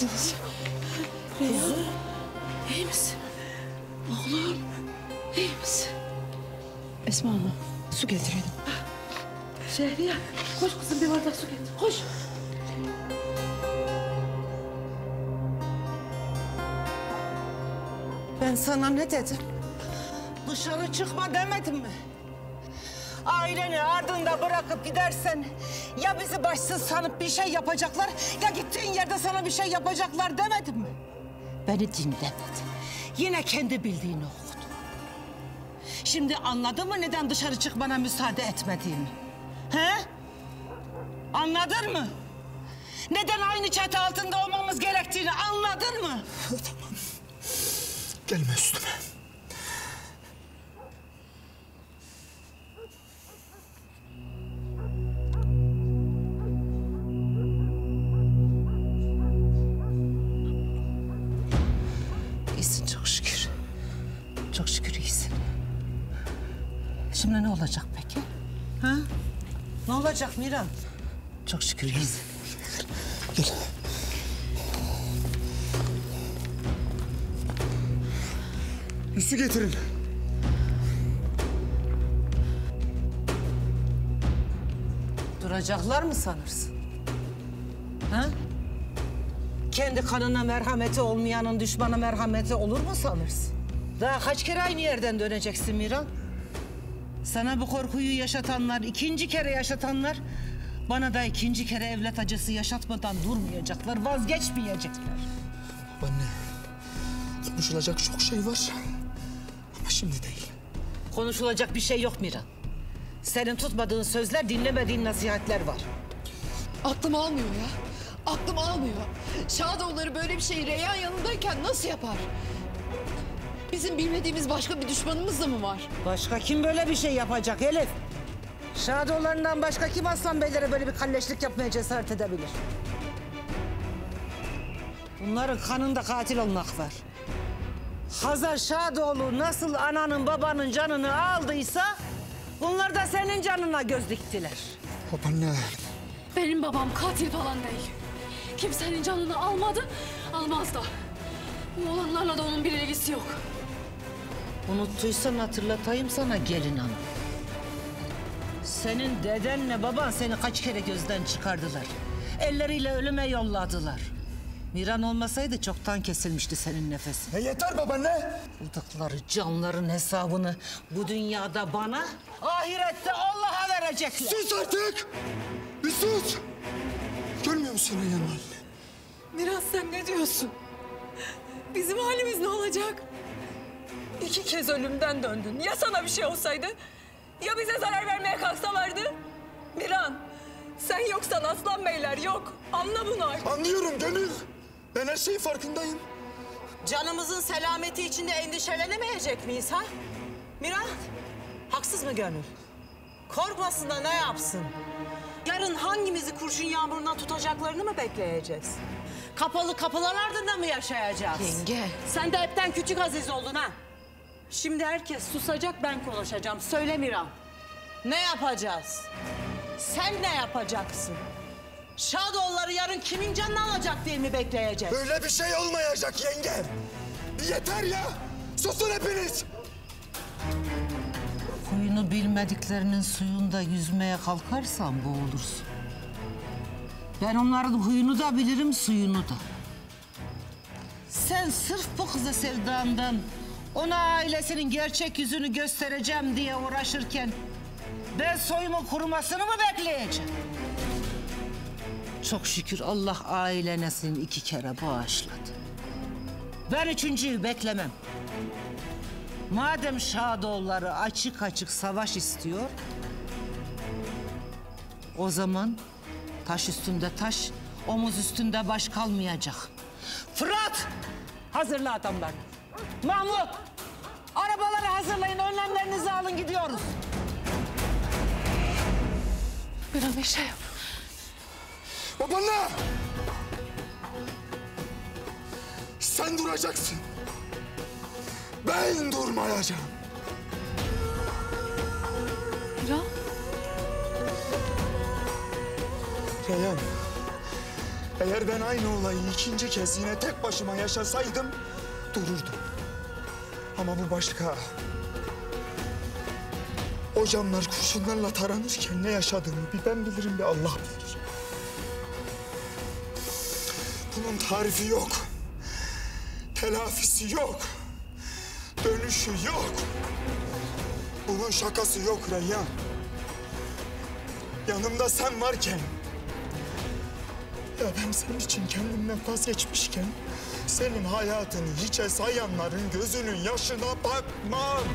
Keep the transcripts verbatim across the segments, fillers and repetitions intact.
misiniz? Reyhan, iyi misin? Oğlum, iyi misin? Esma Hanım, su getirelim. Şehriye, koş kızım bir bardak su getir, koş. Ben sana ne dedim? Dışarı çıkma demedim mi? Aileni ardında bırakıp gidersen ya bizi başsız sanıp bir şey yapacaklar ya gittiğin yerde sana bir şey yapacaklar demedim mi? Beni dinlemedi. Yine kendi bildiğini okudu. Şimdi anladın mı neden dışarı çıkmana müsaade etmediğimi? He? Anladın mı? Neden aynı çatı altında olmamız gerektiğini anladın mı? Tamam. Gelme üstüme. İyisin çok şükür. Çok şükür iyisin. Şimdi ne olacak peki? Ha? Ne olacak Miran? Çok şükür iyisin. Gel. Bir su getirin. Duracaklar mı sanırsın? Ha? Kendi kanına merhameti olmayanın düşmana merhameti olur mu sanırsın? Daha kaç kere aynı yerden döneceksin Miran? Sana bu korkuyu yaşatanlar, ikinci kere yaşatanlar... ...bana da ikinci kere evlat acısı yaşatmadan durmayacaklar, vazgeçmeyecekler. Babaanne, konuşulacak çok şey var. Ama şimdi değil. Konuşulacak bir şey yok Miran. Senin tutmadığın sözler, dinlemediğin nasihatler var. Aklım almıyor ya. Aklım almıyor. Şadoğulları böyle bir şeyi Reyhan yanındayken nasıl yapar? Bizim bilmediğimiz başka bir düşmanımız da mı var? Başka kim böyle bir şey yapacak Elif? Şadoğullarından başka kim Aslan Beylere böyle bir kalleşlik yapmaya cesaret edebilir? Bunların kanında katil olmak var. Hazar Şadoğlu nasıl ananın babanın canını aldıysa... ...bunlar da senin canına göz diktiler. Babaanne. Benim babam katil falan değil. Kimsenin canını almadı, almaz da. Bu olanlarla da onun bir ilgisi yok. Unuttuysan hatırlatayım sana gelin hanım. Senin dedenle baban seni kaç kere gözden çıkardılar. Elleriyle ölüme yolladılar. Miran olmasaydı çoktan kesilmişti senin nefesin. E yeter babaanne. Aldıkları canların hesabını bu dünyada bana, ahirette Allah'a verecekler. Sus artık. Bir sus. Görmüyor musun Reyhan halini? Miran sen ne diyorsun? Bizim halimiz ne olacak? İki kez ölümden döndün. Ya sana bir şey olsaydı? Ya bize zarar vermeye kalksalardı? Miran, sen yoksan Aslan Beyler yok. Anla bunu artık. Anlıyorum Gönül. Ben her şeyin farkındayım. Canımızın selameti içinde endişelenemeyecek miyiz ha? Miran, haksız mı Gönül? Korkmasın da ne yapsın? Yarın hangimizi kurşun yağmurundan tutacaklarını mı bekleyeceğiz? Kapalı kapılar ardında mı yaşayacağız? Yenge. Sen de hepten küçük aziz oldun ha. Şimdi herkes susacak, ben konuşacağım. Söyle Miran. Ne yapacağız? Sen ne yapacaksın? Şadoğulları yarın kimin canını alacak diye mi bekleyeceğiz? Böyle bir şey olmayacak yengem. Yeter ya. Susun hepiniz. Huyunu bilmediklerinin suyunda yüzmeye kalkarsan boğulursun. Ben onların huyunu da bilirim, suyunu da. Sen sırf bu kıza sevdandan ona ailesinin gerçek yüzünü göstereceğim diye uğraşırken ben soyumun kurumasını mı bekleyeceğim? Çok şükür Allah ailene seni iki kere bağışladı. Ben üçüncüyü beklemem. Madem Şadoğulları açık açık savaş istiyor... ...o zaman taş üstünde taş, omuz üstünde baş kalmayacak. Fırat! Hazırla adamlarını. Mahmut! Arabaları hazırlayın, önlemlerinizi alın, gidiyoruz. Bir an bir şey yap. Babaanne! Sen duracaksın. Ben durmayacağım. Miran. Reyhan, Eğer ben aynı olayı ikinci kez yine tek başıma yaşasaydım dururdum. Ama bu başka. O camlar kurşunlarla taranırken ne yaşadığımı bir ben bilirim bir Allah bilir. Bunun tarifi yok. Telafisi yok. Dönüşü yok. Bunun şakası yok Reyhan. Yanımda sen varken... Ya ben senin için kendimden vazgeçmişken... senin hayatını hiçe sayanların gözünün yaşına bakmam.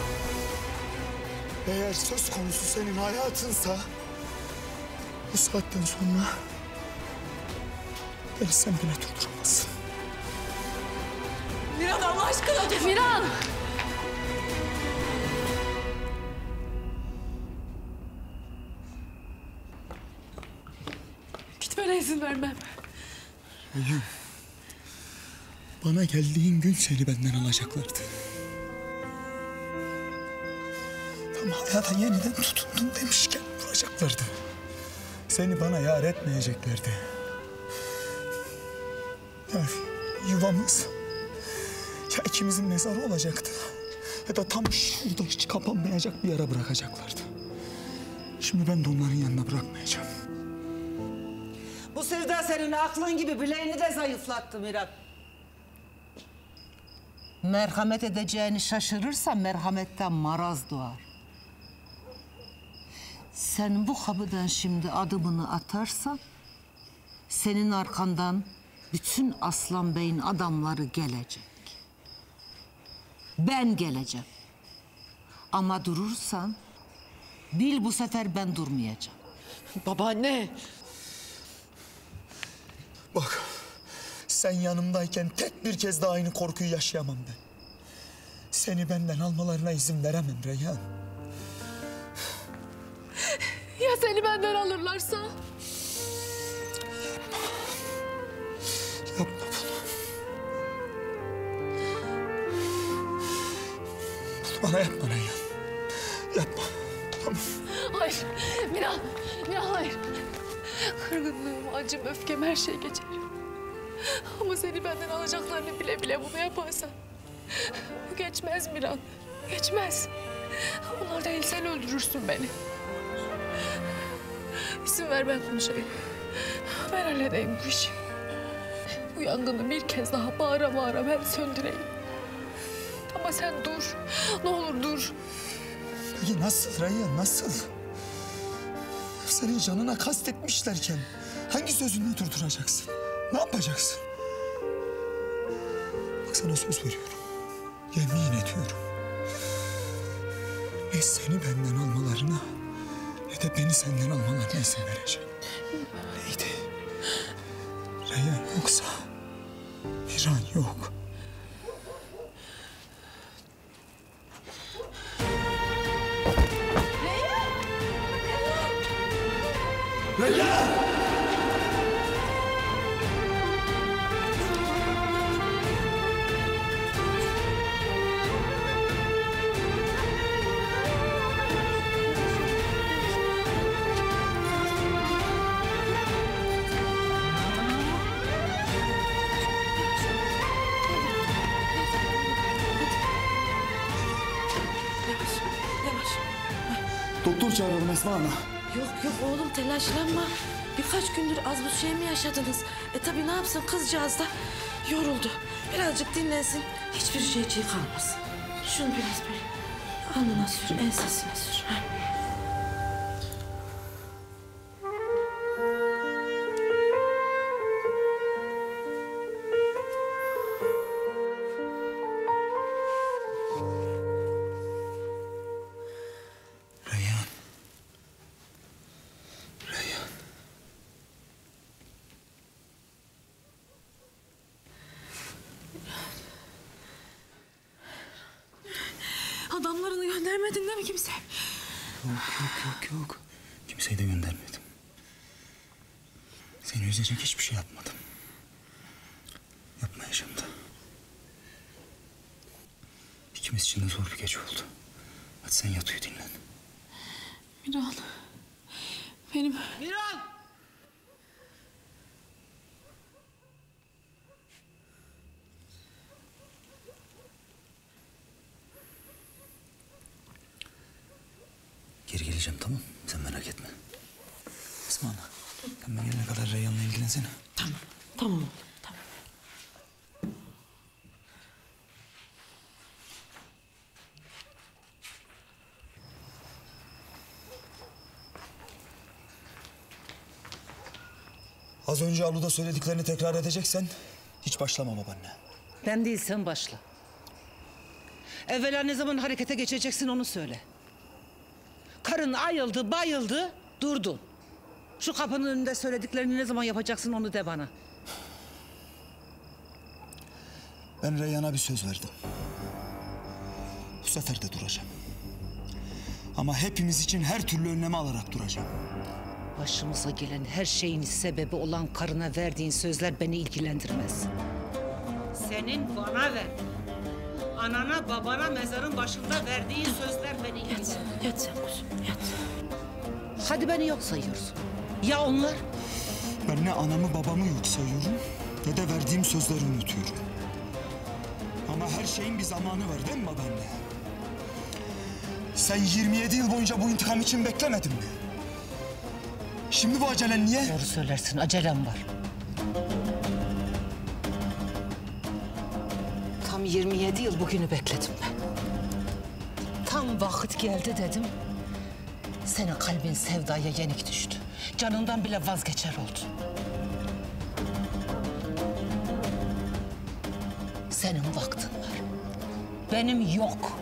Eğer söz konusu senin hayatınsa... bu saatten sonra... beni sen bile durduramazsın. Miran Allah aşkına dur. Miran! Gitmene izin vermem. Reyhan, bana geldiğin gün seni benden alacaklardı. Tam hayata yeniden tutundun demişken vuracaklardı. Seni bana yar etmeyeceklerdi. Ya yuvamız ya ikimizin mezarı olacaktı ya da tam şurada hiç kapanmayacak bir yere bırakacaklardı. Şimdi ben de onların yanına bırakmayacağım. Bu sevda senin aklın gibi bileğini de zayıflattı Miran. Merhamet edeceğini şaşırırsa merhametten maraz doğar. Sen bu kapıdan şimdi adımını atarsan... senin arkandan bütün Aslan Bey'in adamları gelecek. Ben geleceğim. Ama durursan bil bu sefer ben durmayacağım. Babaanne. Bak, sen yanımdayken tek bir kez daha aynı korkuyu yaşayamam ben. Seni benden almalarına izin veremem Reyhan. Ya seni benden alırlarsa? Yapma bunu. Bunu bana yapma Reyhan. Yapma. Tamam. Hayır, Miran, Miran hayır. Kırgınlığım, acım, öfkem her şey geçer. Ama seni benden alacaklarını bile bile bunu yaparsan... bu geçmez Miran, geçmez. Onlar değil, sen öldürürsün beni. İzin ver ben konuşayım. Ben halledeyim bu işi. Bu yangını bir kez daha bağıra bağıra ben söndüreyim. Ama sen dur, ne olur dur. Peki nasıl Reyhan, nasıl? Senin canına kastetmişlerken hangi sözünle durduracaksın? Ne yapacaksın? Bak sana söz veriyorum. Yemin ediyorum. Ne seni benden almalarına ne de beni senden almalarına izin vereceğim. Neydi? Reyhan yoksa Miran yok. Reyhan! Doktor çağıralım Esma Ana. Yok yok oğlum telaşlanma. Birkaç gündür az bu şey mi yaşadınız? E tabii ne yapsın kızcağız da yoruldu. Birazcık dinlensin. Hiçbir şeyciği kalmasın. Şunu biraz böyle alnına sür, ensesine sür. Ha. Reyhan. Reyhan. Adamlarını göndermedin değil mi kimse? Yok yok yok yok. Kimseyi de göndermedim. Seni üzecek hiçbir şey yapmadım. Yapmayacağım da. İkimiz için de zor bir gece oldu. Hadi sen yat uyu dinlen. Miran, benim... Miran! Geri geleceğim, tamam? Sen merak etme. Esma Ana, sen ben gelene kadar Reyhan'la ilgilensene. Tamam, tamam oğlum, tamam. Az önce Alu'da söylediklerini tekrar edeceksen hiç başlama babaanne. Ben değil sen başla. Evvela ne zaman harekete geçeceksin onu söyle. Karın ayıldı, bayıldı, durdun. Şu kapının önünde söylediklerini ne zaman yapacaksın onu de bana. Ben Reyhan'a bir söz verdim. Bu sefer de duracağım. Ama hepimiz için her türlü önlemi alarak duracağım. Başımıza gelen her şeyin sebebi olan karına verdiğin sözler beni ilgilendirmez. Senin bana ver. Anana babana mezarın başında verdiğin sözler beni ilgilendirmez. Yat sen kuzum, yat. Hadi beni yok sayıyorsun. Ya onlar? Ben ne anamı babamı yok sayıyorum ne de verdiğim sözleri unutuyorum. Ama her şeyin bir zamanı var değil mi babaanne? Sen yirmi yedi yıl boyunca bu intikam için beklemedin mi? Şimdi bu acelen niye? Doğru söylersin, acelem var. Tam yirmi yedi yıl bugünü bekledim ben. Tam vakit geldi dedim. Senin kalbin sevdaya yenik düştü. Canından bile vazgeçer oldu. Senin vaktin var. Benim yok.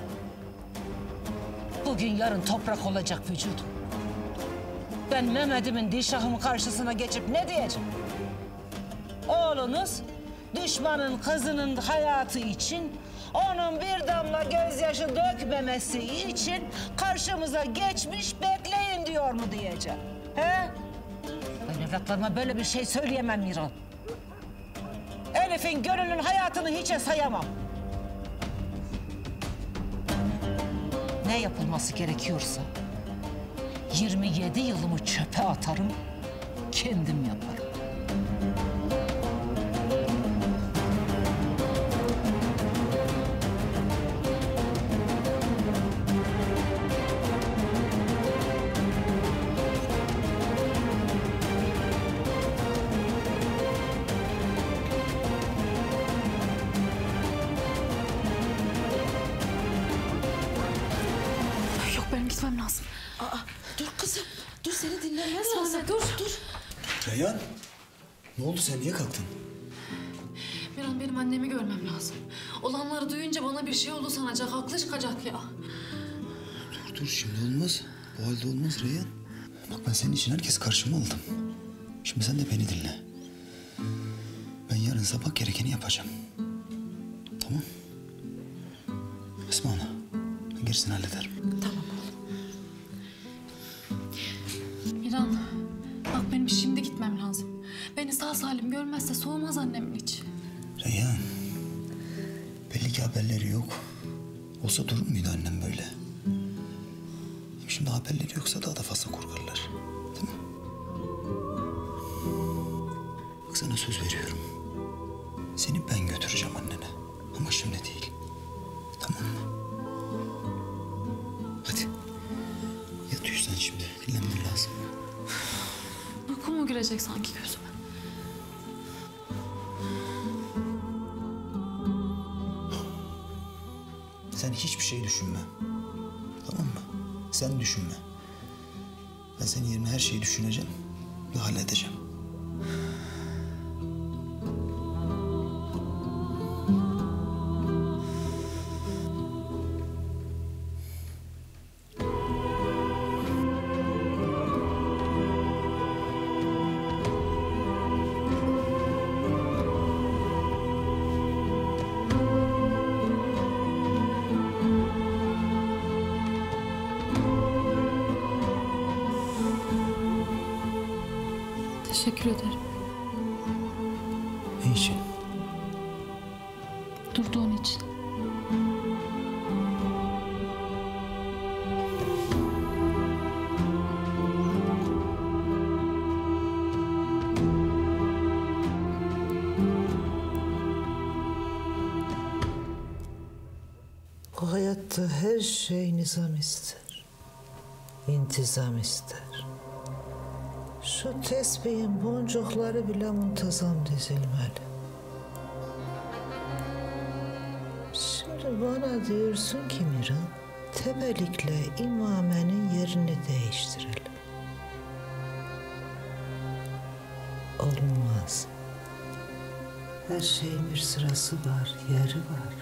Bugün yarın toprak olacak vücudum. Ben Mehmet'imin Dilşah'ımın karşısına geçip ne diyeceğim? Oğlunuz düşmanın kızının hayatı için, onun bir damla gözyaşı dökmemesi için karşımıza geçmiş bekleyin diyor mu diyeceğim? He? Ben evlatlarıma böyle bir şey söyleyemem Miran. Elif'in gönlünün hayatını hiçe sayamam. Ne yapılması gerekiyorsa yirmi yedi yılımı çöpe atarım, kendim yaparım. Yok benim gitmem lazım. Aa, dur kızım, dur seni dinlemez lazım. Dur, dur. Reyhan, ne oldu sen niye kalktın? Miran benim annemi görmem lazım. Olanları duyunca bana bir şey oldu sanacak, haklı çıkacak ya. Dur dur şimdi olmaz. Bu halde olmaz Reyhan. Bak ben senin için herkes karşıma aldım. Şimdi sen de beni dinle. Ben yarın sabah gerekeni yapacağım. Tamam. Esma Ana, ben gerisini hallederim. Tamam. Miran, bak benim şimdi gitmem lazım. Beni sağ salim görmezse soğumaz annemin içi. Reyhan, belli ki haberleri yok. Olsa durur muydu annem böyle? Hem şimdi haberleri yoksa daha da fazla korkarlar. Değil mi? Bak sana söz veriyorum. Seni ben götüreceğim annene. Ama şimdi değil. Tamam mı? Hadi. Yat uyu sen şimdi. Dinlenmen lazım. Uyku mu girecek sanki gözüme? Sen hiçbir şey düşünme. Tamam mı? Sen düşünme. Ben senin yerine her şeyi düşüneceğim ve halledeceğim. Teşekkür ederim. Ne için? Durduğun için. Bu hayatta her şey nizam ister. intizam ister. Şu tesbihin boncukları bile muntazam dizilmeli. Şimdi bana diyorsun ki Miran, tebelikle imamenin yerini değiştirelim. Olmaz. Her şeyin bir sırası var, yeri var.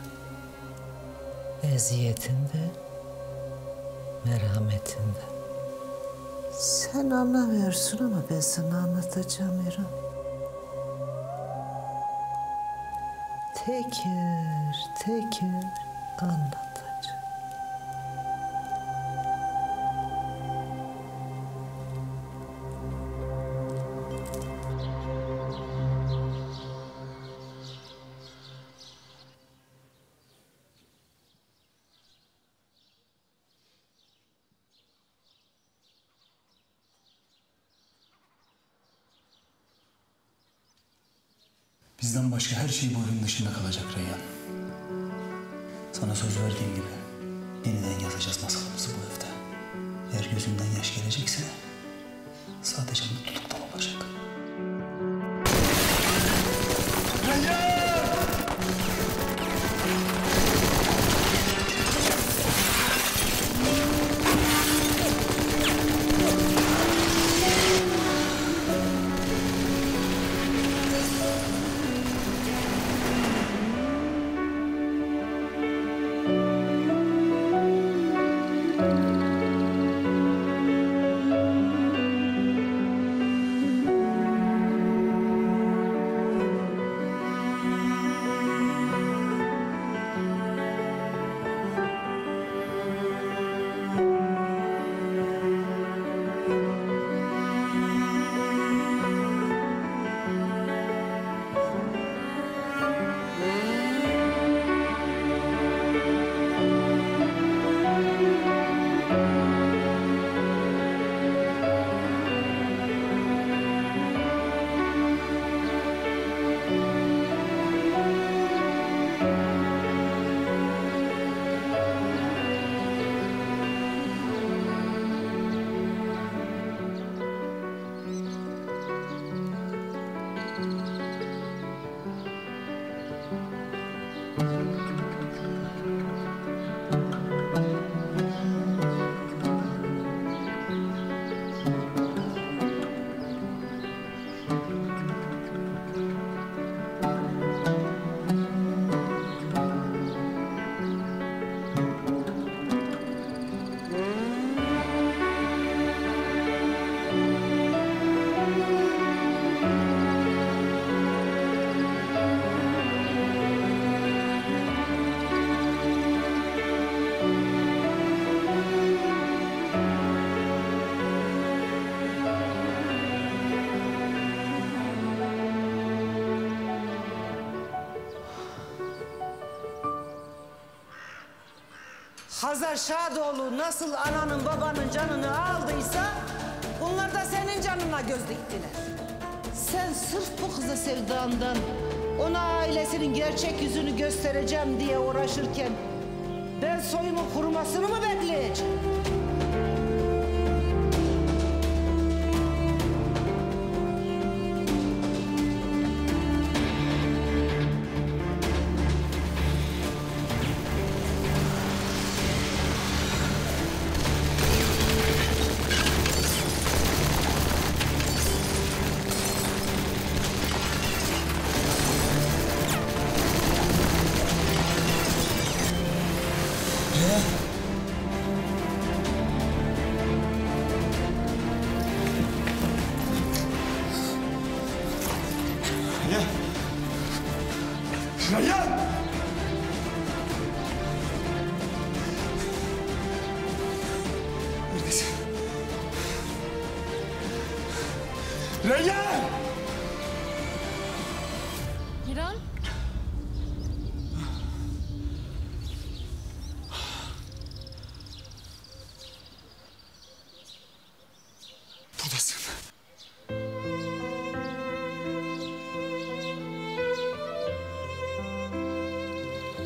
Eziyetinde, merhametinde. Sen anlamıyorsun ama ben sana anlatacağım İrem. Teker teker anlatacağım. Bizden başka her şey bu evin dışında kalacak Reyhan. Sana söz verdiğim gibi yeniden yazacağız masalımızı bu evde. Eğer gözünden yaş gelecekse sadece mutluluktan olacak. Reyhan! Hazar Şadoğlu nasıl ananın babanın canını aldıysa bunlar da senin canına göz diktiler. Sen sırf bu kıza sevdandan ona ailesinin gerçek yüzünü göstereceğim diye uğraşırken ben soyumun kurumasını mı bekleyeceğim? Reyhan! Neredesin? Reyhan! Miran? Buradasın.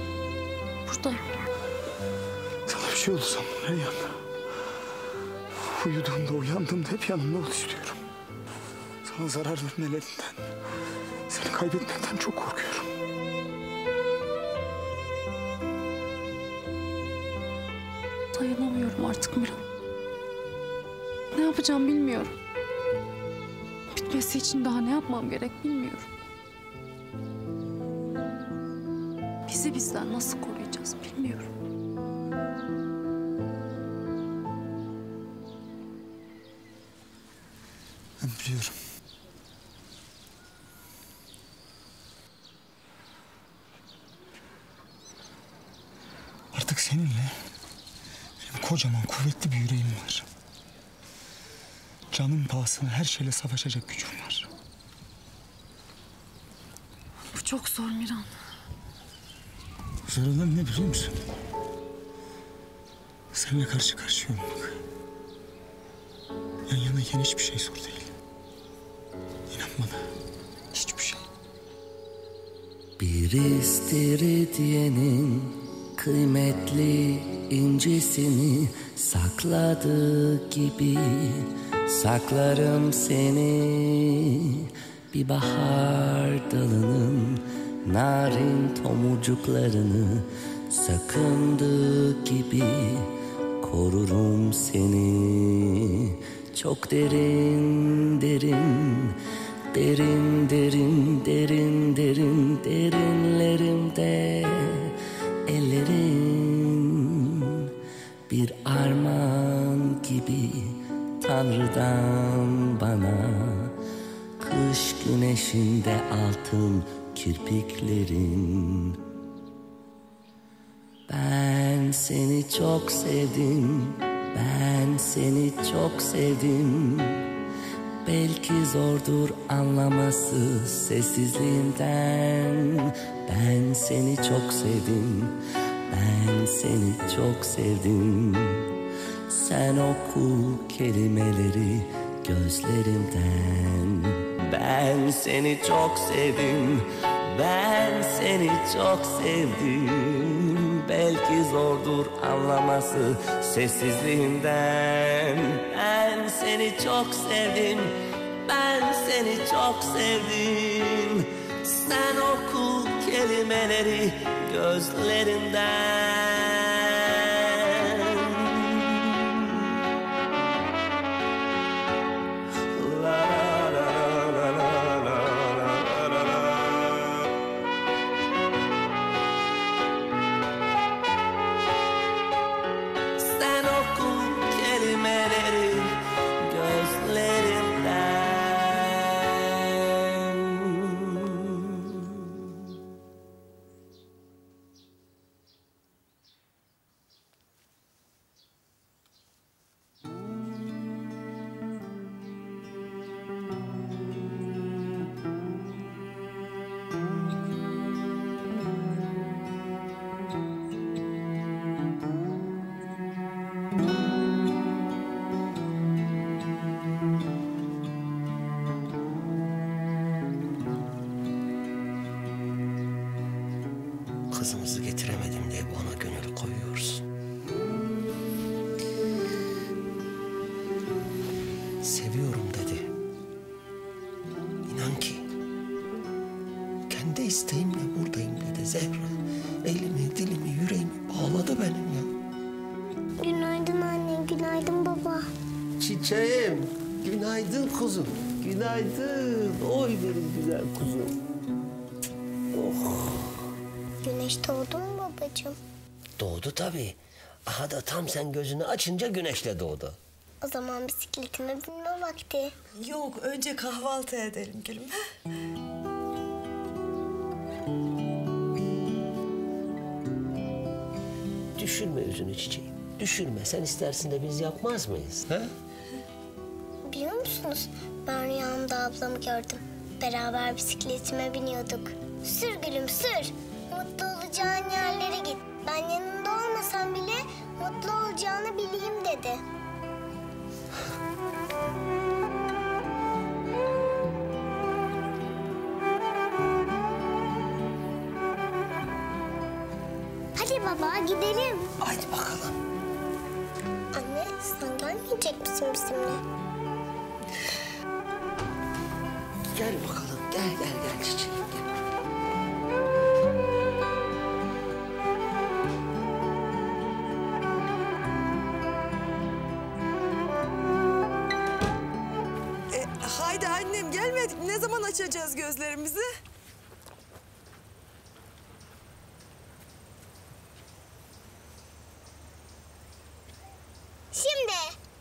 Buradayım. Sana bir şey olursam Reyhan. Uyuduğumda, uyandığımda hep yanımda ol istiyorum. Sana zarar vermelerinden, seni kaybetmekten çok korkuyorum. Dayanamıyorum artık Miran. Ne yapacağım bilmiyorum. Bitmesi için daha ne yapmam gerek bilmiyorum. Bizi bizden nasıl koruyacağız bilmiyorum. Ben biliyorum. Artık seninle benim kocaman kuvvetli bir yüreğim var. Canım pahasına her şeyle savaşacak gücüm var. Bu çok zor Miran. Zor olan ne biliyor musun? Seninle karşı karşıya olmak. Yan yanayken hiçbir şey zor değil. İnan bana, hiçbir şey. Bir istiridyenin kıymetli incisini sakladığı gibi saklarım seni. Bir bahar dalının narin tomurcuklarını sakındığı gibi korurum seni. Çok derin derin derin derin derin derin derinlerimde ellerin bir armağan gibi Tanrı'dan bana. Kış güneşinde altın kirpiklerin. Ben seni çok sevdim, ben seni çok sevdim. Belki zordur anlaması sessizliğinden. Ben seni çok sevdim, ben seni çok sevdim. Sen oku kelimeleri gözlerimden. Ben seni çok sevdim, ben seni çok sevdim. Belki zordur anlaması sessizliğinden. Ben seni çok sevdim, ben seni çok sevdim. Sen oku kelimeleri gözlerinden. Kızımızı getiremedim diye bana gönül koyuyorsun. Seviyorum dedi. İnan ki kendi isteğimle buradayım dedi Zehra. Elimi, dilimi, yüreğimi bağladı benim ya. Günaydın anne, günaydın baba. Çiçeğim, günaydın kuzum. Günaydın. Oy benim güzel kuzum. Oh. Güneş doğdu mu babacığım? Doğdu tabii. Aha da tam sen gözünü açınca güneşle doğdu. O zaman bisikletime binme vakti. Yok, önce kahvaltı edelim gülüm. Düşürme yüzünü çiçeğim. Düşürme. Sen istersin de biz yapmaz mıyız? Ha? Biliyor musunuz? Ben rüyamda ablamı gördüm. Beraber bisikletime biniyorduk. Sür gülüm sür. Mutlu olacağın yerlere git. Ben yanında olmasam bile mutlu olacağını bileyim dedi. Hadi baba gidelim. Haydi bakalım. Anne Sen gelmeyecek misin bizimle? Gel bakalım, gel gel gel çiçeğim gel. E, haydi annem gelmedik. Ne zaman açacağız gözlerimizi? Şimdi.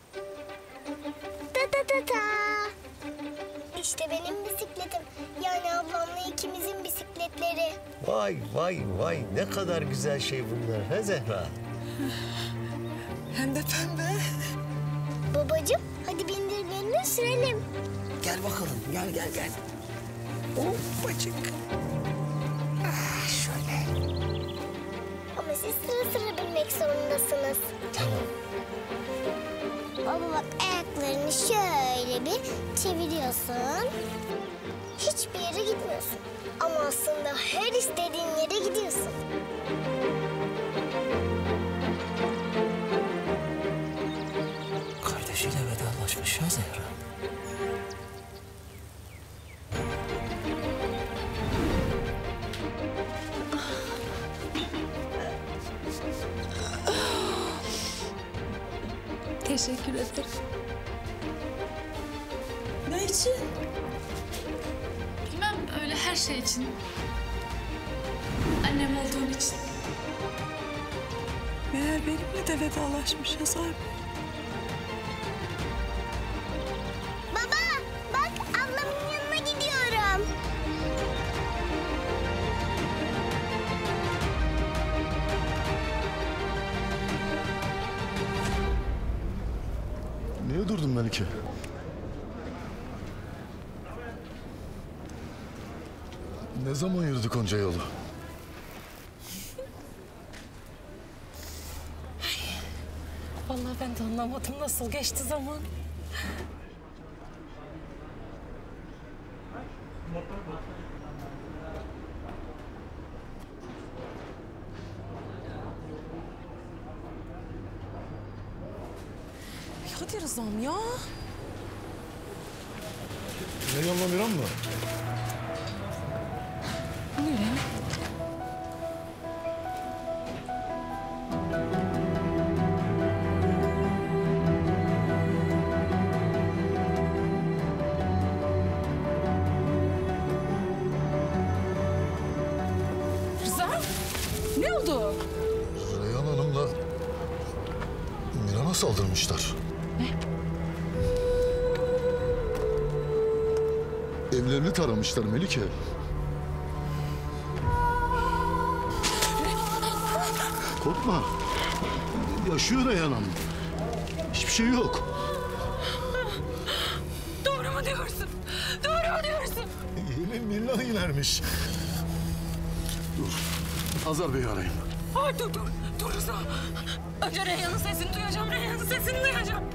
Ta ta ta ta. İşte benim bisikletim. Yani ablamla ikimizin bisikletleri. Vay vay vay ne kadar güzel şey bunlar he Zehra? Hem de pembe. Babacığım hadi bindir birini sürelim. Gel bakalım gel gel gel. Hoppacık. Ah, şöyle. Ama siz sıra sıra binmek zorundasınız. Tamam. Baba bak ayaklarını şöyle bir çeviriyorsun. Hiçbir yere gitmiyorsun. Ama aslında her istediğin yere gidiyorsun. Kardeşiyle vedalaşmış ya Zehra. Teşekkür ederim. Ne için? Bilmem öyle her şey için. Annem olduğun için. Meğer benimle de vedalaşmış Hazar Bey. Baba bak ablamın yanına gidiyorum. Niye durdun Melike? Ne zaman yürüdük onca yolu? Vallahi ben de anlamadım nasıl geçti zaman. Hadi Rızam ya. Reyhan'la Miran mı? Rıza ne oldu? Reyhan Hanım'la Miran'a saldırmışlar. Ne? Evlerini taramışlar Melike. Korkma. Yaşıyor Reyhan Hanım. Hiçbir şey yok. Doğru mu diyorsun? Doğru mu diyorsun? Yemin billah inermiş. Dur. Hazar Bey'i arayayım. Ay dur dur. Dur Rıza. Önce Reyhan'ın sesini duyacağım. Reyhan'ın sesini duyacağım.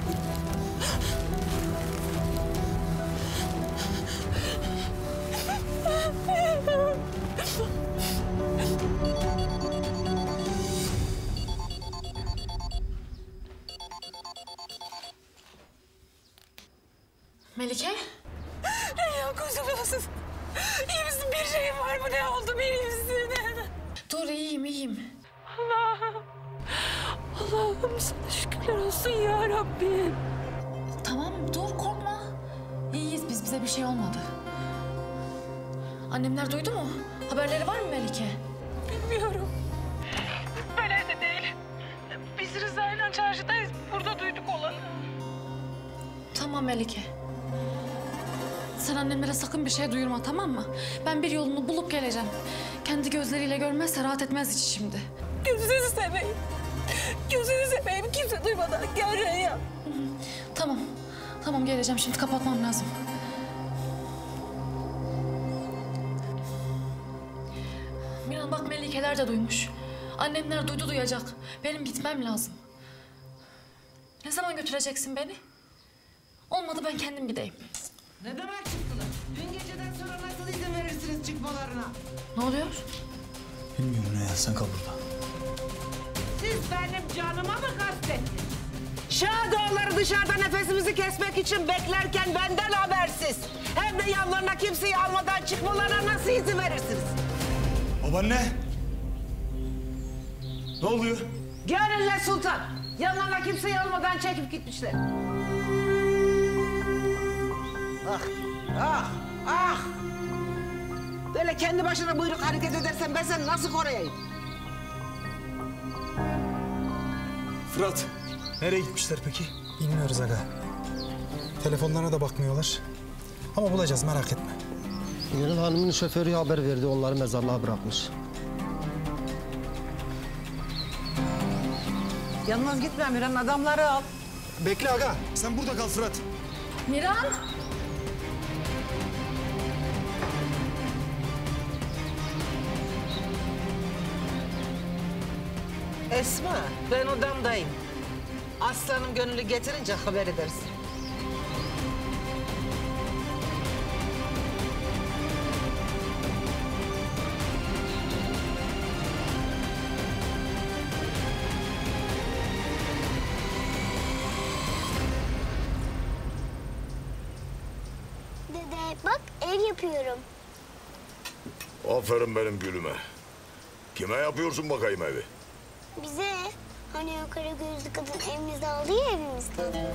Melike? Reyhan kuzum nasıl? İyi misin? Bir şeyin var mı? Ne oldu? İyi misin? Dur iyiyim iyiyim. Allah'ım. Allah'ım sana şükürler olsun ya Rabbim. Tamam dur korkma. İyiyiz biz, bize bir şey olmadı. Annemler duydu mu? Haberleri var mı Melike? Bilmiyorum. Ben evde değilim. Biz Rıza'yla çarşıdayız. Burada duyduk olanı. Tamam Melike. Sen annemlere sakın bir şey duyurma tamam mı? Ben bir yolunu bulup geleceğim. Kendi gözleriyle görmezse rahat etmez hiç şimdi. Gözünüzü seveyim. Gözünüzü seveyim. Kimse duymadan gel Reyhan. Tamam. Tamam geleceğim şimdi kapatmam lazım. Miran bak Melikeler de duymuş. Annemler duydu duyacak. Benim gitmem lazım. Ne zaman götüreceksin beni? Olmadı ben kendim gideyim. Ne demek çıktılar? Dün geceden sonra nasıl izin verirsiniz çıkmalarına? Ne oluyor? Bilmiyorum Reyhan sen kal burada. Siz benim canıma mı kastettiniz? Şadoğulları dışarıda nefesimizi kesmek için beklerken benden habersiz. Hem de yanlarına kimseyi almadan çıkmalarına nasıl izin verirsiniz? Babaanne. Ne oluyor? Gönülle Sultan. Yanlarına kimseyi almadan çekip gitmişler. Ah, ah, ah! Böyle kendi başına buyruk hareket edersen ben seni nasıl koruyayım? Fırat. Nereye gitmişler peki? Bilmiyoruz aga. Telefonlarına da bakmıyorlar. Ama bulacağız, merak etme. Gönül Hanım'ın şoförü haber verdi, onları mezarlığa bırakmış. Yalnız gitme Miran, adamları al. Bekle aga, sen burada kal Fırat. Miran! Esma, ben odamdayım. Aslanım Gönül'ü getirince haber ederiz. Dede bak ev yapıyorum. Aferin benim gülüme. Kime yapıyorsun bakayım evi? Bize hani o kara gözlü kadın evimizi aldı ya evimizden.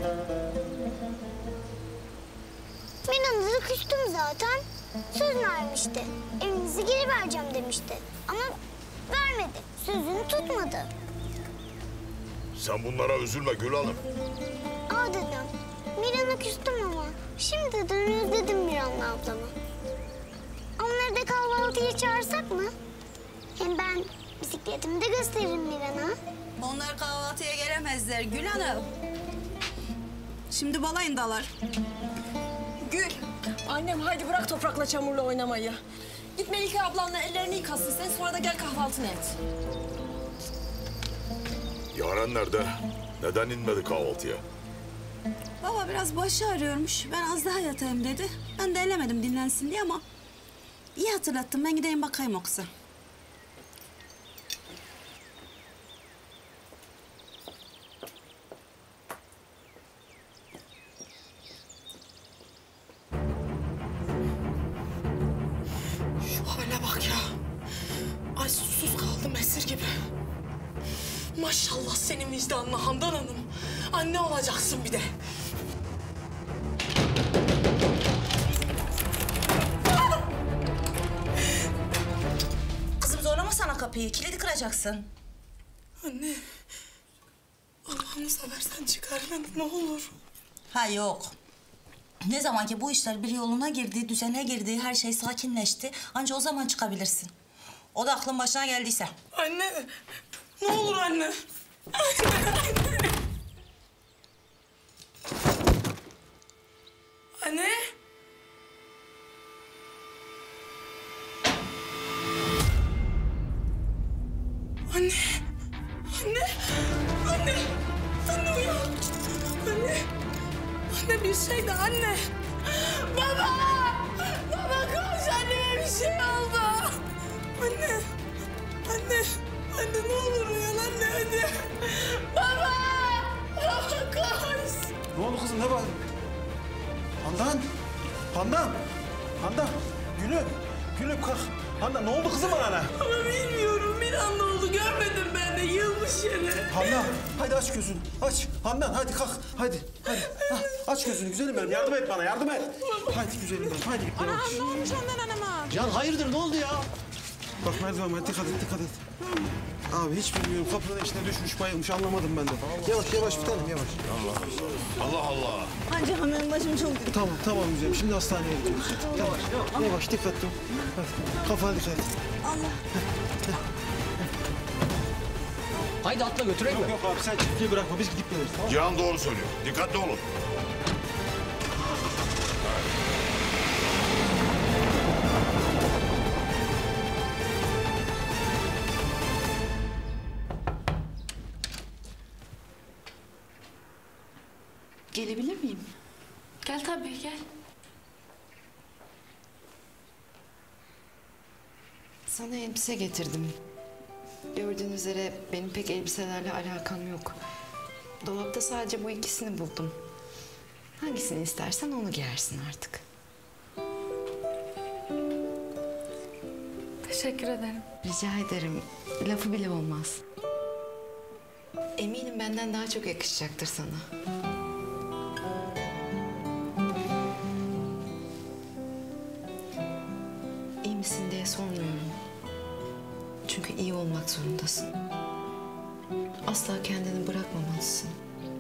Mina'nızı küstüm zaten. Söz vermişti. Evimizi geri vereceğim demişti. Ama vermedi. Sözünü tutmadı. Sen bunlara üzülme Gül Hanım. Aa dedem. Miran'a küstüm ama. Şimdiden özledim Miran'la ablamı. Onları da kahvaltıya çağırsak mı? Hem ben bisikletimi de gösteririm Miran'a. Onlar kahvaltıya gelemezler Gül Hanım. Şimdi balayındalar. Gül, annem haydi bırak toprakla çamurla oynamayı. Git Melike ablanla ellerini yıkasın sen, sonra da gel kahvaltını et. Yaren nerede? Neden inmedi kahvaltıya? Baba biraz başı ağrıyormuş. Ben az daha yatayım dedi. Ben de elemedim dinlensin diye ama... iyi hatırlattım. Ben gideyim bakayım yoksa. Şu hale bak ya. Ay susuz kaldım esir gibi. Maşallah senin vicdanına Handan Hanım. Anne olacaksın bir de. Kızım zorlamasana kapıyı. Kilidi kıracaksın. Anne. Allah'ını seversen çıkar beni ne olur. Ha yok. Ne zaman ki bu işler bir yoluna girdi, düzene girdi, her şey sakinleşti. Anca o zaman çıkabilirsin. O da aklın başına geldiyse. Anne. Ne olur anne. Anne. Anne. Anne. Anne. Anne. Anne uyan. Anne. Anne bir şey de anne. Baba. Baba koş anneme bir şey oldu. Anne. Anne. Anne ne olur uyan anne hadi. Baba. Baba koş. Ne oldu kızım, ne var? Handan! Handan! Handan! Gülüm! Gülüm kalk! Handan ne oldu kızım bana? Ama bilmiyorum bir anda oldu görmedim ben de yılmış yere. Handan! Hadi aç gözünü, aç! Handan hadi kalk, hadi, hadi. Hah, aç gözünü güzelim benim, yardım et bana, yardım et! Hadi güzelim benim, hadi. Anam ne olmuş Handan Hanım'a? Can hayırdır, ne oldu ya? Bak merdiven var, dikkat et, dikkat et. Abi hiç bilmiyorum, kapının içine düşmüş, bayılmış, anlamadım ben de. Yavaş, yavaş bir tanem, yavaş. Allah Allah. Anca hemen başım çok kötü. Tamam, tamam güzelim, şimdi hastaneye gidiyoruz. Yavaş, yavaş, dikkatli ol. Hadi, kafana dikkat et. Allah. Haydi atla götüreyim mi? Yok abi, sen çiftliği bırakma, biz gidip geliriz, tamam mı? Cihan doğru söylüyor. Dikkatli olun. Gelebilir miyim? Gel tabii, gel. Sana elbise getirdim. Gördüğün üzere benim pek elbiselerle alakam yok. Dolapta sadece bu ikisini buldum. Hangisini istersen onu giyersin artık. Teşekkür ederim. Rica ederim. Lafı bile olmaz. Eminim benden daha çok yakışacaktır sana. İyi misin diye sormuyorum. Çünkü iyi olmak zorundasın. Asla kendini bırakmamalısın.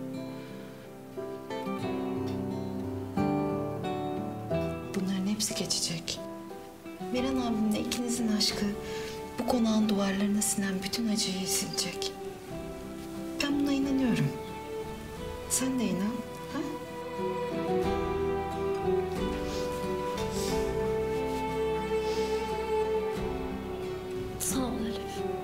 Bunların hepsi geçecek. Miran abimle ikinizin aşkı bu konağın duvarlarına sinen bütün acıyı silecek. Ben buna inanıyorum. Sen de inan. Ha? Sağ ol Elif.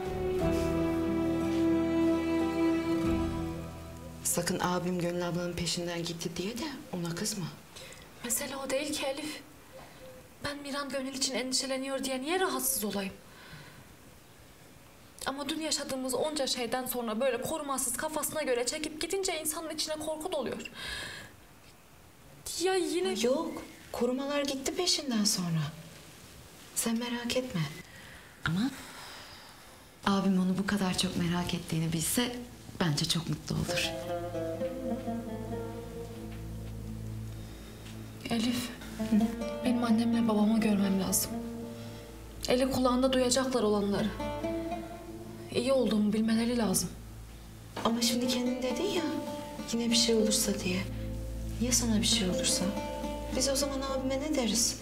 Sakın abim Gönül ablanın peşinden gitti diye de ona kızma. Mesele o değil ki Elif. Ben Miran Gönül için endişeleniyor diye niye rahatsız olayım? Ama dün yaşadığımız onca şeyden sonra böyle korumasız kafasına göre çekip gidince insanın içine korku doluyor. Ya yine... Yok, korumalar gitti peşinden sonra. Sen merak etme. Ama abim onu bu kadar çok merak ettiğini bilse bence çok mutlu olur. Elif, benim annemle babamı görmem lazım. Eli kulağında duyacaklar olanları. İyi olduğumu bilmeleri lazım. Ama şimdi kendin dedin ya, yine bir şey olursa diye. Ya sana bir şey olursa? Biz o zaman abime ne deriz?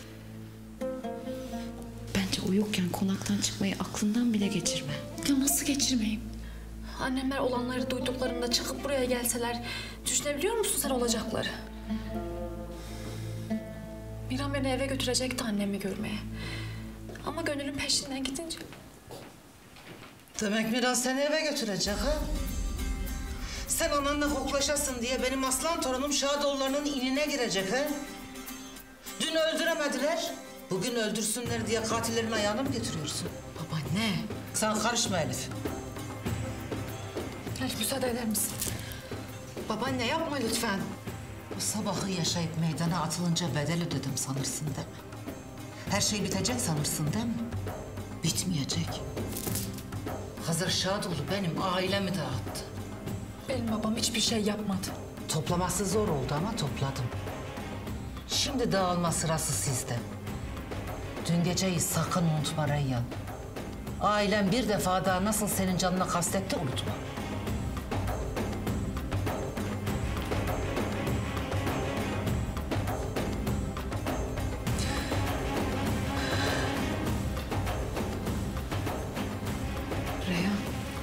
Bence o yokken konaktan çıkmayı aklından bile geçirme. Ya nasıl geçirmeyeyim? Annemler olanları duyduklarında çıkıp buraya gelseler... ...düşünebiliyor musun sen olacakları? Miran beni eve götürecekti annemi görmeye. Ama Gönül'ün peşinden gidince... Demek Miran seni eve götürecek ha? Sen ananla koklaşasın diye benim aslan torunum Şadoğulları'nın inine girecek ha? Dün öldüremediler, bugün öldürsünler diye katillerin ayağını mı getiriyorsun? Babaanne. Sen karışma Elif. Elif müsaade eder misin? Babaanne yapma lütfen. O sabahı yaşayıp meydana atılınca bedel ödedim sanırsın değil mi? Her şey bitecek sanırsın değil mi? Bitmeyecek. Hazır Şadoğlu benim ailemi dağıttı. Benim babam hiçbir şey yapmadı. Toplaması zor oldu ama topladım. Şimdi dağılma sırası sizde. Dün geceyi sakın unutma Reyyan. Ailem bir defa daha nasıl senin canına kastetti unutma. Reyhan.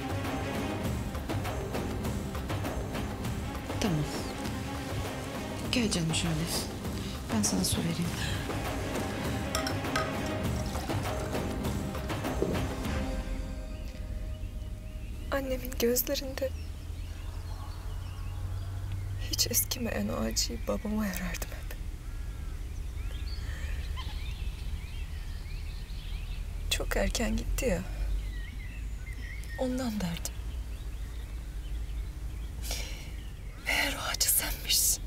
Tamam. Gel canım şöyle. Ben sana su vereyim. Annemin gözlerinde hiç eskimeyen o acıyı babama yarardım hep. Çok erken gitti ya. Ondan derdim. Meğer o acı senmişsin.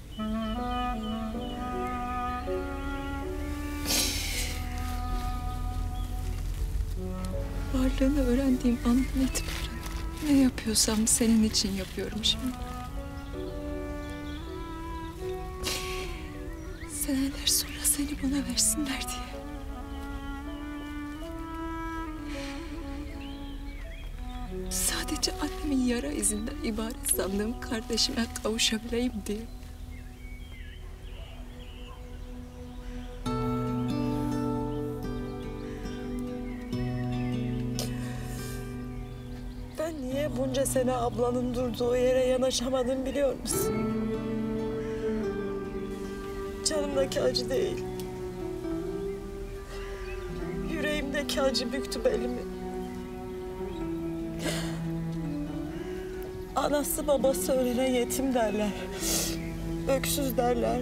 Varlığını öğrendiğim andan itibaren ne yapıyorsam senin için yapıyorum şimdi. Seneler sonra seni bana versinler diye. Sadece annemin yara izinden ibaret sandığım kardeşime kavuşabileyim diye. Ben niye bunca sene ablanın durduğu yere yanaşamadım biliyor musun? Canımdaki acı değil. Yüreğimdeki acı büktü belimi. Anası babası ölene yetim derler. Öksüz derler.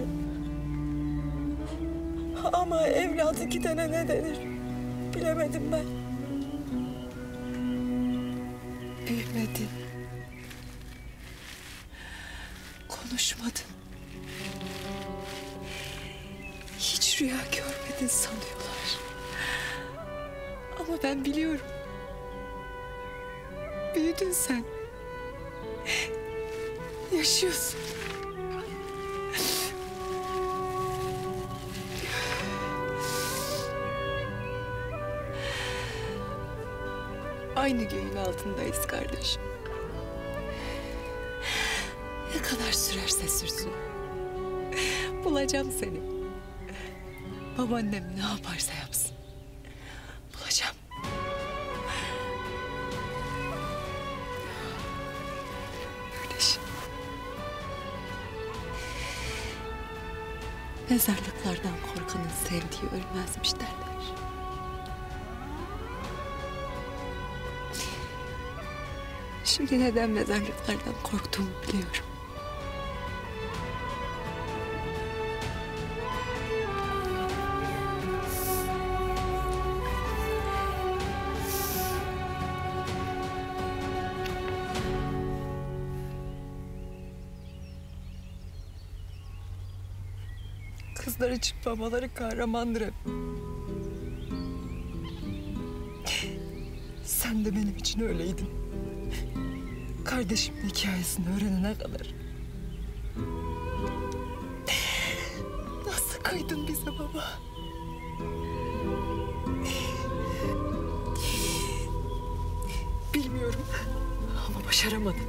Ama evladı gidene ne denir? Bilemedim ben. Büyümedi. konuşmadın. Hiç rüya görmedin sanıyorlar. Ama ben biliyorum. Büyüdün sen. Yaşıyorsun. Aynı göğün altındayız kardeşim. Ne kadar sürerse sürsün. Bulacağım seni. Babaannem ne yaparsa yapsın. Bulacağım. Kardeşim. Mezarlıklardan korkanın sevdiği ölmezmiş derler. Şimdi neden mezarlıklardan korktuğumu biliyorum. Kızlar için babaları kahramandır hep. Sen de benim için öyleydin. Kardeşimin hikayesini öğrenene kadar. Nasıl kıydın bize baba? Bilmiyorum ama başaramadın.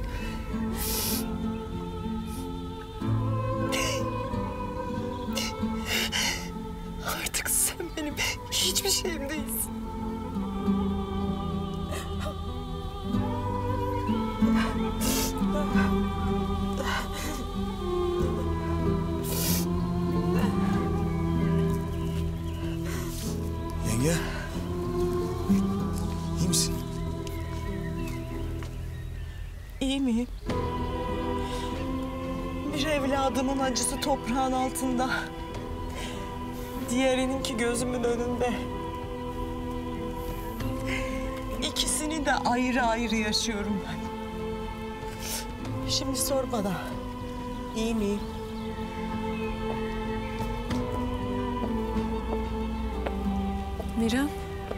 Artık sen benim hiçbir şeyim değilsin. Yenge. İyi misin? İyi miyim? Bir evladımın acısı toprağın altında. Diğerininki gözümün önünde. İkisini de ayrı ayrı yaşıyorum ben. Şimdi sor bana. İyi miyim? Miran.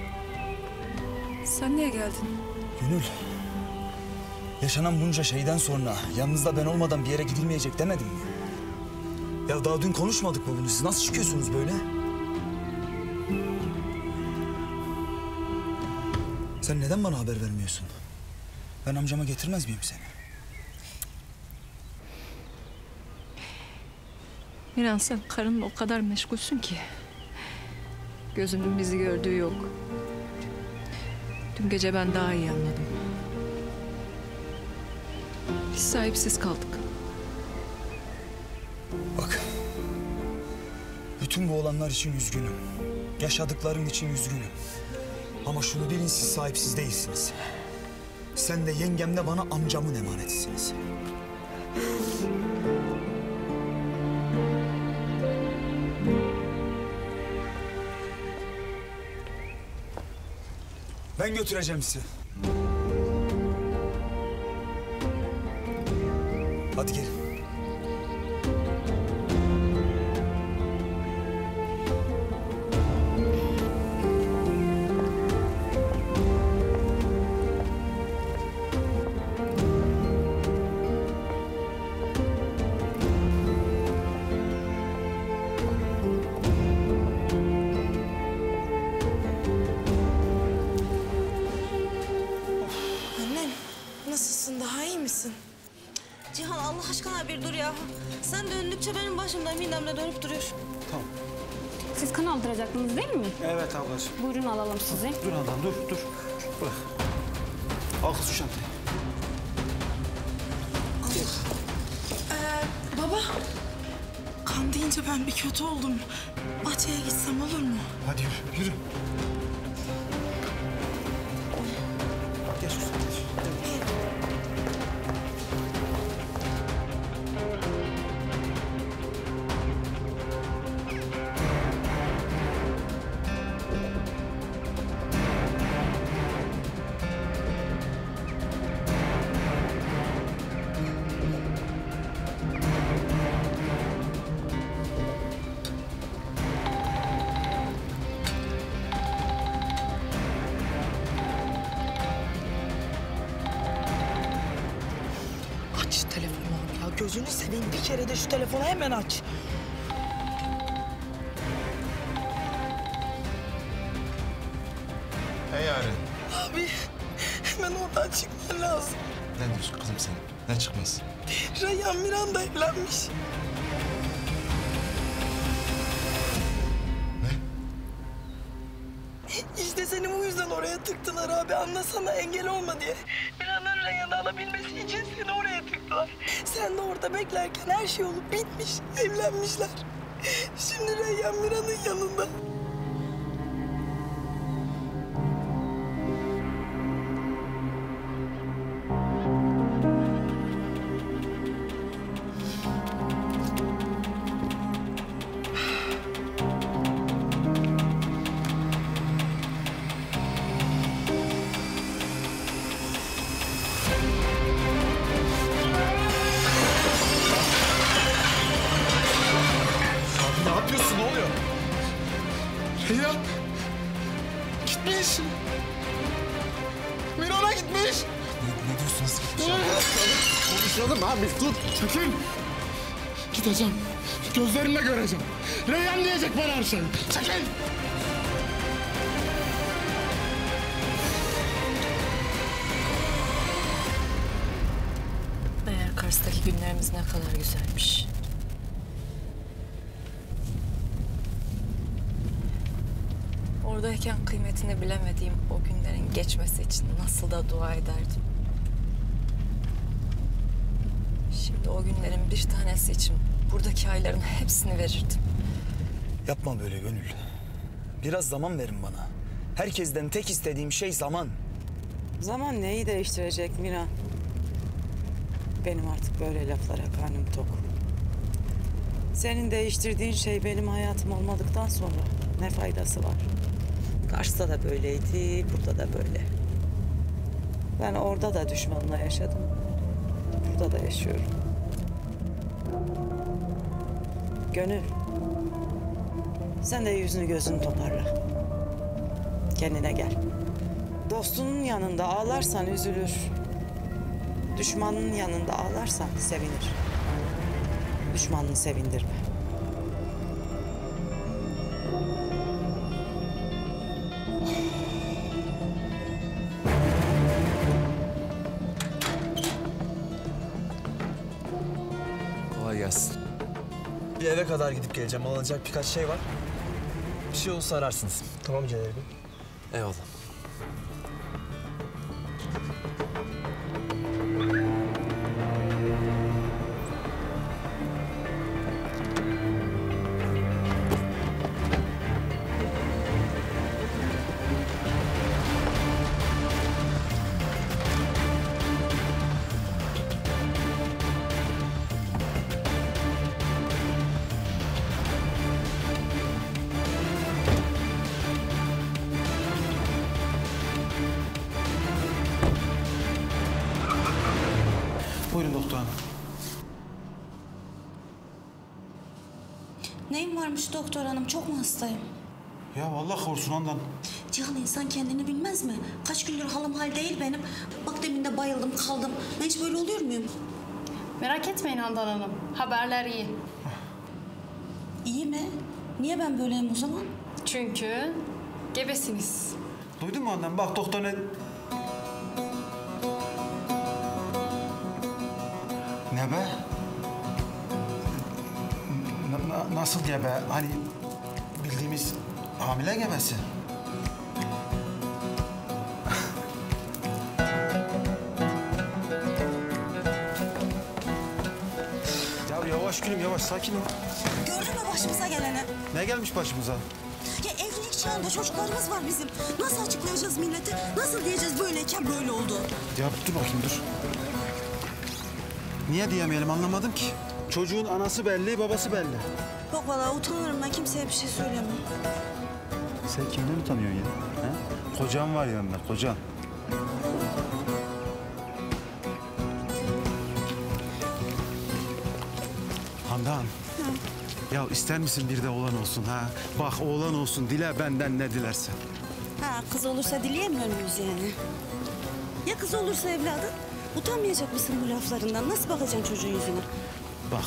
Sen niye geldin? Gönül. Yaşanan bunca şeyden sonra yanınızda ben olmadan bir yere gidilmeyecek demedim mi? Ya daha dün konuşmadık mı bunu? Siz nasıl çıkıyorsunuz böyle? Sen neden bana haber vermiyorsun? Ben amcama getirmez miyim seni? Miran, sen karınla o kadar meşgulsün ki. Gözünün bizi gördüğü yok. Dün gece ben daha iyi anladım. Biz sahipsiz kaldık. Bak. Bütün bu olanlar için üzgünüm. Yaşadıklarım için üzgünüm. Ama şunu bilin, siz sahipsiz değilsiniz. Sen de yengem de bana amcamın emanetisiniz. Ben götüreceğim sizi. Hadi gelin. Nasılsın? Daha iyi misin? Cihan Allah aşkına bir dur ya. Sen döndükçe benim başımda midemde dönüp duruyor. Tamam. Siz kan aldıracaktınız değil mi? Evet ablacığım. Buyurun alalım sizi. Dur adam dur dur. Bırak. Al kız şu şantayı. Ee, baba. Kan deyince ben bir kötü oldum. Bahçeye gitsem olur mu? Hadi yürü yürü. Geç Hüsnü geç. Gözünü seveyim bir kere de şu telefonu hemen aç. He yani. Abi hemen oradan çıkman lazım. Ne diyorsun kızım sen? Ne çıkmaz? Reyhan Miranda evlenmiş. İşte seni bu yüzden oraya tıktılar abi. Anlasana, engel olma diye. Miranda'nın Reyhan'ı alabilmesi için seni oraya tıktılar. Sen de orada beklerken her şey olup bitmiş. Evlenmişler. Şimdi Reyhan Mira'nın yanında. Ne yapıyorsun? Ne oluyor? Reyhan gitmiş. Miran'a gitmiş. Ne, ne diyorsunuz? Konuşalım abi, dur. Çekil. Gideceğim. Gözlerimle göreceğim. Reyhan diyecek bana her şeyi. Çekil. Meğer Kars'taki günlerimiz ne kadar güzelmiş. Oradayken kıymetini bilemediğim o günlerin geçmesi için nasıl da dua ederdim. Şimdi o günlerin bir tanesi için buradaki ayların hepsini verirdim. Yapma böyle Gönül. Biraz zaman verin bana. Herkesten tek istediğim şey zaman. Zaman neyi değiştirecek Miran? Benim artık böyle laflara karnım tok. Senin değiştirdiğin şey benim hayatım olmadıktan sonra ne faydası var? Kars'ta da böyleydi, burada da böyle. Ben orada da düşmanla yaşadım. Burada da yaşıyorum. Gönül, sen de yüzünü gözünü toparla. Kendine gel. Dostunun yanında ağlarsan üzülür. Düşmanının yanında ağlarsan sevinir. Düşmanını sevindirme. Kolay gelsin. Bir eve kadar gidip geleceğim. Alınacak birkaç şey var. Bir şey olursa ararsınız. Tamam Caner Bey. Eyvallah. Buyurun doktor hanım. Neyim varmış doktor hanım? Çok mu hastayım? Ya vallahi korksun ondan. Cihan insan kendini bilmez mi? Kaç gündür halim hal değil benim. Bak demin de bayıldım kaldım. Ben hiç böyle oluyor muyum? Merak etmeyin Handan Hanım. Haberler iyi. İyi mi? Niye ben böyleyim o zaman? Çünkü gebesiniz. Duydun mu annem? Bak doktor ne... Ne be? Na- na- nasıl gebe? Hani bildiğimiz hamile gebesi. Ya yavaş gülüm yavaş sakin ol. Gördün mü başımıza geleni? Ne gelmiş başımıza? Ya evlilik çağında çocuklarımız var bizim. Nasıl açıklayacağız millete? Nasıl diyeceğiz böyleyken böyle oldu? Ya dur bakayım dur. Niye diyemeyelim anlamadım ki. Çocuğun anası belli, babası belli. Yok vallahi utanırım ben kimseye bir şey söylemiyorum. Sen kimden utanıyorsun ya? Ha? Kocan var yanında, kocan. Handan. Ya ister misin bir de oğlan olsun ha? Bak oğlan olsun, dile benden ne dilersen. Ha kız olursa dileyemiyor muyuz yani? Ya kız olursa evladım? Utanmayacak mısın bu laflarından? Nasıl bakacaksın çocuğun yüzüne? Bak.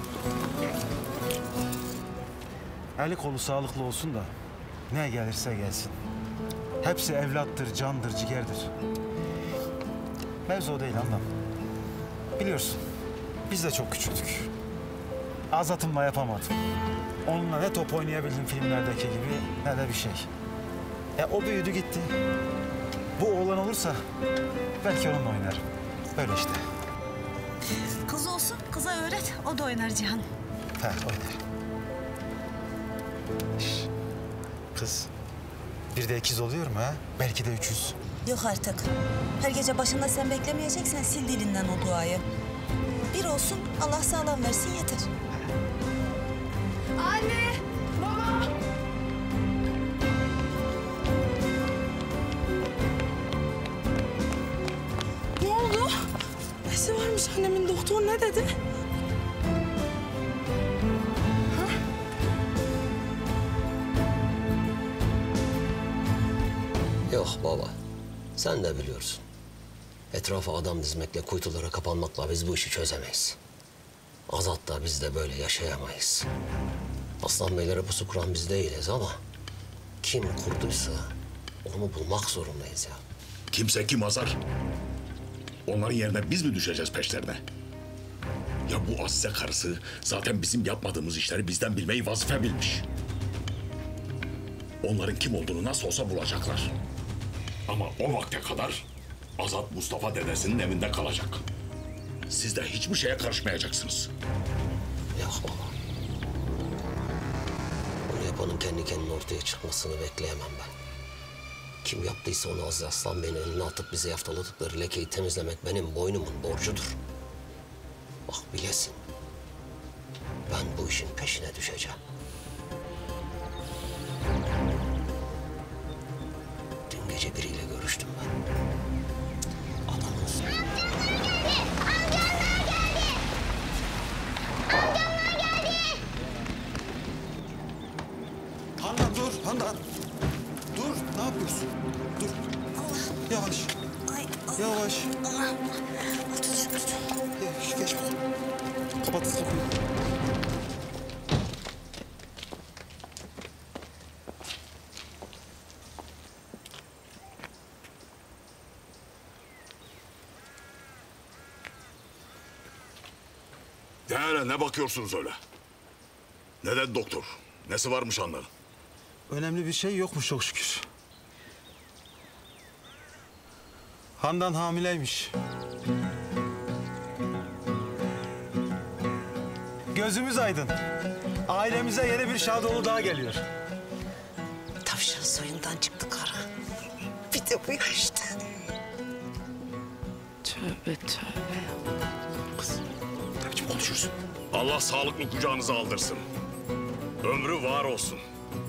Eli kolu sağlıklı olsun da ne gelirse gelsin. Hepsi evlattır, candır, ciğerdir. Mevzu o değil anlam. Biliyorsun, biz de çok küçüktük. Azat'ımla yapamadım. Onunla ne top oynayabildim filmlerdeki gibi ne de bir şey. E o büyüdü gitti. Bu oğlan olursa belki onunla oynarım. Böyle işte. Kız olsun, kıza öğret. O da oynar Cihan. He, oynar. Şş, kız, bir de ikiz oluyor mu ha? Belki de üç yüz. Yok artık. Her gece başında sen beklemeyeceksen sil dilinden o duayı. Bir olsun, Allah sağlam versin yeter. Anne! Baba! Ne oldu? Nesi varmış annemin? Doktor ne dedi? Yok baba. Sen de biliyorsun. Etrafa adam dizmekle, kuytulara kapanmakla biz bu işi çözemeyiz. Azat da biz de böyle yaşayamayız. Aslan Beylere pusu kuran biz değiliz ama kim kurduysa onu bulmak zorundayız ya. Kimse kim Azar? Onların yerine biz mi düşeceğiz peşlerine? Ya bu Azize karısı zaten bizim yapmadığımız işleri bizden bilmeyi vazife bilmiş. Onların kim olduğunu nasıl olsa bulacaklar. Ama o vakte kadar Azat Mustafa dedesinin evinde kalacak. Siz de hiçbir şeye karışmayacaksınız. Yok baba. Bunu yapanın kendi kendine ortaya çıkmasını bekleyemem ben. Kim yaptıysa onu Aziz Aslan Bey'in önüne atıp bize yaftaladıkları lekeyi temizlemek benim boynumun borcudur. Bak bilesin. Ben bu işin peşine düşeceğim. Dün gece biriyle görüştüm ben. Adamın sonu. Handan dur, Handan. Dur, ne yapıyorsun? Dur. Yavaş. Yavaş. Geç, geç. Kapat kapıyı. De hele ne bakıyorsunuz öyle? Neden doktor? Nesi varmış anların? Önemli bir şey yokmuş çok şükür. Handan hamileymiş. Gözümüz aydın. Ailemize yeni bir Şadoğlu daha geliyor. Tavşan soyundan çıktı kara. Bir de bu yaşta. Tövbe tövbe. Kız, ne biçim konuşursun? Allah sağlıklı kucağınıza aldırsın. Ömrü var olsun.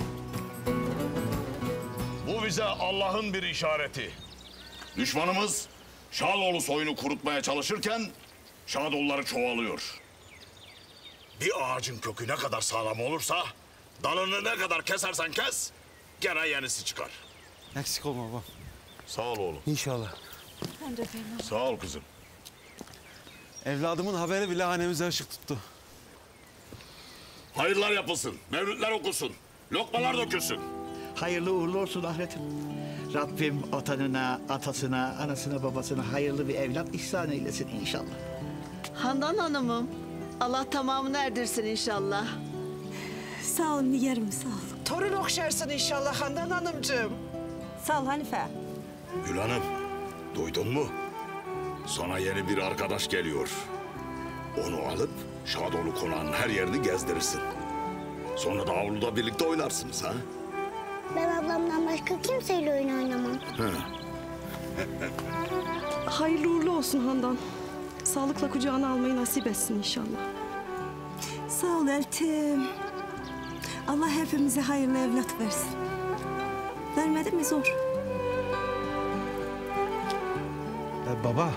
Bu bize Allah'ın bir işareti. Düşmanımız Şadoğlu soyunu kurutmaya çalışırken Şadoğulları çoğalıyor. Bir ağacın kökü ne kadar sağlam olursa dalını ne kadar kesersen kes gene yenisi çıkar. Eksik olma babam. Sağ ol oğlum. İnşallah. Ben de Ferman. Sağ ol kızım. Evladımın haberi bile hanemize ışık tuttu. Hayırlar yapılsın, mevlütler okusun, lokmalar dökülsün. Hayırlı uğurlu olsun Ahret'im. Rabbim vatanına, atasına, anasına, babasına hayırlı bir evlat ihsan eylesin inşallah. Handan Hanım'ım, Allah tamamını erdirsin inşallah. Sağ ol Nigar'ım, sağ ol. Torun okşarsın inşallah Handan Hanımcığım. Sağ ol Hanife. Gül Hanım, duydun mu? Sana yeni bir arkadaş geliyor. Onu alıp Şadoğlu konağının her yerini gezdirirsin. Sonra da avluda birlikte oynarsınız ha? Ben ablamdan başka kimseyle oyun oynamam. Hayırlı uğurlu olsun Handan. Sağlıkla kucağına almayı nasip etsin inşallah. Sağ ol Eltim. Allah hepimize hayırlı evlat versin. Vermedi mi zor? Ee, baba,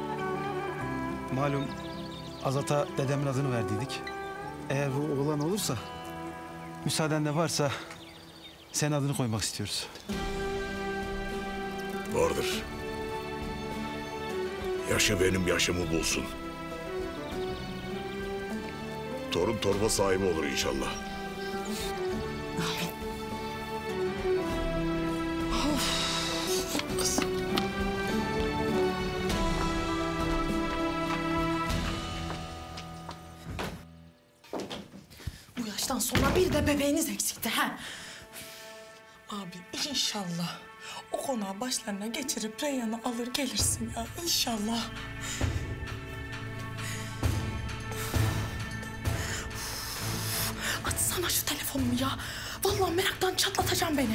malum Azat'a dedemin adını verdiydik. Eğer bu oğlan olursa, müsaaden de varsa senin adını koymak istiyoruz. Vardır. yaşı benim yaşımı bulsun. Torun torba sahibi olur inşallah. Amin. Bu yaştan sonra bir de bebeğiniz eksikti ha. Abi inşallah o konağı başlarına geçirip Reyhan'ı alır gelirsin ya inşallah. Açsana şu telefonumu ya. Vallahi meraktan çatlatacağım beni.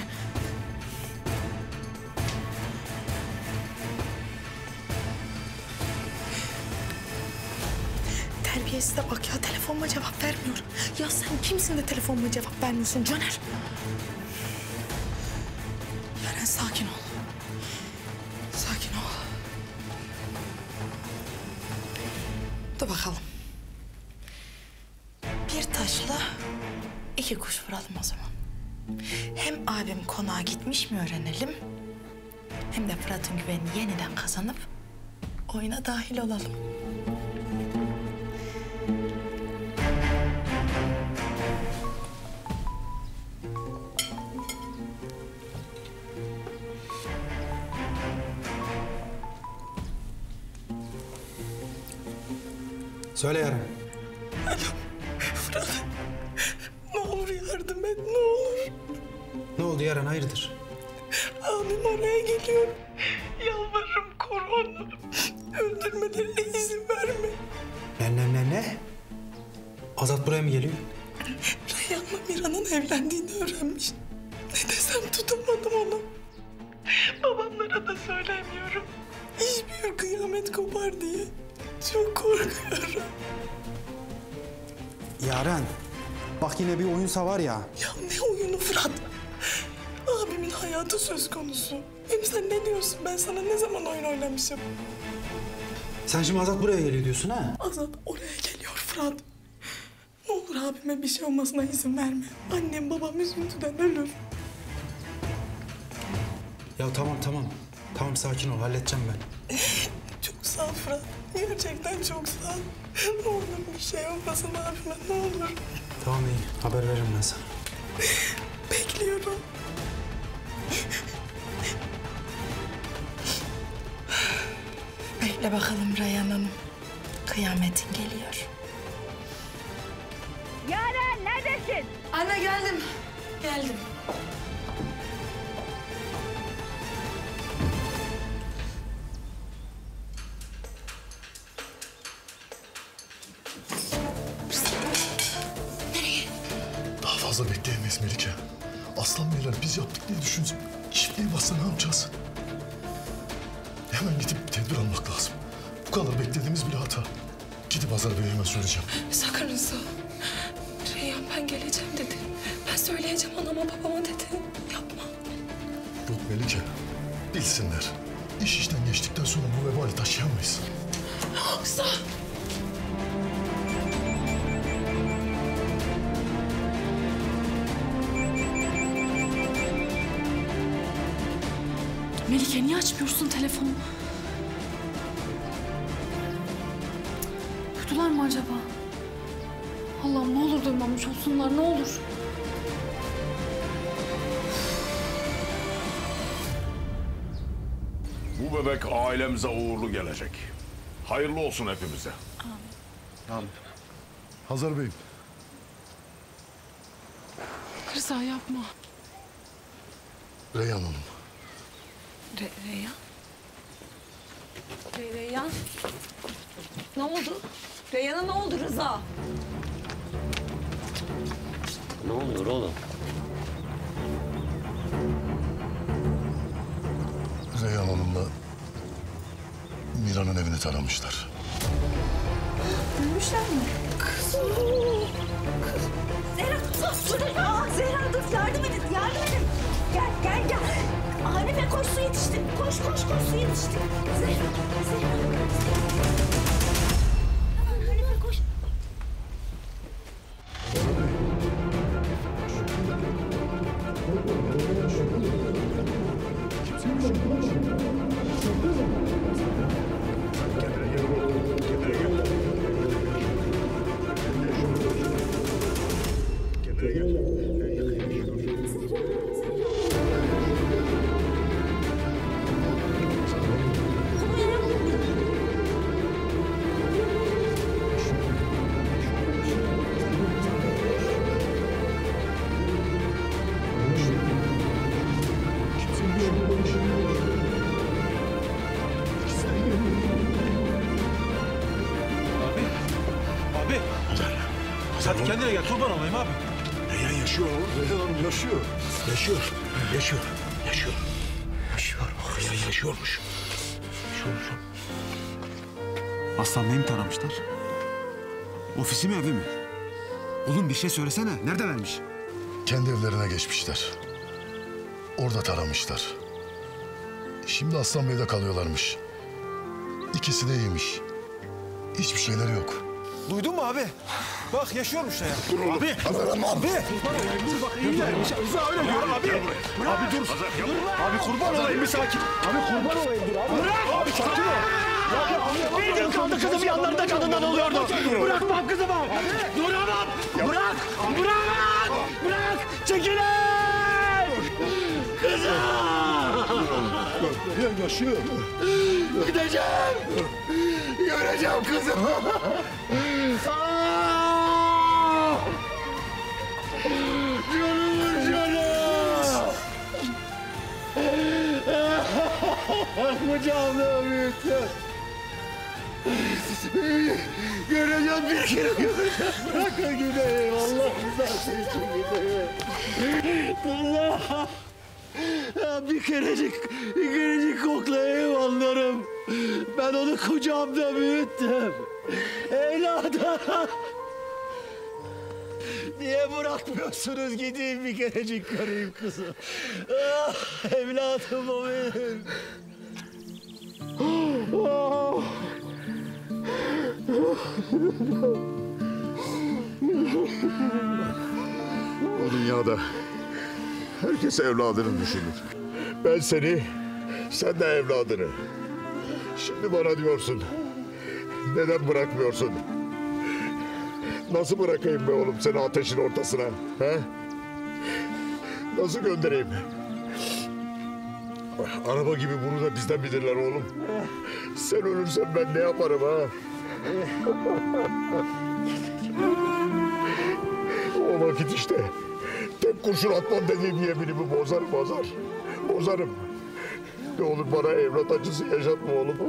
Terbiyesize bak ya, telefonuma cevap vermiyor. Ya sen kimsin de telefonuma cevap vermiyorsun Caner? Yaren sakin ol. Sakin ol. Dur bakalım. Bir taşla iki kuş vuralım o zaman. Hem abim konağa gitmiş mi öğrenelim, hem de Fırat'ın güvenini yeniden kazanıp oyuna dahil olalım. Söyle Yaren. Fırat, ne olur yardım et, ne olur. Ne oldu Yaren, hayırdır? Abim oraya geliyor. Yalvarırım koru onu. Öldürmelerine izin verme. Ne ne ne ne? Azat buraya mı geliyor? Reyhan'la Mira'nın evlendiğini öğrenmiş. Ne desem tutamadım onu. Babamlara da söylemiyorum. Hiçbir kıyamet kopar diye. Çok korkuyorum. Yaren, bak yine bir oyunsa var ya. Ya ne oyunu Fırat? Abimin hayatı söz konusu. Hem sen ne diyorsun? Ben sana ne zaman oyun oynamışım? Sen şimdi Azat buraya geliyor diyorsun ha? Azat oraya geliyor Fırat. Ne olur abime bir şey olmasına izin verme. Annem babam üzüntüden ölür. Ya tamam tamam. Tamam sakin ol, halledeceğim ben. Çok sağ ol Fırat. Gerçekten çok sağ ol. Ne olur bir şey olmasın abime, ne olur. Tamam iyi, haber veririm ben sana. Bekliyorum. Bekle bakalım Reyhan Hanım. Kıyametin geliyor. Yaren neredesin? Anne geldim. Geldim. Daha fazla bekleyemeyiz Melike. Aslan Beyler biz yaptık diye düşünsün. Çiftliği bassa ne yapacağız? Hemen gidip tedbir almak lazım. Bu kadar beklediğimiz bile hata. Gidip Azar Bey'e hemen söyleyeceğim. Sakın Rıza. Reyhan ben geleceğim dedi. Ben söyleyeceğim anama babama dedi. Yapma. Yok Melike. Bilsinler. İş işten geçtikten sonra bu vebali taşıyamayız. Yoksa... Melike niye açmıyorsun telefonu? Duydular mı acaba? Allah'ım ne olur duymamış olsunlar, ne olur. Bu bebek ailemize uğurlu gelecek. Hayırlı olsun hepimize. Amin. Hazar Bey'im. Rıza yapma. Reyhan Hanım. Re Reyhan? Re Reyhan? Ne oldu? Reyhan'a ne oldu Rıza? Ne oluyor oğlum? Reyhan Hanım'la Mira'nın evini taramışlar. Ölmüşler mi? Kızım. Kız. Zehra dur, dur ya. Zehra dur, yardım edin, yardım edin. Gel, gel, gel. Hanife koş, su yetişti. Koş, koş, koş, su yetişti. Zehra, Zehra. Hanife koş. Gel Abi. Hadi kendine gel. Kurban olayım abi. Reyhan yaşıyor oğlum. Reyhan Hanım yaşıyor. Yaşıyor. Yaşıyor. Yaşıyor. Yaşıyor. Reyhan yaşıyormuş. Yaşıyormuş. Aslan Bey'i mi taramışlar? Ofisi mi evi mi? Oğlum bir şey söylesene. Nerede vermiş? Kendi evlerine geçmişler. Orada taramışlar. Şimdi Aslan Bey'de kalıyorlarmış. İkisi de iyiymiş. Hiçbir şeyleri yok. Duydun mu abi? Bak yaşıyormuş ya. Dur oğlum. Abi. Hazırım abi. Dur bak iyi de. Rıza öyle diyor abi. Abi dur. Abi kurban olayım bir sakin. Abi kurban olayım dur abi. Bırak. Abi sakin ol. Bir gün kaldı kızım yanlarında kadından oluyordu. Bırakmam kızımı. Duramam. Bırak. Bırak. Bırak. Çekilin. Kızım. Reyhan yaşıyor. Gideceğim. Göreceğim kızımı. Canım canım. Kucağımda büyüttü. Göreceğim bir kere göreceğim. Bırakın gideyim. Allah rızası için gideyim. Allah. Bir kerecik, bir kerecik koklayayım anlarım. Ben onu kucağımda büyüttüm. Evladım. Niye bırakmıyorsunuz gideyim bir kerecik göreyim kızım. Ah, evladım o benim. Ah. Bu dünyada herkes evladını düşünür. Ben seni, sen de evladını. Şimdi bana diyorsun, neden bırakmıyorsun? Nasıl bırakayım be oğlum seni ateşin ortasına? He? Nasıl göndereyim? Araba gibi bunu da bizden bilirler oğlum. Sen ölürsen ben ne yaparım ha? O vakit işte tek kurşun atmam dediğim yeminimi bozar bozar. Bozarım. Ne olur bana evlat acısı yaşatma oğlum.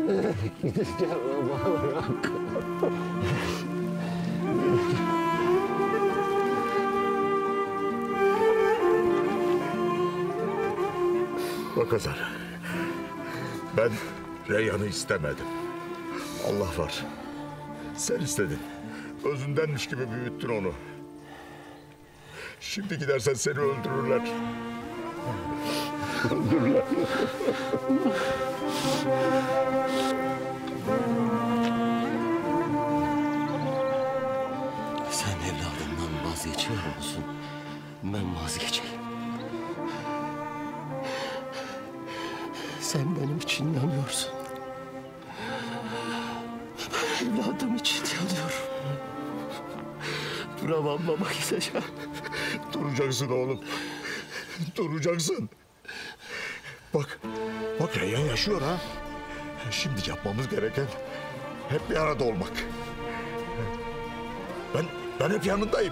Bak Hazar, ben Reyhan'ı istemedim. Allah var. Sen istedin. Özündenmiş gibi büyüttün onu. Şimdi gidersen seni öldürürler. Öldürürler. Sen evladından vazgeçiyor musun? Ben vazgeçeyim. Sen benim için yanıyorsun. Ben evladım için yanıyorum. Duramam baba, gideceğim. Duracaksın oğlum. Duracaksın. Bak, bak Reyhan yaşıyor ha. Şimdi yapmamız gereken hep bir arada olmak. Ben, ben hep yanındayım.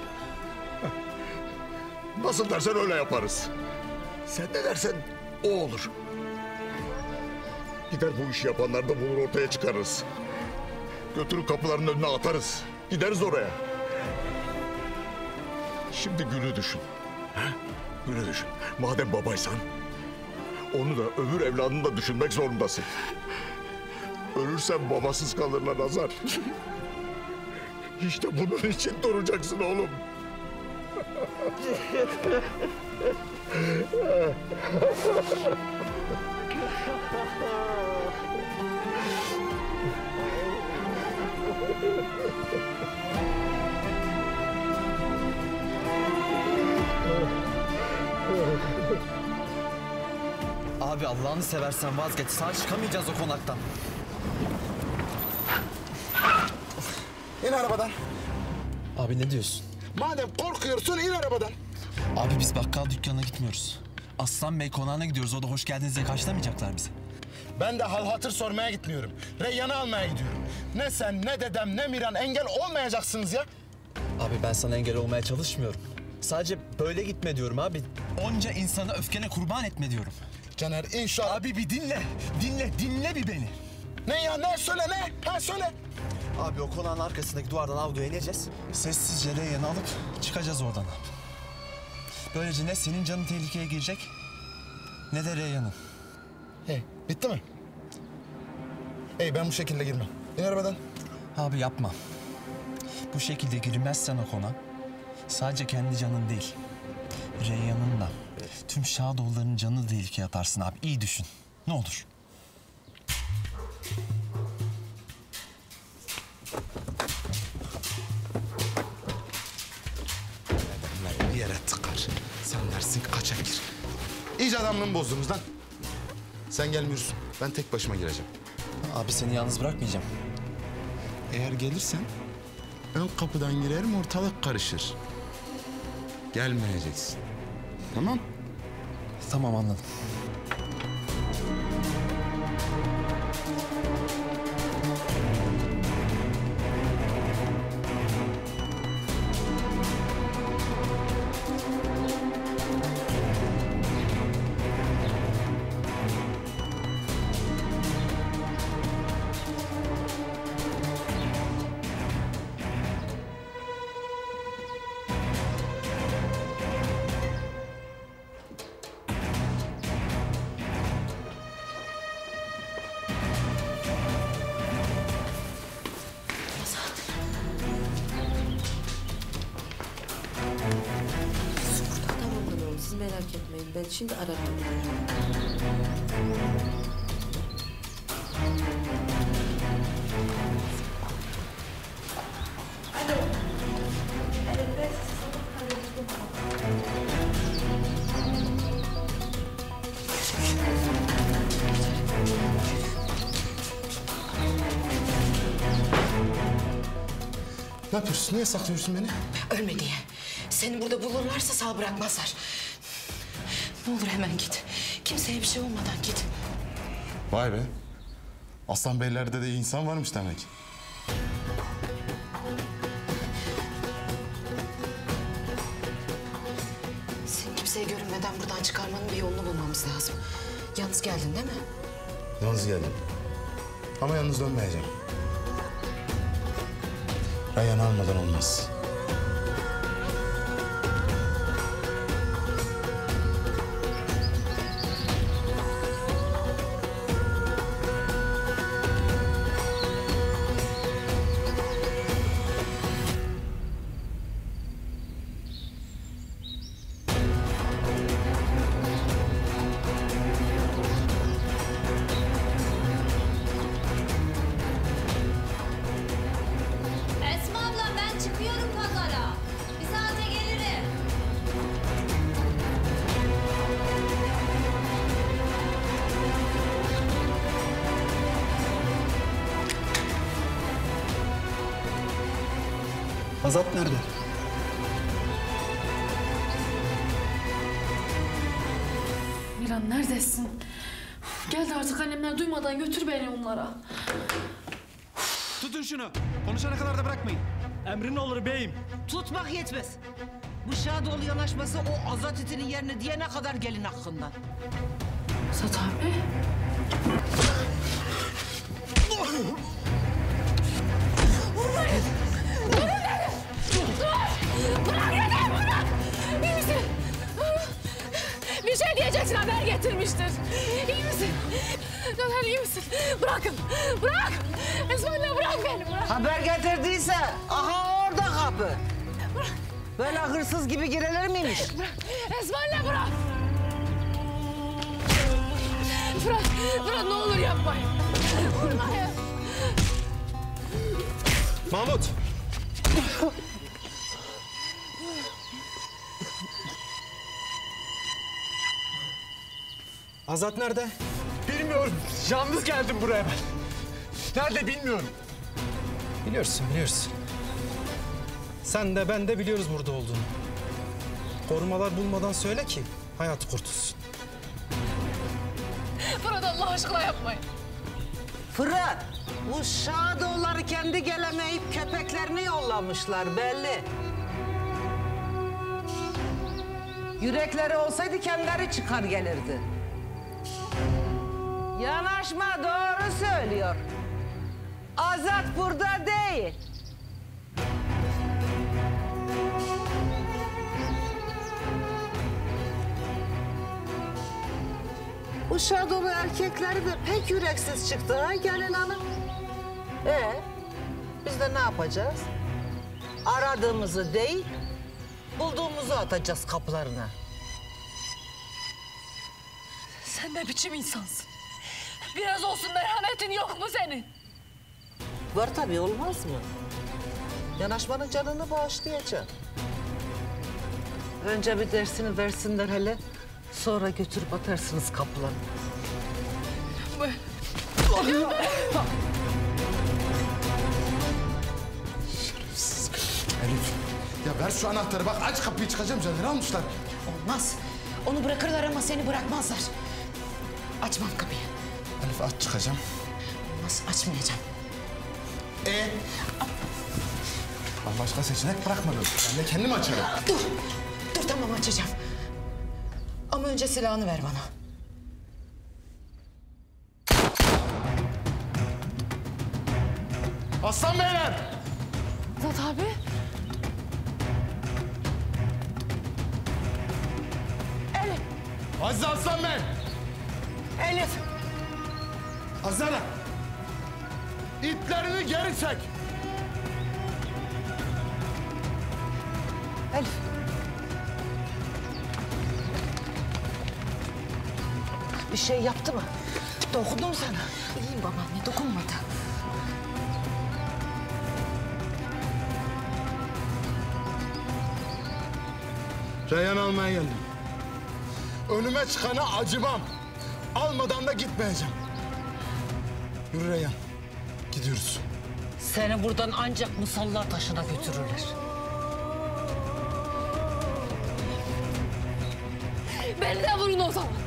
Nasıl dersen öyle yaparız. Sen ne dersen o olur. Gider bu işi yapanları da bulur ortaya çıkarırız. Götürüp kapıların önüne atarız. Gideriz oraya. Şimdi Gül'ü düşün. He? Gül'ü düşün. Madem babaysan onu da öbür evladını da düşünmek zorundasın. Ölürsen babasız kalırlar Hazar. İşte bunun için duracaksın oğlum. Abi Allah'ını seversen vazgeç. Sağ çıkamayacağız o konaktan. İn arabadan. Abi ne diyorsun? Madem korkuyorsun in arabadan. Abi biz bakkal dükkanına gitmiyoruz. Aslan Bey konağına gidiyoruz. O da hoş geldiniz diye karşılamayacaklar bizi. Ben de hal hatır sormaya gitmiyorum. Reyyan'ı almaya gidiyorum. Ne sen, ne dedem, ne Miran engel olmayacaksınız ya. Abi ben sana engel olmaya çalışmıyorum. Sadece böyle gitme diyorum abi. Onca insanı öfkene kurban etme diyorum. Caner inşallah... Abi bir dinle, dinle, dinle bir beni. Ne ya, ne? Söyle ne? Ha söyle. Abi o konağın arkasındaki duvardan avluya ineceğiz. Sessizce Reyyan'ı alıp çıkacağız oradan abi. Böylece ne senin canın tehlikeye girecek ne de Reyyan'ın. Hey, bitti mi? Hey, ben bu şekilde girmem. İn arabadan. Abi yapma. Bu şekilde girmezsen o konağa sadece kendi canın değil, Reyyan'ın da tüm Şadoğulları'nın canını tehlikeye atarsın abi. İyi düşün. Ne olur. Bunlar bir yere tıkar. Sen dersin ki kaçak gir. İyice adamlığımı bozdunuz lan. Sen gelmiyorsun. Ben tek başıma gireceğim. Abi seni yalnız bırakmayacağım. Eğer gelirsen ön kapıdan girerim, ortalık karışır. Gelmeyeceksin. Tamam? Tamam, anladım. Siz merak etmeyin, ben şimdi ararım. Alo. Evet, ben Ne yapıyorsun? Niye saklıyorsun beni? Ölme diye. Seni burada bulurlarsa sağ bırakmazlar. Ne olur hemen git. Kimseye bir şey olmadan git. Vay be. Aslan Beylerde de iyi insan varmış demek. Seni kimseye görünmeden buradan çıkarmanın bir yolunu bulmamız lazım. Yalnız geldin değil mi? Yalnız geldim. Ama yalnız dönmeyeceğim. Reyyan'ı almadan olmaz. Esma abla ben çıkıyorum pazara. Bir saate gelirim. Azat nerede? Miran neredesin? Gel de artık annemler duymadan götür beni onlara. Tutun şunu. Konuşana kadar da bırakmayın. Emrin olur beyim. Tutmak yetmez. Bu Şadoğlu yanaşması o Azat itinin yerine diyene kadar gelin hakkından. Azat abi. Bırak yeter bırak. İyi misin? Bir şey diyeceksin haber getirmiştir. İyi misin? Caner iyi misin? Bırakın. Bırak. Esma'yla bırak beni bırak. Haber getirdiyse aha orada kapı. Böyle hırsız gibi girilir miymiş? Esma'yla bırak. Bırak. Bırak ne olur yapmayın. Vurma ya. Mahmut! Azat nerede? Bilmiyorum. Yalnız geldim buraya ben. Nerede bilmiyorum. Biliyorsun, biliyorsun. Sen de ben de biliyoruz burada olduğunu. Korumalar bulmadan söyle ki hayatı kurtulsun. Fırat Allah aşkına yapmayın. Fırat, bu Şadoğulları kendi gelemeyip köpeklerini yollamışlar belli. Yürekleri olsaydı kendileri çıkar gelirdi. Yanaşma, doğru söylüyor. Azat burada değil. Bu Şadoğlu erkekleri de pek yüreksiz çıktı ha gelin hanım. Ee, biz de ne yapacağız? Aradığımızı değil, bulduğumuzu atacağız kapılarına. Sen ne biçim insansın? Biraz olsun merhametin yok mu senin? Var tabii, olmaz mı? Yanaşmanın canını bağışlayacağım. Önce bir dersini versinler hele. Sonra götürüp atarsınız kapılarına. Böyle. Şerefsiz. Elif. Ya ver şu anahtarı bak aç kapıyı çıkacağım canları almışlar. Olmaz. Onu bırakırlar ama seni bırakmazlar. Açmam kapıyı. Elif aç çıkacağım. Olmaz, açmayacağım. Ee? Ben başka seçenek bırakmadım. Ben de kendim açarım. Dur. Dur tamam açacağım. Ama önce silahını ver bana. Aslan beyler! Zat abi. Elif. Aziz Aslan Bey! Elif. Hazara! İplerini geri çek! Elif. Bir şey yaptı mı? Dokundum sana. İyiyim babaanne, dokunmadı. Reyhan almaya geldim. Önüme çıkana acımam. Almadan da gitmeyeceğim. Yürü Reyhan. Gidiyoruz. Seni buradan ancak musalla taşına götürürler. Beni de vurun o zaman.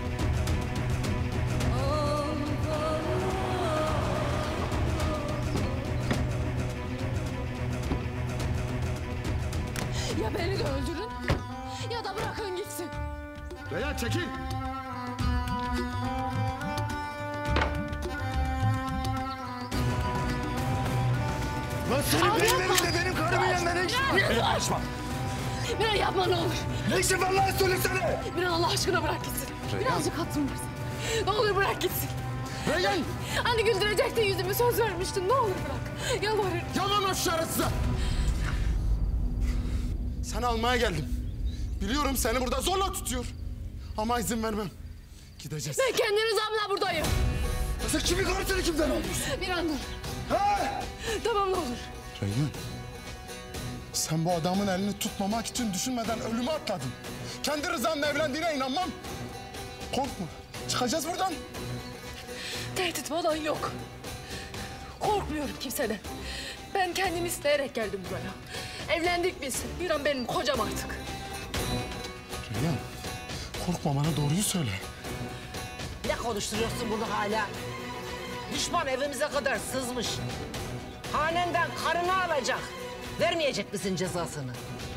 Ya beni de öldürün ya da bırakın gitsin. Reyhan çekil. Lan senin Abi benim yapma. evimde benim karımın yanında ne işin var? Miran, Benim karışma. Miran yapma ne olur. Ne işin var lan söylesene. Miran Allah aşkına bırak gitsin. Reyhan. Birazcık hatırım versin. Ne olur bırak gitsin. Reyhan. Hani güldürecektin yüzümü söz vermiştin. Ne olur bırak. Yalvarırım. Yalan o şerefsize. Seni almaya geldim. Biliyorum seni burada zorla tutuyor. Ama izin vermem. Gideceğiz. Ben kendi rızamla buradayım. Sen kimin kartını kimden alıyorsun? Miran dur. Ha? Tamam ne olur. Reyhan. Sen bu adamın elini tutmamak için düşünmeden ölüme atladın. Kendi rızanla evlendiğine inanmam. Korkma. Çıkacağız buradan. Tehdit falan yok. Korkmuyorum kimseden. Ben kendim isteyerek geldim buraya. Evlendik biz. Miran benim kocam artık. Reyhan. Korkma bana doğruyu söyle. Ne konuşturuyorsun bunu hala? Düşman evimize kadar sızmış. Hanenden karını alacak. Vermeyecek misin cezasını?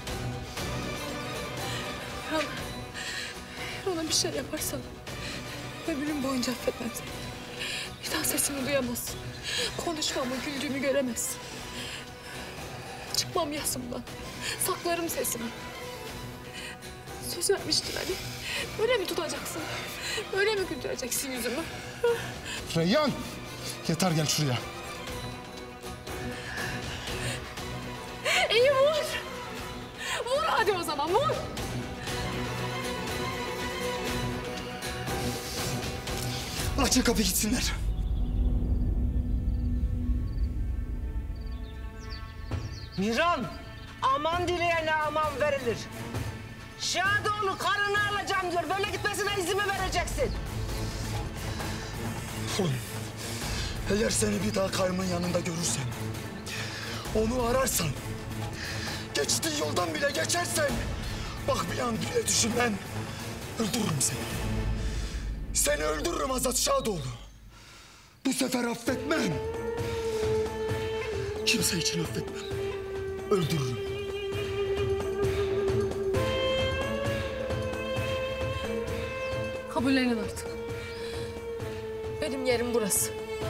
Miran, ona bir şey yaparsan ömrüm boyunca affetmem seni. Bir daha sesimi duyamazsın. Konuşmamı, güldüğümü göremezsin. Çıkmam yasımdan. Saklarım sesimi. Söz vermiştin hani. Böyle mi tutacaksın? Böyle mi güldüreceksin yüzümü? Reyhan. Yeter gel şuraya. İyi vur. Vur hadi o zaman vur. Açın kapıyı gitsinler. Miran, aman dileyene aman verilir. Şadoğlu karını alacağım diyor. Böyle gitmesine izin mi vereceksin? Oğlum, eğer seni bir daha karımın yanında görürsem, onu ararsan, geçtiği yoldan bile geçersen... Bak bir an bile düşünmen. Öldürürüm seni. Seni öldürürüm Azat Şadoğlu. Bu sefer affetmem. Kimse için affetmem. Öldürürüm. Kabullenin artık. Benim yerim burası.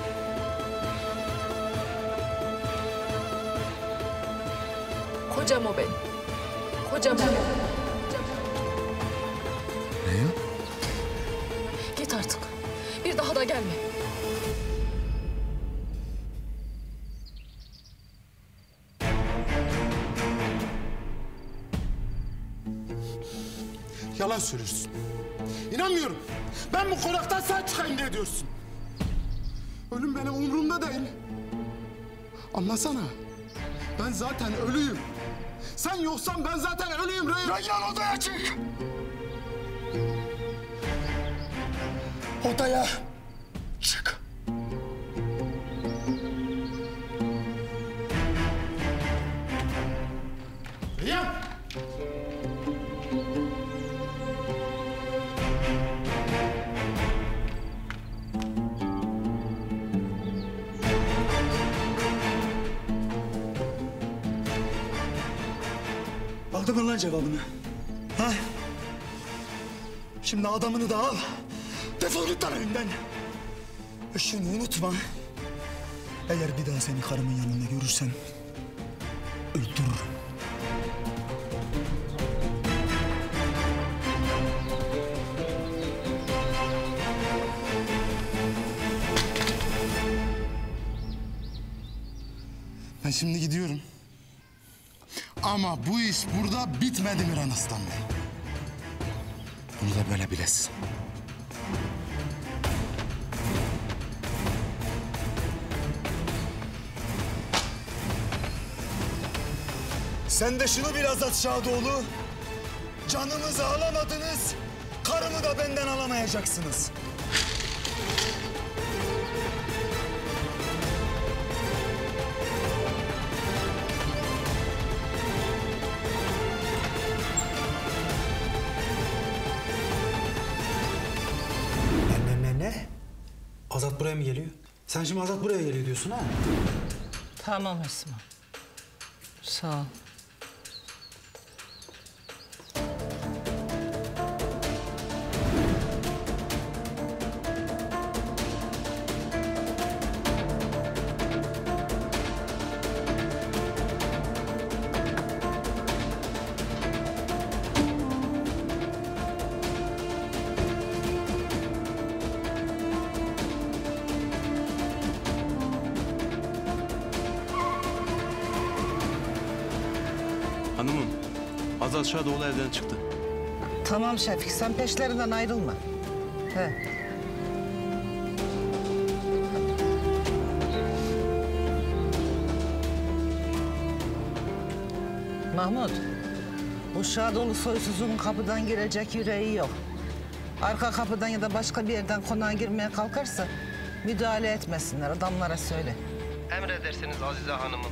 Kocam o benim. Kocam o. Reyhan? Git artık. Bir daha da gelme. Yalan söylüyorsun. İnanmıyorum. Ben bu konaktan sağ çıkayım diye diyorsun. Ölüm benim umurumda değil. Anlasana. Ben zaten ölüyüm. Sen yoksan ben zaten ölüyüm Reyhan. Reyhan odaya çık. Odaya çık. Reyhan. Aldın mı lan cevabını? Ha? Şimdi adamını da al. Defol git lan evimden. E şunu unutma. Eğer bir daha seni karımın yanında görürsem... öldürürüm. Ben şimdi gidiyorum. Ama bu iş burada bitmedi Miran Aslan Bey. Bunu da böyle bilesin. Sen de şunu bil Azat Şadoğlu. Canımızı alamadınız, karımı da benden alamayacaksınız. Ne ne ne? Azat buraya mı geliyor? Sen şimdi Azat buraya geliyor diyorsun ha? Tamam Esma. Sağ ol. Hanımım, Azat Şadoğlu evden çıktı. Tamam Şefik, sen peşlerinden ayrılma. He. Mahmut, bu Şadoğlu soysuzun kapıdan girecek yüreği yok. Arka kapıdan ya da başka bir yerden konağa girmeye kalkarsa müdahale etmesinler, adamlara söyle. Emredersiniz Azize Hanım'ım.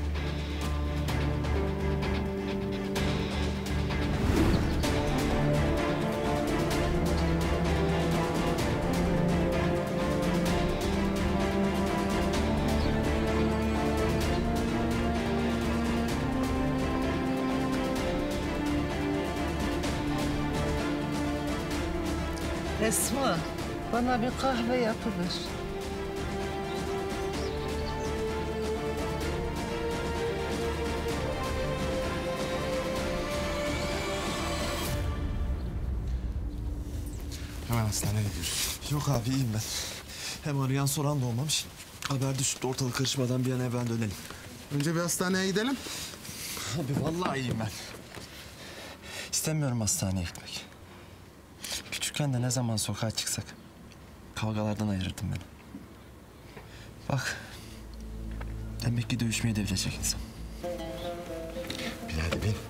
Esma, bana bir kahve yapıver. Hemen hastaneye gidiyoruz. Yok abi iyiyim ben. Hem arayan soran da olmamış. Haber düşüp de ortalık karışmadan bir an evvel dönelim. Önce bir hastaneye gidelim. Abi vallahi iyiyim ben. İstemiyorum hastaneye gitmek. Küçükken de ne zaman sokağa çıksak kavgalardan ayırırdın beni. Bak, demek ki dövüşmeyi de bilecek insan. Bin hadi bin.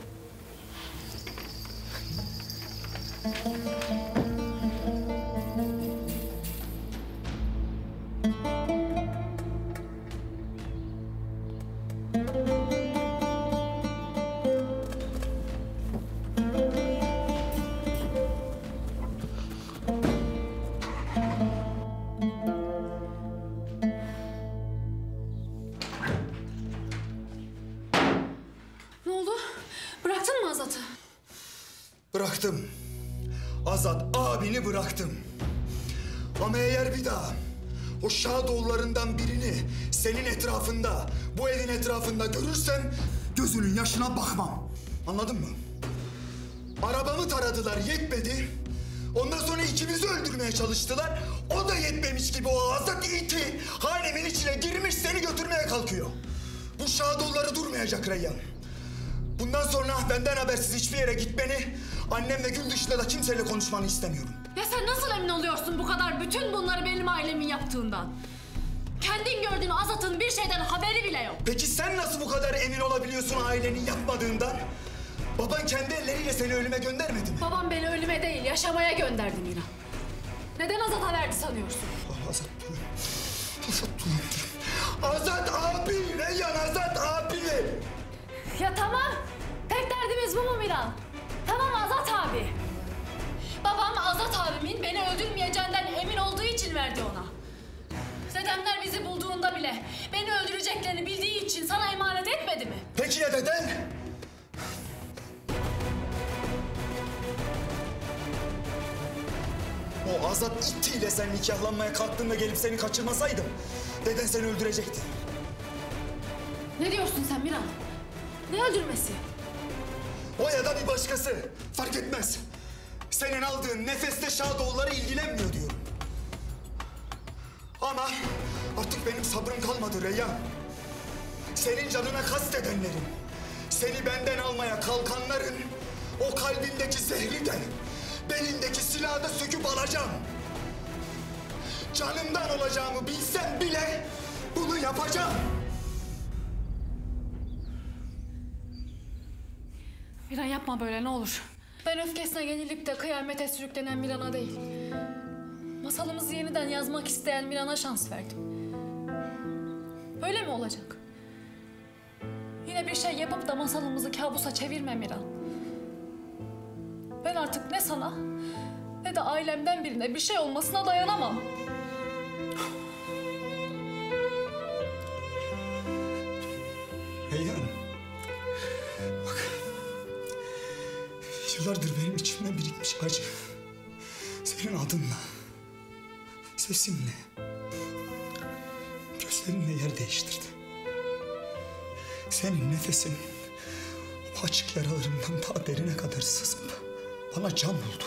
Bıraktım. Azat abini bıraktım. Ama eğer bir daha o Şadoğullarından birini senin etrafında, bu evin etrafında görürsem gözünün yaşına bakmam. Anladın mı? Arabamı taradılar, yetmedi. Ondan sonra ikimizi öldürmeye çalıştılar. O da yetmemiş gibi o Azat iti hanemin içine girmiş, seni götürmeye kalkıyor. Bu Şadoğulları durmayacak Reyyan. Bundan sonra benden habersiz hiçbir yere gitmeni, annemle Gül dışında da kimseyle konuşmanı istemiyorum. Ya sen nasıl emin oluyorsun bu kadar bütün bunları benim ailemin yaptığından? Kendin gördüğün Azat'ın bir şeyden haberi bile yok. Peki sen nasıl bu kadar emin olabiliyorsun ailenin yapmadığından? Baban kendi elleriyle seni ölüme göndermedi mi? Babam beni ölüme değil, yaşamaya gönderdi Mira. Neden Azat'a verdi sanıyorsun? Azat dur. Azat dur. Azat abi! Reyyan Azat abi! Ya tamam. Tek derdimiz bu mu Mira? Tamam Azat abi. Babam Azat abimin beni öldürmeyeceğinden emin olduğu için verdi ona. Dedemler bizi bulduğunda bile beni öldüreceklerini bildiği için sana emanet etmedi mi? Peki ya deden? O Azat itiyle sen nikahlanmaya kalktığında gelip seni kaçırmasaydım deden seni öldürecekti. Ne diyorsun sen Mira? Ne öldürmesi? O ya da bir başkası. Fark etmez. Senin aldığın nefeste Şadoğulları ilgilenmiyor diyorum. Ama artık benim sabrım kalmadı Reyyan. Senin canına kastedenlerin, seni benden almaya kalkanların o kalbindeki zehri de, belindeki silahı da söküp alacağım. Canımdan olacağımı bilsem bile bunu yapacağım. Miran yapma böyle ne olur. Ben öfkesine yenilip de kıyamete sürüklenen Miran'a değil. Masalımızı yeniden yazmak isteyen Miran'a şans verdim. Böyle mi olacak? Yine bir şey yapıp da masalımızı kabusa çevirme Miran. Ben artık ne sana ne de ailemden birine bir şey olmasına dayanamam. Reyyan, bak, yıllardır benim içimden birikmiş acı senin adınla, sesinle, gözlerinle yer değiştirdi. Senin nefesin o açık yaralarımdan ta derine kadar sızıp bana can buldu.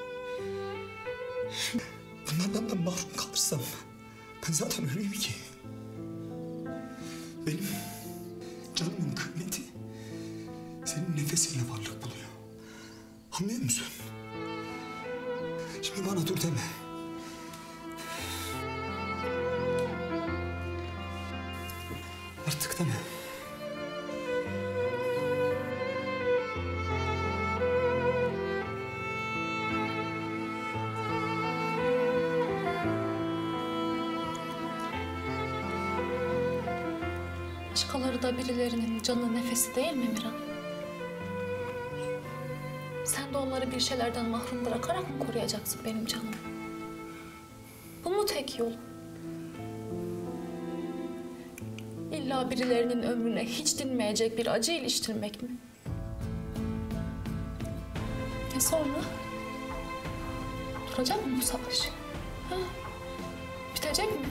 Bunlardan ben mahrum kalırsam ben zaten öleyim ki. Benim canımın kıymeti senin nefesinle varlık buluyor. Anlıyor musun? Şimdi bana dur deme. Artık deme. Başkaları da birilerinin canı nefesi değil mi Miran? Sen de onları bir şeylerden mahrum bırakarak mı koruyacaksın benim canımı? Bu mu tek yol? İlla birilerinin ömrüne hiç dinmeyecek bir acı iliştirmek mi? Ya sonra? Duracak mı bu savaş? Ha? Bitecek mi?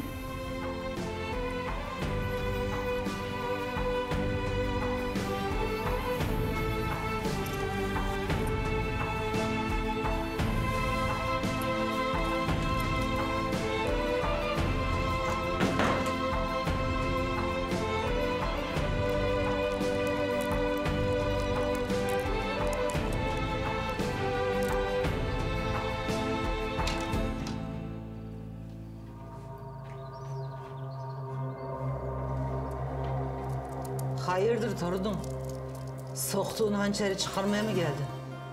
Hayırdır torunum? Soktuğun hançeri çıkarmaya mı geldin?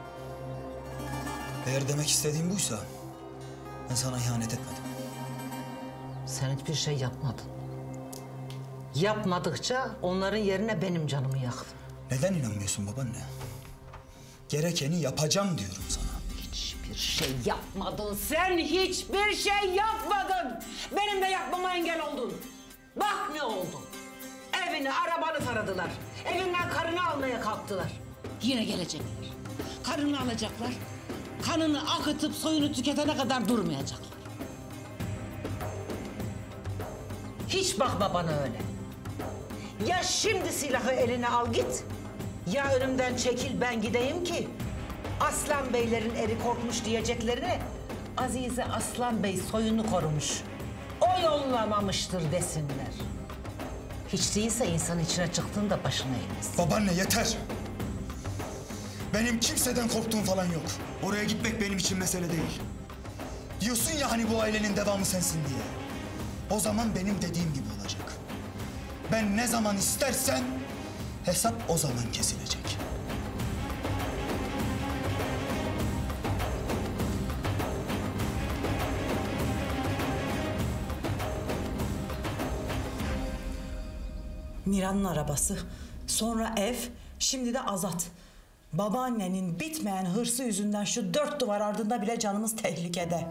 Eğer demek istediğim buysa ben sana ihanet etmedim. Sen hiçbir şey yapmadın. Yapmadıkça onların yerine benim canımı yaktın. Neden inanmıyorsun babaanne? Gerekeni yapacağım diyorum sana. Hiçbir şey yapmadın. Sen hiçbir şey yapmadın. Benim de yapmama engel oldun. Bak ne oldu. Evini, arabanı taradılar. Evinden karını almaya kalktılar. Yine gelecekler. karını alacaklar. Kanını akıtıp soyunu tüketene kadar durmayacaklar. Hiç bakma bana öyle. Ya şimdi silahı eline al git, ya önümden çekil ben gideyim ki Aslan Beylerin eri korkmuş diyeceklerine Azize Aslan Bey soyunu korumuş, o yollamamıştır desinler. Hiç değilse insan içine çıktığında başına eğmesin. Babaanne yeter. Benim kimseden korktuğum falan yok. Oraya gitmek benim için mesele değil. Diyorsun ya hani bu ailenin devamı sensin diye. O zaman benim dediğim gibi olacak. Ben ne zaman istersem hesap o zaman kesilecek. Miran'ın arabası, sonra ev, şimdi de Azat. Babaannenin bitmeyen hırsı yüzünden şu dört duvar ardında bile canımız tehlikede.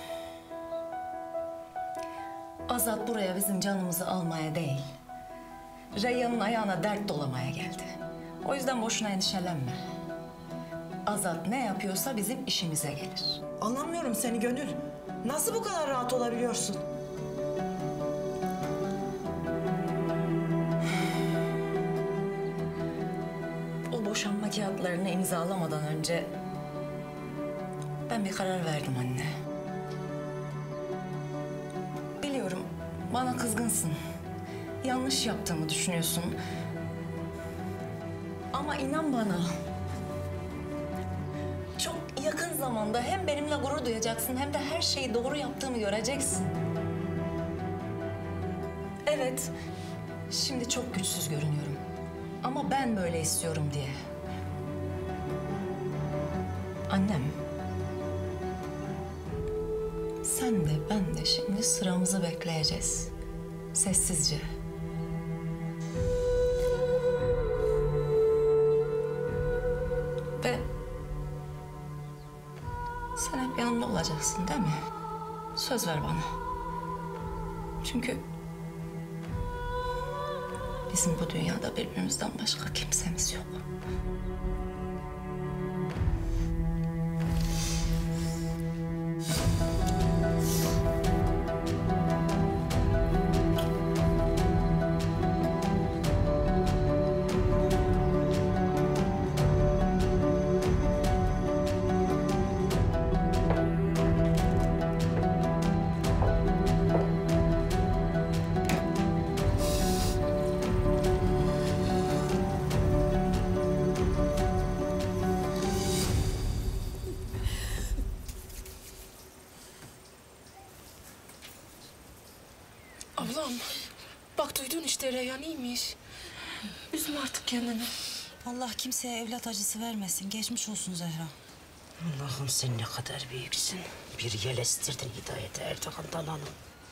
Azat buraya bizim canımızı almaya değil, Reyhan'ın ayağına dert dolamaya geldi. O yüzden boşuna endişelenme. Azat ne yapıyorsa bizim işimize gelir. Anlamıyorum seni Gönül. Nasıl bu kadar rahat olabiliyorsun? O boşanma kağıtlarını imzalamadan önce ben bir karar verdim anne. Biliyorum bana kızgınsın. Yanlış yaptığımı düşünüyorsun. Ama inan bana, çok yakın zamanda hem benimle gurur duyacaksın hem de her şeyi doğru yaptığımı göreceksin. Evet, şimdi çok güçsüz görünüyorum. Ama ben böyle istiyorum diye. Annem, sen de ben de şimdi sıramızı bekleyeceğiz. Sessizce. Ve sen hep yanımda olacaksın değil mi? Söz ver bana. Çünkü bizim bu dünyada birbirimizden başka kimsemiz yok. Ablam, bak duydun işte Reyhan iyiymiş. Üzme artık kendini. Allah kimseye evlat acısı vermesin. Geçmiş olsun Zehra. Allah'ım sen ne kadar büyüksün. Bir yel estirdin Hidayet Erdoğan'dan hanım.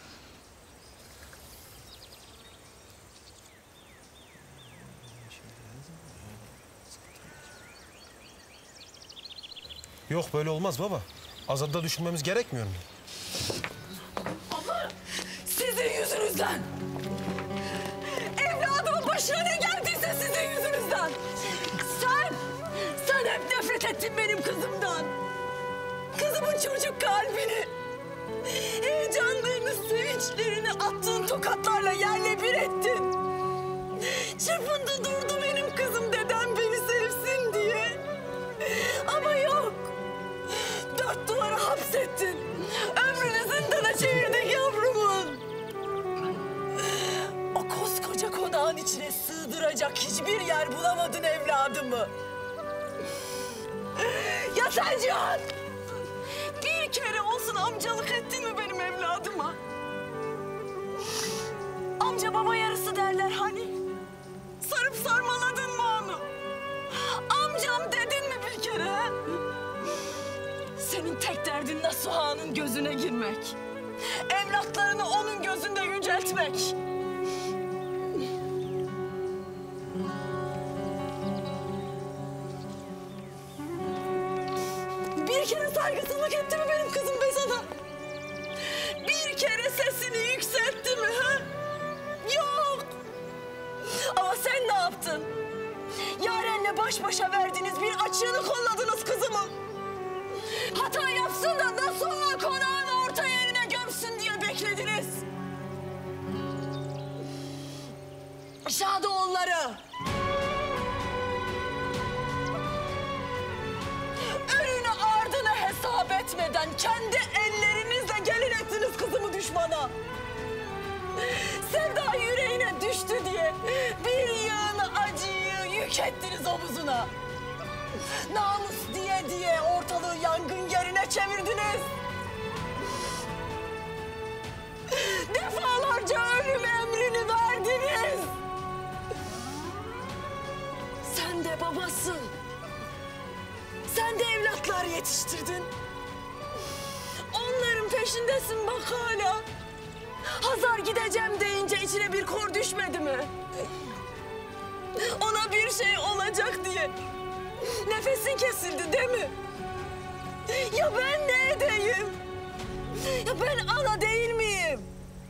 Yok böyle olmaz baba. Azat'ı da düşünmemiz gerekmiyor mu? Abla, sizin yüzünüzden. Evladımın başına ne geldiyse sizin yüzünüzden. Sen, sen hep nefret ettin benim kızımdan. Kızımın çocuk kalbini, heyecanlarını, sevinçlerini attığın tokatlarla yerle bir ettin. Çırpındı durdu benim kızım dedem beni sevsin diye. Ama yok. Dört duvara hapsettin. Ömrünü zindana çevirdin yavrumun. O koskoca konağın içine sığdıracak hiçbir yer bulamadın evladımı. Ya sen Cihan? Bir kere olsun amcalık ettin mi benim evladıma? Amca baba yarısı derler hani. Sarıp sarmaladın mı onu? Amcam dedin mi bir kere? Ha? Senin tek derdin Nasuha'nın gözüne girmek. Evlatlarını onun gözünde yüceltmek. Bir kere saygısızlık etti mi benim kızım be sana? Bir kere sesini yükseltti mi ha? Yok. Ama sen ne yaptın? Yaren'le baş başa verdiniz, bir açığını kolladınız kızımı. Hata yapsın da nasıl o konağın orta yerine gömsün diye beklediniz. Şadoğulları. Önünü ardını hesap etmeden kendi ellerinizle gelin ettiniz kızımı düşmana. Sevda yüreğine düştü diye bir yığın acıyı yük ettiniz omuzuna. Namus diye diye ortalığı yangın yerine çevirdiniz. Defalarca ölüm emrini verdiniz. Sen de babasın. Sen de evlatlar yetiştirdin. Onların peşindesin bak hala. Hazar gideceğim deyince içine bir kor düşmedi mi? Ona bir şey olacak diye nefesin kesildi değil mi? Ya ben ne edeyim? Ya ben ana değil miyim?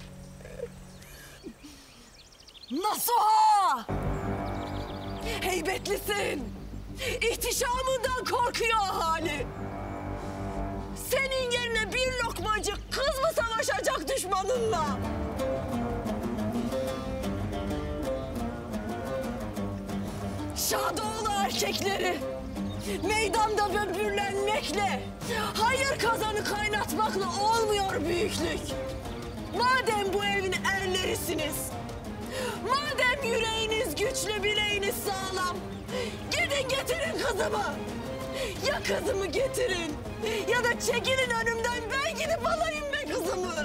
Nasuha! Heybetlisin. İhtişamından korkuyor ahali. Senin yerine bir lokmacık kız mı savaşacak düşmanınla? Şadoğlu erkekleri meydanda böbürlenmekle, hayır kazanı kaynatmakla olmuyor büyüklük. Madem bu evin erlerisiniz, madem yüreğiniz güçlü, bileğiniz sağlam, gidin getirin kızımı. Ya kızımı getirin ya da çekilin önümden, ben gidip alayım be kızımı.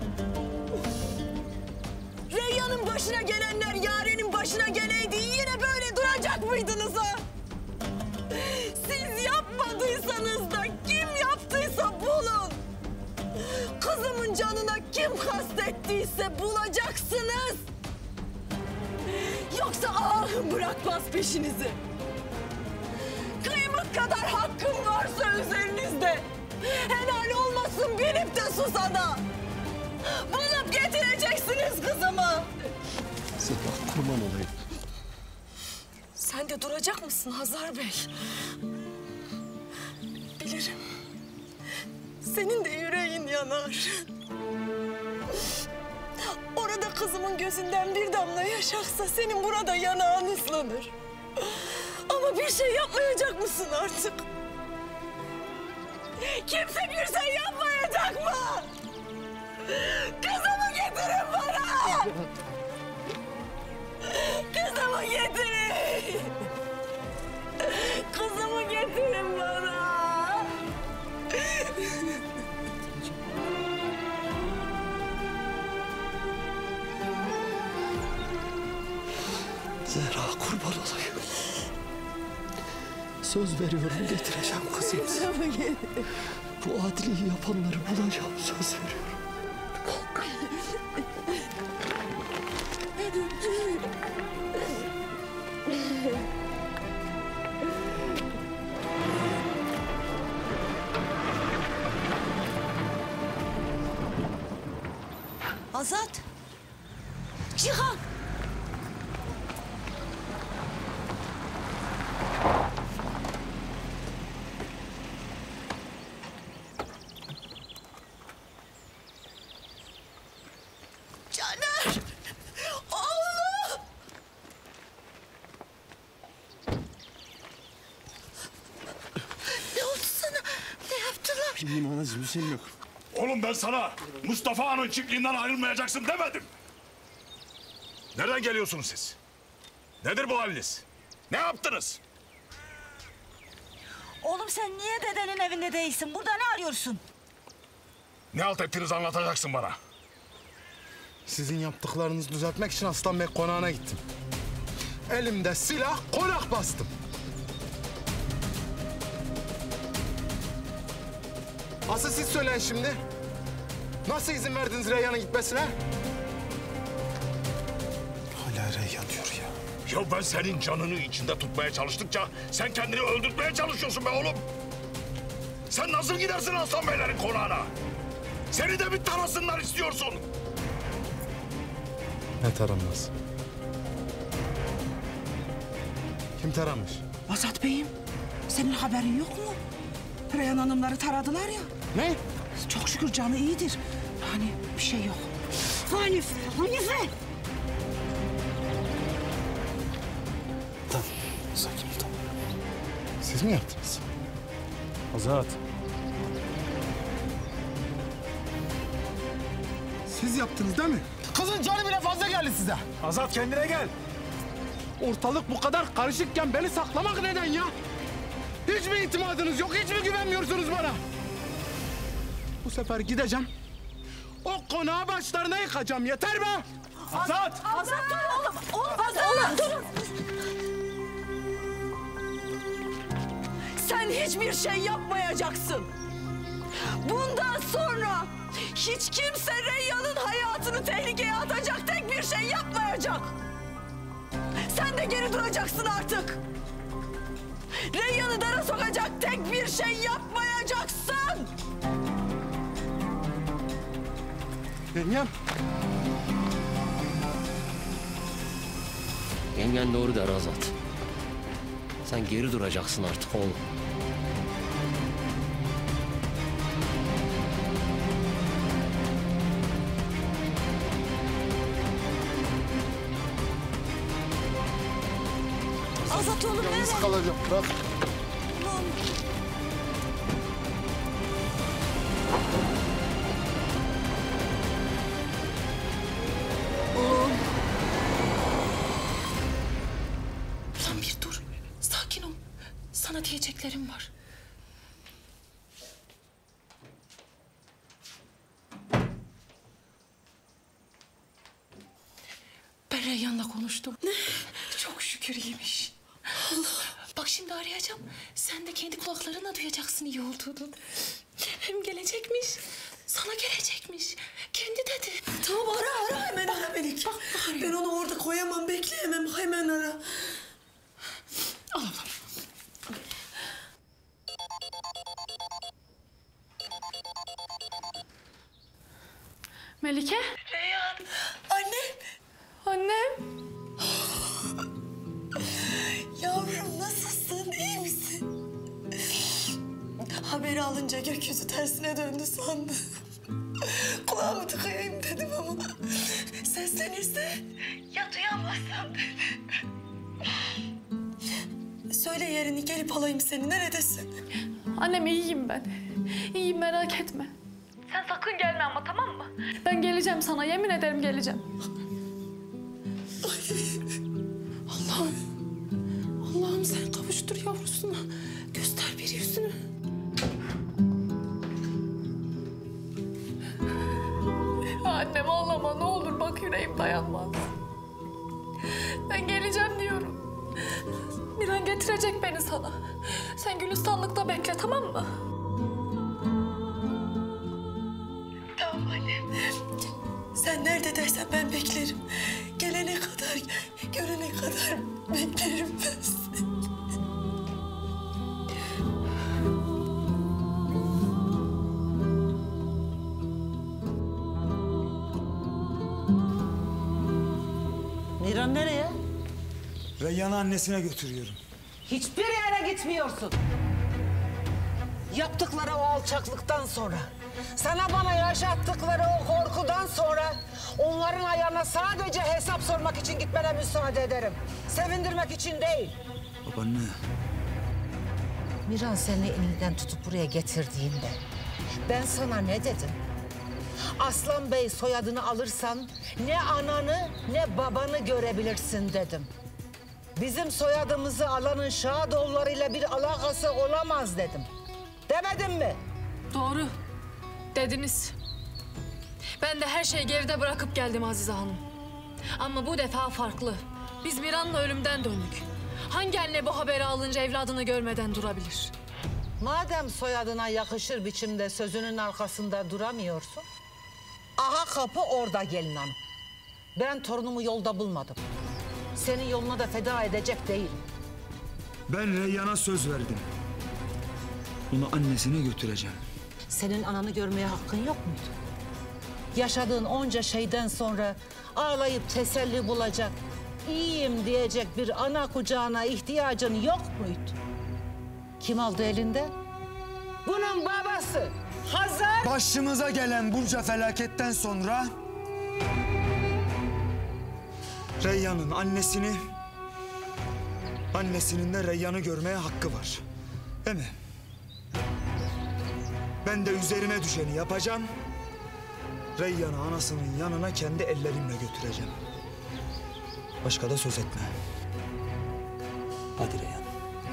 Reyyan'ın başına gelenler Yaren'in başına geleydi, yine böyle duracak mıydınız ha? Siz yapmadıysanız da kim yaptıysa bulun. Kızımın canına kim kastettiyse bulacaksınız. Yoksa ahım bırakmaz peşinizi. Kıymık kadar hakkım varsa üzerinizde, helal olmasın bilip de susana. Bulup getireceksiniz kızımı. Zehra kurban olayım. Sen de duracak mısın Hazar Bey? Bilirim. Senin de yüreğin yanar. Orada kızımın gözünden bir damla yaş aksa senin burada yanağın ıslanır. Ama bir şey yapmayacak mısın artık? Kimse bir şey yapmayacak mı? Kızımı getirin bana! Kızımı getirin! Kızımı getirin bana! Zehra kurban olayım. Söz veriyorum getireceğim kızımızı. Bu adliyi yapanları bulacağım, söz veriyorum. Azat! Cihan! Caner! Oğlum! Ne oldu sana? Ne yaptılar? Bilmiyorum anacığım, bir şeyim yok. Oğlum ben sana Mustafa Han'ın çiftliğinden ayrılmayacaksın demedim. Nereden geliyorsunuz siz? Nedir bu haliniz? Ne yaptınız? Oğlum sen niye dedenin evinde değilsin? Burada ne arıyorsun? Ne halt ettiniz anlatacaksın bana. Sizin yaptıklarınızı düzeltmek için Aslan Bey konağına gittim. Elimde silah, konak bastım. Asıl siz söyleyin şimdi. Nasıl izin verdiniz Reyhan'ın gitmesine? Hala Reyhan diyor ya. Ya ben senin canını içinde tutmaya çalıştıkça sen kendini öldürtmeye çalışıyorsun be oğlum. Sen nasıl gidersin Aslan Beylerin konağına? Seni de bir tarasınlar istiyorsun. Ne taranmaz? Kim taramış? Azat Bey'im, senin haberin yok mu? Reyhan Hanımları taradılar ya. Ne? Çok şükür canı iyidir. Yani bir şey yok. Hanif, Hanife! Tamam, sakin ol tamam. Siz mi yaptınız? Azat. Siz yaptınız değil mi? Kızın canı bile fazla geldi size. Azat kendine gel. Ortalık bu kadar karışıkken beni saklamak neden ya? Hiç mi itimadınız yok, hiç mi güvenmiyorsunuz bana? Bu sefer gideceğim. O konağı başlarına yıkacağım, yeter mi? Azat! Azat dur oğlum. Oğlum Azat dur. Sen hiçbir şey yapmayacaksın. Bundan sonra hiç kimse Reyhan'ın hayatını tehlikeye atacak tek bir şey yapmayacak. Sen de geri duracaksın artık. Reyhan'ı dara sokacak tek bir şey yapmayacaksın. Yengem. Yengen doğru der Azat. Sen geri duracaksın artık oğlum. Azat oğlum Yalnız nereye? kalacağım, bırak. Oğlum. Ulan bir dur. Sakin ol. Sana diyeceklerim var. Ben Reyhan'la konuştum. Ne? Çok şükür iyiymiş. Allah. Bak şimdi arayacağım. Sen de kendi kulaklarınla duyacaksın iyi olduğunu. Hem gelecekmiş. Sana gelecekmiş. Kendi dedi. Tamam ara ara hemen ara Melek. Bak, ben onu orada koyamam bekleyemem hemen ara. Al al. Melike? Reyhan. Annem. Annem. Yavrum nasılsın? İyi misin? Haberi alınca gökyüzü tersine döndü sandım. Kulağımı tıkayayım dedim ama seslenirse ya duyamazsam dedim. Söyle yerini gelip alayım seni. Neredesin? Annem iyiyim ben. İyiyim merak etme. Sen sakın gelme ama tamam mı? Ben geleceğim sana yemin ederim geleceğim. Allah'ım. Allah'ım sen kavuştur yavrusuna. Göster bir yüzünü. Annem ağlama ne olur bak yüreğim dayanmaz. Ben geleceğim diyorum. Miran getirecek beni sana. Sen Gülistanlık'ta bekle tamam mı? Tamam annem. Sen nerede dersen ben beklerim. Gelene kadar, görene kadar beklerim ben seni. Miran nereye? Reyhan'ı annesine götürüyorum. Hiçbir yere gitmiyorsun. Yaptıkları o alçaklıktan sonra, sana bana yaşattıkları o korkudan sonra onların ayağına sadece hesap sormak için gitmene müsaade ederim. Sevindirmek için değil. Babaanne. Miran seni elinden tutup buraya getirdiğinde ben sana ne dedim? Aslan Bey soyadını alırsan ne ananı ne babanı görebilirsin dedim. Bizim soyadımızı alanın Şadoğulları'yla bir alakası olamaz dedim. Demedim mi? Doğru. Dediniz. Ben de her şeyi geride bırakıp geldim Azize Hanım. Ama bu defa farklı. Biz Miran'la ölümden döndük. Hangi anne bu haberi alınca evladını görmeden durabilir? Madem soyadına yakışır biçimde sözünün arkasında duramıyorsun, aha kapı orada gelin hanım. Ben torunumu yolda bulmadım. Senin yoluna da feda edecek değilim. Ben Reyhan'a söz verdim. Onu annesine götüreceğim. Senin ananı görmeye hakkın yok muydu? Yaşadığın onca şeyden sonra ağlayıp teselli bulacak, iyiyim diyecek bir ana kucağına ihtiyacın yok muydu? Kim aldı elinde? Bunun babası Hazar. Başımıza gelen bunca felaketten sonra Reyyan'ın annesini, annesinin de Reyyan'ı görmeye hakkı var. Değil mi? Ben de üzerime düşeni yapacağım. Reyyan'ı anasının yanına kendi ellerimle götüreceğim. Başka da söz etme. Hadi Reyyan.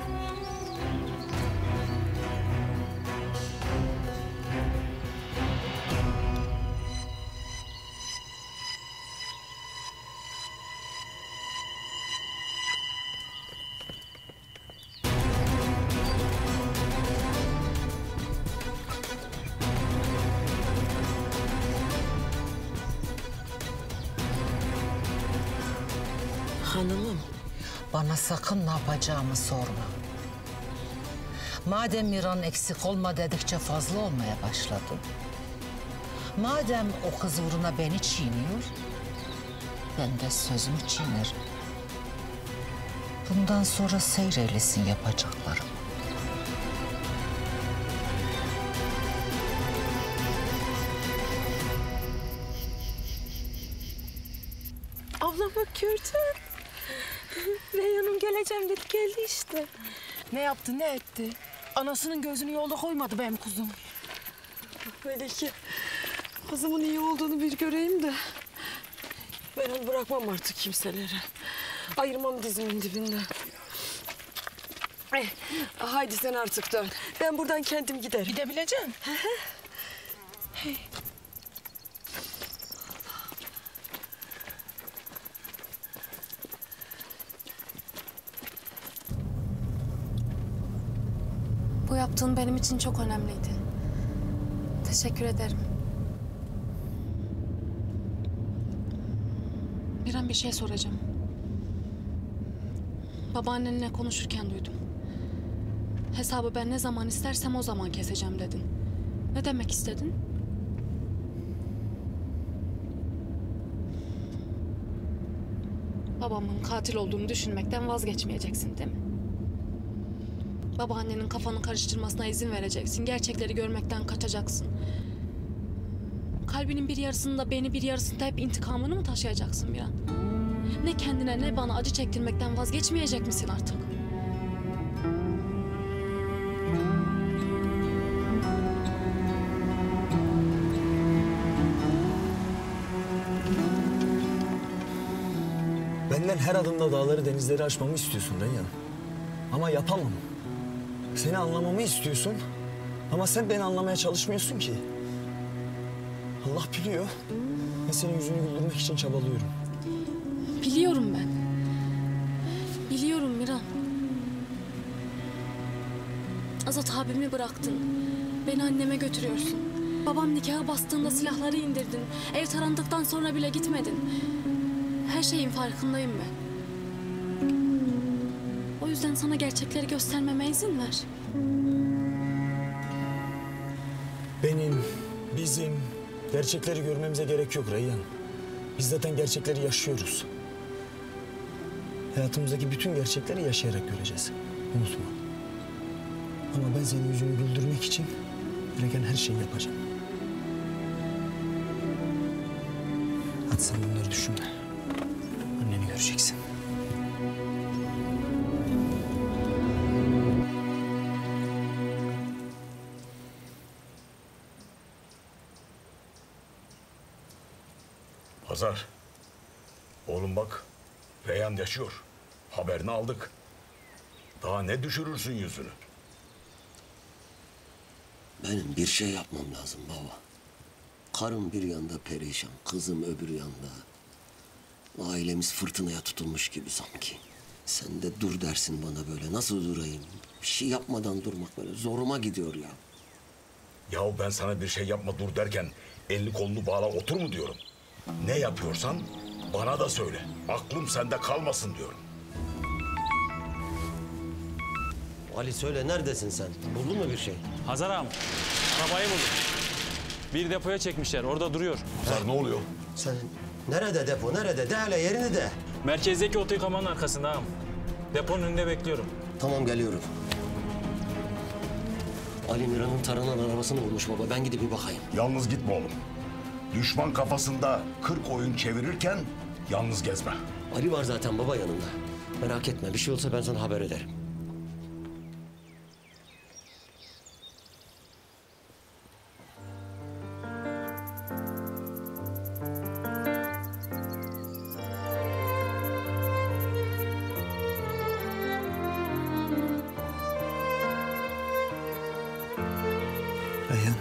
Hanımım, bana sakın ne yapacağımı sorma. Madem Miran eksik olma dedikçe fazla olmaya başladı. Madem o kız uğruna beni çiğniyor, ben de sözümü çiğnerim. Bundan sonra seyreylesin yapacaklarım. Abla bak gördün. Reyhan'ım geleceğim dedi, geldi işte. Ne yaptı, ne etti? Anasının gözünü yolda koymadı benim kuzum. Melike, kızımın iyi olduğunu bir göreyim de. Ben onu bırakmam artık kimselere. Ayırmam dizimin dibinden. Eh, haydi sen artık dön. Ben buradan kendim giderim. Gidebileceğim. Hey. Bu yaptığın benim için çok önemliydi. Teşekkür ederim. Miran, bir şey soracağım. Babaannenle konuşurken duydum. Hesabı ben ne zaman istersem o zaman keseceğim dedin. Ne demek istedin? Babamın katil olduğunu düşünmekten vazgeçmeyeceksin değil mi? Babaannenin kafanı karıştırmasına izin vereceksin. Gerçekleri görmekten kaçacaksın. Kalbinin bir yarısında beni, bir yarısında hep intikamını mı taşıyacaksın Miran? Ne kendine ne bana acı çektirmekten vazgeçmeyecek misin artık? Benden her adımda dağları denizleri aşmamı istiyorsun Reyyan. Ama yapamam. Seni anlamamı istiyorsun. Ama sen beni anlamaya çalışmıyorsun ki. Allah biliyor. Ben senin yüzünü güldürmek için çabalıyorum. Biliyorum ben. Biliyorum Miran. Azat abimi bıraktın. Beni anneme götürüyorsun. Babam nikaha bastığında silahları indirdin. Ev tarandıktan sonra bile gitmedin. Her şeyin farkındayım ben. O yüzden sana gerçekleri göstermeme izin ver. Benim, bizim gerçekleri görmemize gerek yok Reyyan. Biz zaten gerçekleri yaşıyoruz. Hayatımızdaki bütün gerçekleri yaşayarak göreceğiz. Unutma. Ama ben senin yüzünü güldürmek için gereken her şeyi yapacağım. Hadi sen bunları düşünme. Anneni göreceksin. Hazar. Oğlum bak. Reyhan yaşıyor. Haberini aldık. Daha ne düşürürsün yüzünü? Benim bir şey yapmam lazım baba. Karım bir yanda perişan, kızım öbür yanda. Ailemiz fırtınaya tutulmuş gibi sanki. Sen de dur dersin bana böyle. Nasıl durayım? Bir şey yapmadan durmak böyle zoruma gidiyor ya. Yahu ben sana bir şey yapma dur derken elini kolunu bağla otur mu diyorum. Ne yapıyorsan bana da söyle. Aklım sende kalmasın diyorum. Ali söyle neredesin sen? Buldun mu bir şey? Hazar ağam, arabayı buldum. Bir depoya çekmişler, orada duruyor. Hazar ne oluyor? Sen nerede depo, nerede? De hele yerini de. Merkezdeki oto yıkamanın arkasında ağam. Deponun önünde bekliyorum. Tamam geliyorum. Ali Miran'ın taranan arabasını bulmuş baba. Ben gidip bir bakayım. Yalnız gitme oğlum. Düşman kafasında kırk oyun çevirirken yalnız gezme. Ali var zaten baba yanında. Merak etme, bir şey olsa ben sana haber ederim. Reyhan.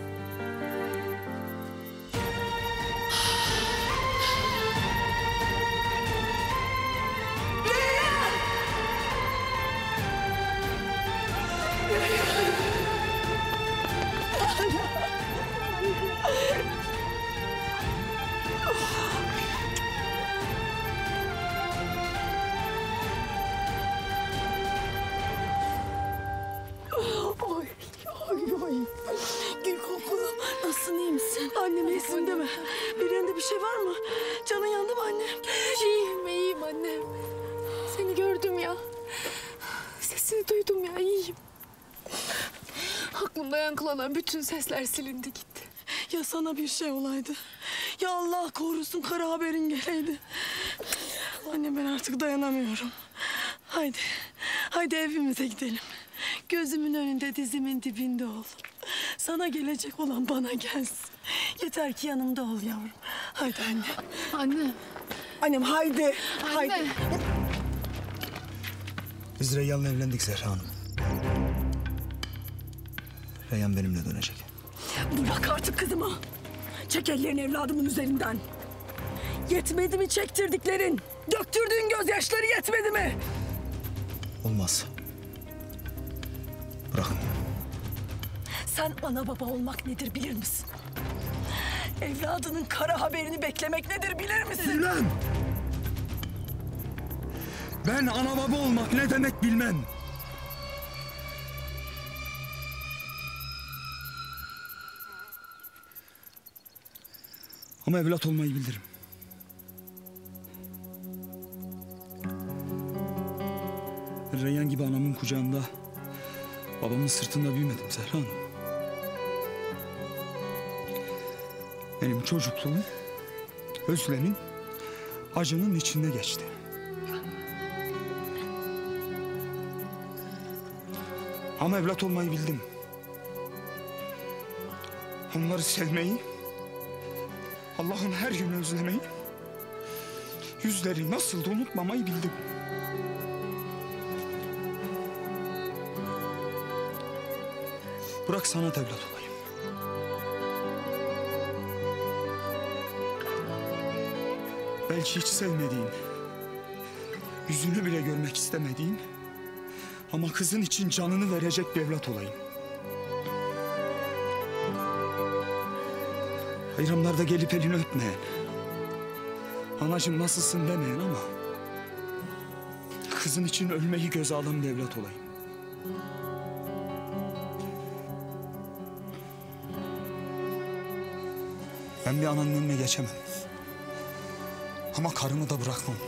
Oy, oy, oy. Gül kokulu. Nasılsın, iyi misin? Annem iyisin değil mi? Bir yerinde bir şey var mı? Canın yandı mı annem? İyiyim, iyiyim annem. Seni gördüm ya. Sesini duydum ya, iyiyim. Aklımda yankılanan bütün sesler silindi gitti. Ya sana bir şey olaydı? Ya Allah korusun kara haberin geleydi. Anne ben artık dayanamıyorum. Haydi, haydi evimize gidelim. Gözümün önünde dizimin dibinde ol. Sana gelecek olan bana gelsin. Yeter ki yanımda ol yavrum. Haydi anne. Anne. Annem haydi. Haydi. Anne. Biz Reyhan'la evlendik Zehra Hanım. Reyhan benimle dönecek. Bırak artık kızımı. Çek ellerini evladımın üzerinden. Yetmedi mi çektirdiklerin? Döktürdüğün gözyaşları yetmedi mi? Olmaz. Bırakın. Sen ana baba olmak nedir bilir misin? Evladının kara haberini beklemek nedir bilir misin? Bilmem. Ben ana baba olmak ne demek bilmem. Ama evlat olmayı bilirim. Reyhan gibi anamın kucağında, babamın sırtında büyümedim Zehra Hanım. Benim çocukluğum özlemin, acının içinde geçti. Ama evlat olmayı bildim. Onları sevmeyi, Allah'ın her günü özlemeyi, yüzleri nasıl da unutmamayı bildim. Bırak sanat evlat olayım. Belki hiç sevmediğin, yüzünü bile görmek istemediğin ama kızın için canını verecek bir evlat olayım. Bayramlarda gelip elini öpmeyen, anacığım nasılsın demeyen ama kızın için ölmeyi göze alan bir evlat olayım. Ben bir ananın önüne geçemem. Ama karımı da bırakmam.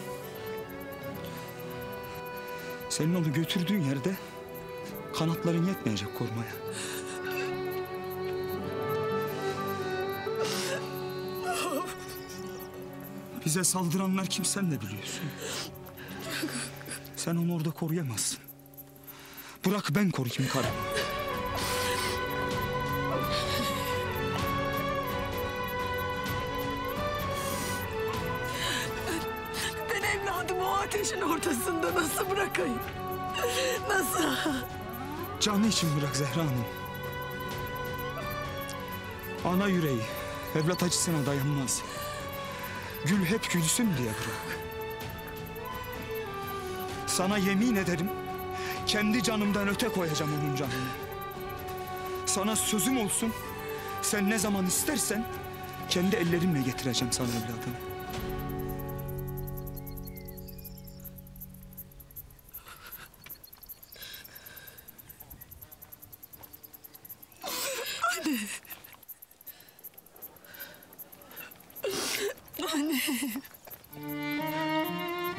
Senin onu götürdüğün yerde kanatların yetmeyecek korumaya. Bize saldıranlar kim sen de biliyorsun. Sen onu orada koruyamazsın. Bırak ben koruyayım karımı. Ben evladımı o ateşin ortasında nasıl bırakayım? Nasıl? Canı için bırak Zehra Hanım. Ana yüreği evlat acısına dayanmaz. Gül hep gülsün diye bırak. Sana yemin ederim kendi canımdan öte koyacağım onun canını. Sana sözüm olsun, sen ne zaman istersen kendi ellerimle getireceğim sana evladını. Anne. Anne.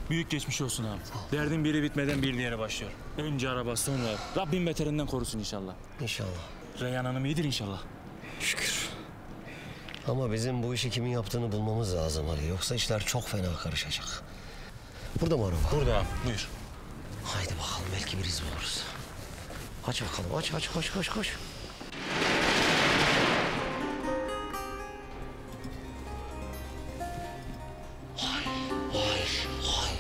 Büyük geçmiş olsun abi. Derdin biri bitmeden bir diğeri başlıyor. Önce araba sonra ev. Rabbim beterinden korusun inşallah. İnşallah. Reyhan Hanım iyidir inşallah. Şükür. Ama bizim bu işi kimin yaptığını bulmamız lazım Ali. Yoksa işler çok fena karışacak. Burada mı araba? Burada abi, buyur. Haydi bakalım, belki bir iz buluruz. Aç bakalım, aç, aç, koş, koş, koş. Vay, vay, vay.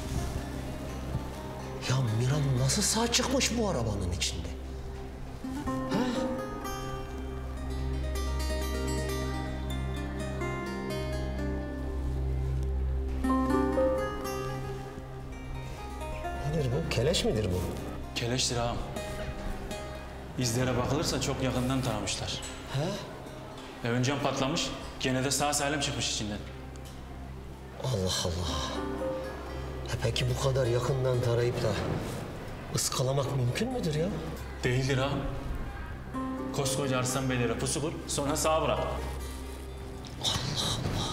Ya Miran nasıl sağ çıkmış bu arabanın içinde? Nedir bu? Keleş midir bu? Keleştir ağam. İzlere bakılırsa çok yakından taramışlar. He? Evin cam patlamış, gene de sağ salim çıkmış içinden. Allah Allah. E peki bu kadar yakından tarayıp da ıskalamak mümkün müdür ya? Değildir ağam. Koskoca Arslan Beylere pusu kur, sonra sağa bırak. Allah Allah.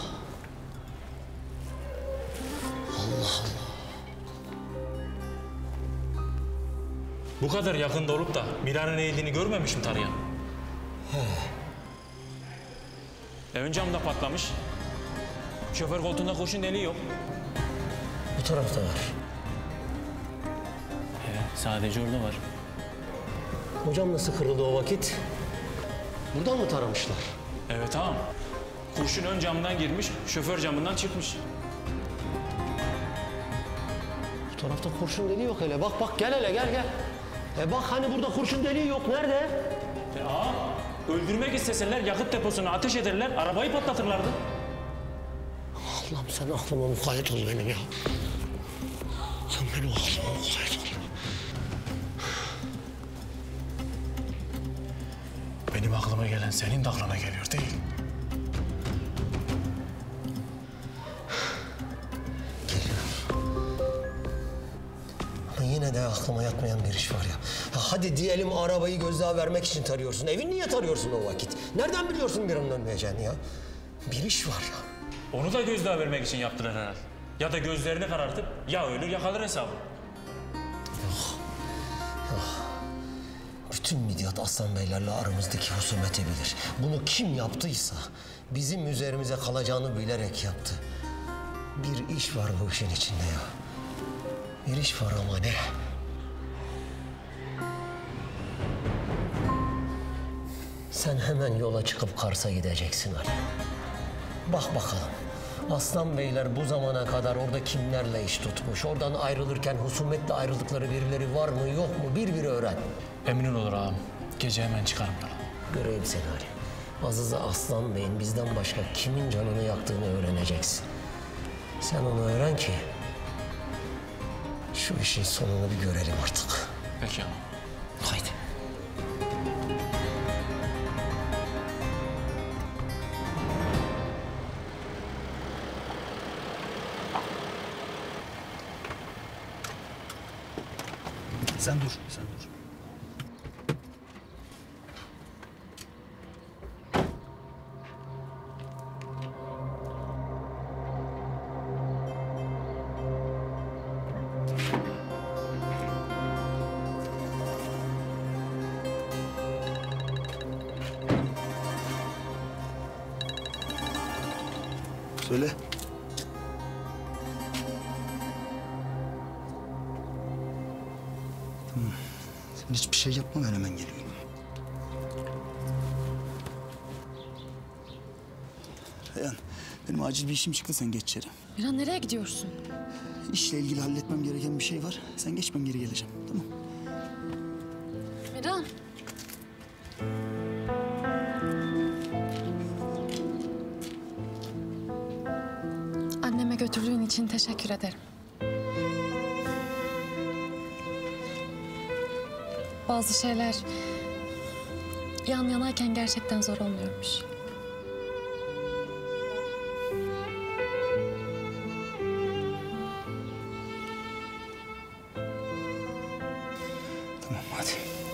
Allah Allah. Bu kadar yakında olup da Miran'ın eğildiğini görmemiş mi tarayan? He. Evin camı da patlamış. Şoför koltuğunda kurşun deliği yok. Bu tarafta var. He, sadece orada var. Hocam nasıl kırıldı o vakit? Buradan mı taramışlar? Evet ağam. Kurşun ön camdan girmiş, şoför camından çıkmış. Bu tarafta kurşun deliği yok hele. Bak bak, gel hele, gel gel. E bak hani burada kurşun deliği yok. Nerede? E ağam, öldürmek isteseler yakıt deposuna ateş ederler, arabayı patlatırlardı. Allah'ım sen aklıma mukayyet ol benim ya. Sen benim aklıma mukayyet ol. Benim aklıma gelen senin de aklına geliyor değil. Ama yine de aklıma yatmayan bir iş var ya. Ya hadi diyelim arabayı gözdağı vermek için tarıyorsun. Evi niye tarıyorsun o vakit? Nereden biliyorsun bir an ölmeyeceğini ya? Bir iş var ya. Onu da gözdağı vermek için yaptılar herhalde. Ya da gözlerini karartıp ya ölür ya kalır hesabı. Yok. Yok. Bütün Midyat Aslan Beylerle aramızdaki husumeti bilir. Bunu kim yaptıysa bizim üzerimize kalacağını bilerek yaptı. Bir iş var bu işin içinde ya. Bir iş var ama ne? Sen hemen yola çıkıp Kars'a gideceksin Ali. Bak bakalım. Aslan Beyler bu zamana kadar orada kimlerle iş tutmuş? Oradan ayrılırken husumetle ayrıldıkları birileri var mı yok mu? Bir bir öğren. Emin olur ağam. Gece hemen çıkarım yola. Göreyim seni Ali. Azize Aslan Bey'in bizden başka kimin canını yaktığını öğreneceksin. Sen onu öğren ki şu işin sonunu bir görelim artık. Peki ağam. Haydi. Sen dur, sen dur. Söyle. Tamam. Sen hiçbir şey yapma, ben hemen geliyorum. Reyhan, benim acil bir işim çıktı, sen geç içeri. Miran nereye gidiyorsun? İşle ilgili halletmem gereken bir şey var. Sen geç, ben geri geleceğim, tamam? Miran. Anneme götürdüğün için teşekkür ederim. Bazı şeyler yan yanayken gerçekten zor olmuyormuş. Tamam, hadi.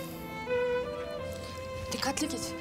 Dikkatli git.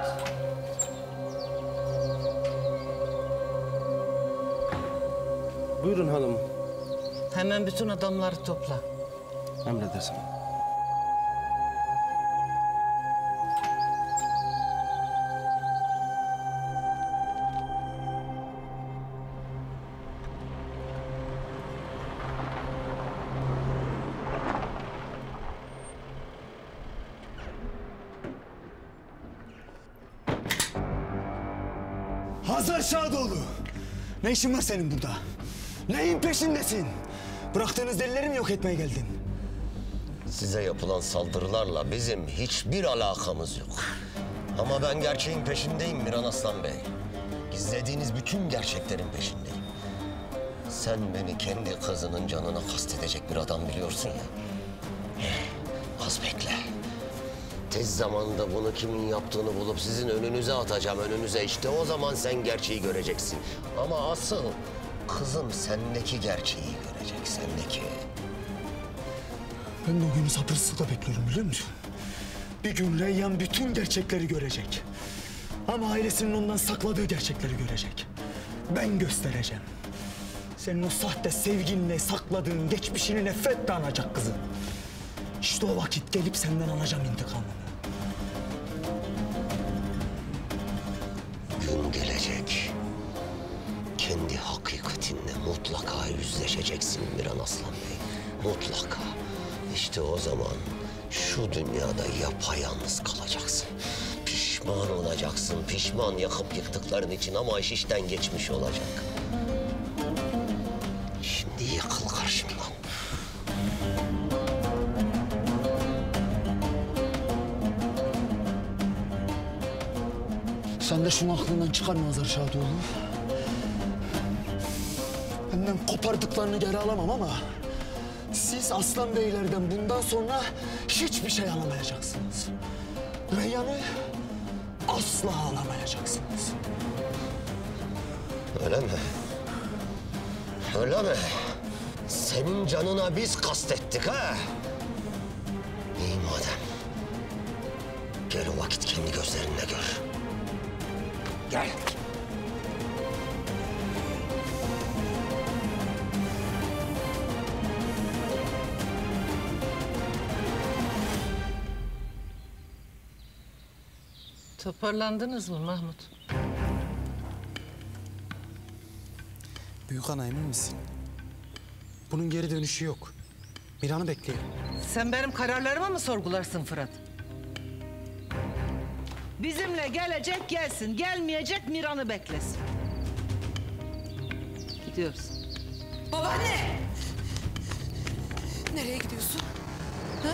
Buyurun hanım. Hemen bütün adamları topla. Emredersin. Hazar Şadoğlu! Ne işin var senin burada? Neyin peşindesin? Bıraktığınız delileri mi yok etmeye geldin? Size yapılan saldırılarla bizim hiçbir alakamız yok. Ama ben gerçeğin peşindeyim Miran Aslan Bey. Gizlediğiniz bütün gerçeklerin peşindeyim. Sen beni kendi kızının canına kastedecek bir adam biliyorsun ya. Az bekle. Tez zamanda bunu kimin yaptığını bulup sizin önünüze atacağım, önünüze. İşte o zaman sen gerçeği göreceksin. Ama asıl kızım sendeki gerçeği görecek, sendeki. Ben de o günü sabırsızlıkla bekliyorum biliyor musun? Bir gün Reyyan bütün gerçekleri görecek. Ama ailesinin ondan sakladığı gerçekleri görecek. Ben göstereceğim. Senin o sahte sevginle sakladığın geçmişini nefretle anacak kızım. İşte o vakit gelip senden alacağım intikamını. Gün gelecek. Kendi hakikatinle mutlaka yüzleşeceksin Miran Aslan Bey. Mutlaka. İşte o zaman şu dünyada yapayalnız kalacaksın. Pişman olacaksın. Pişman yakıp yıktıkların için ama iş işten geçmiş olacak. Şimdi yıkıl karşımdan. Sen de şunu aklından çıkarma Hazar Şadoğlu. Benden kopardıklarını geri alamam ama siz Aslan Beylerden bundan sonra hiçbir şey alamayacaksınız. Reyyan'ı asla alamayacaksınız. Öyle mi? Öyle mi? Senin canına biz kastettik ha? İyi madem. Gel o vakit kendi gözlerinle gör. Gel. Toparlandınız mı Mahmut? Büyük ana emin misin? Bunun geri dönüşü yok. Miran'ı bekleyelim. Sen benim kararlarımı mı sorgularsın Fırat? Bizimle gelecek gelsin, gelmeyecek Miran'ı beklesin. Gidiyoruz. Babaanne! Nereye gidiyorsun? Ha?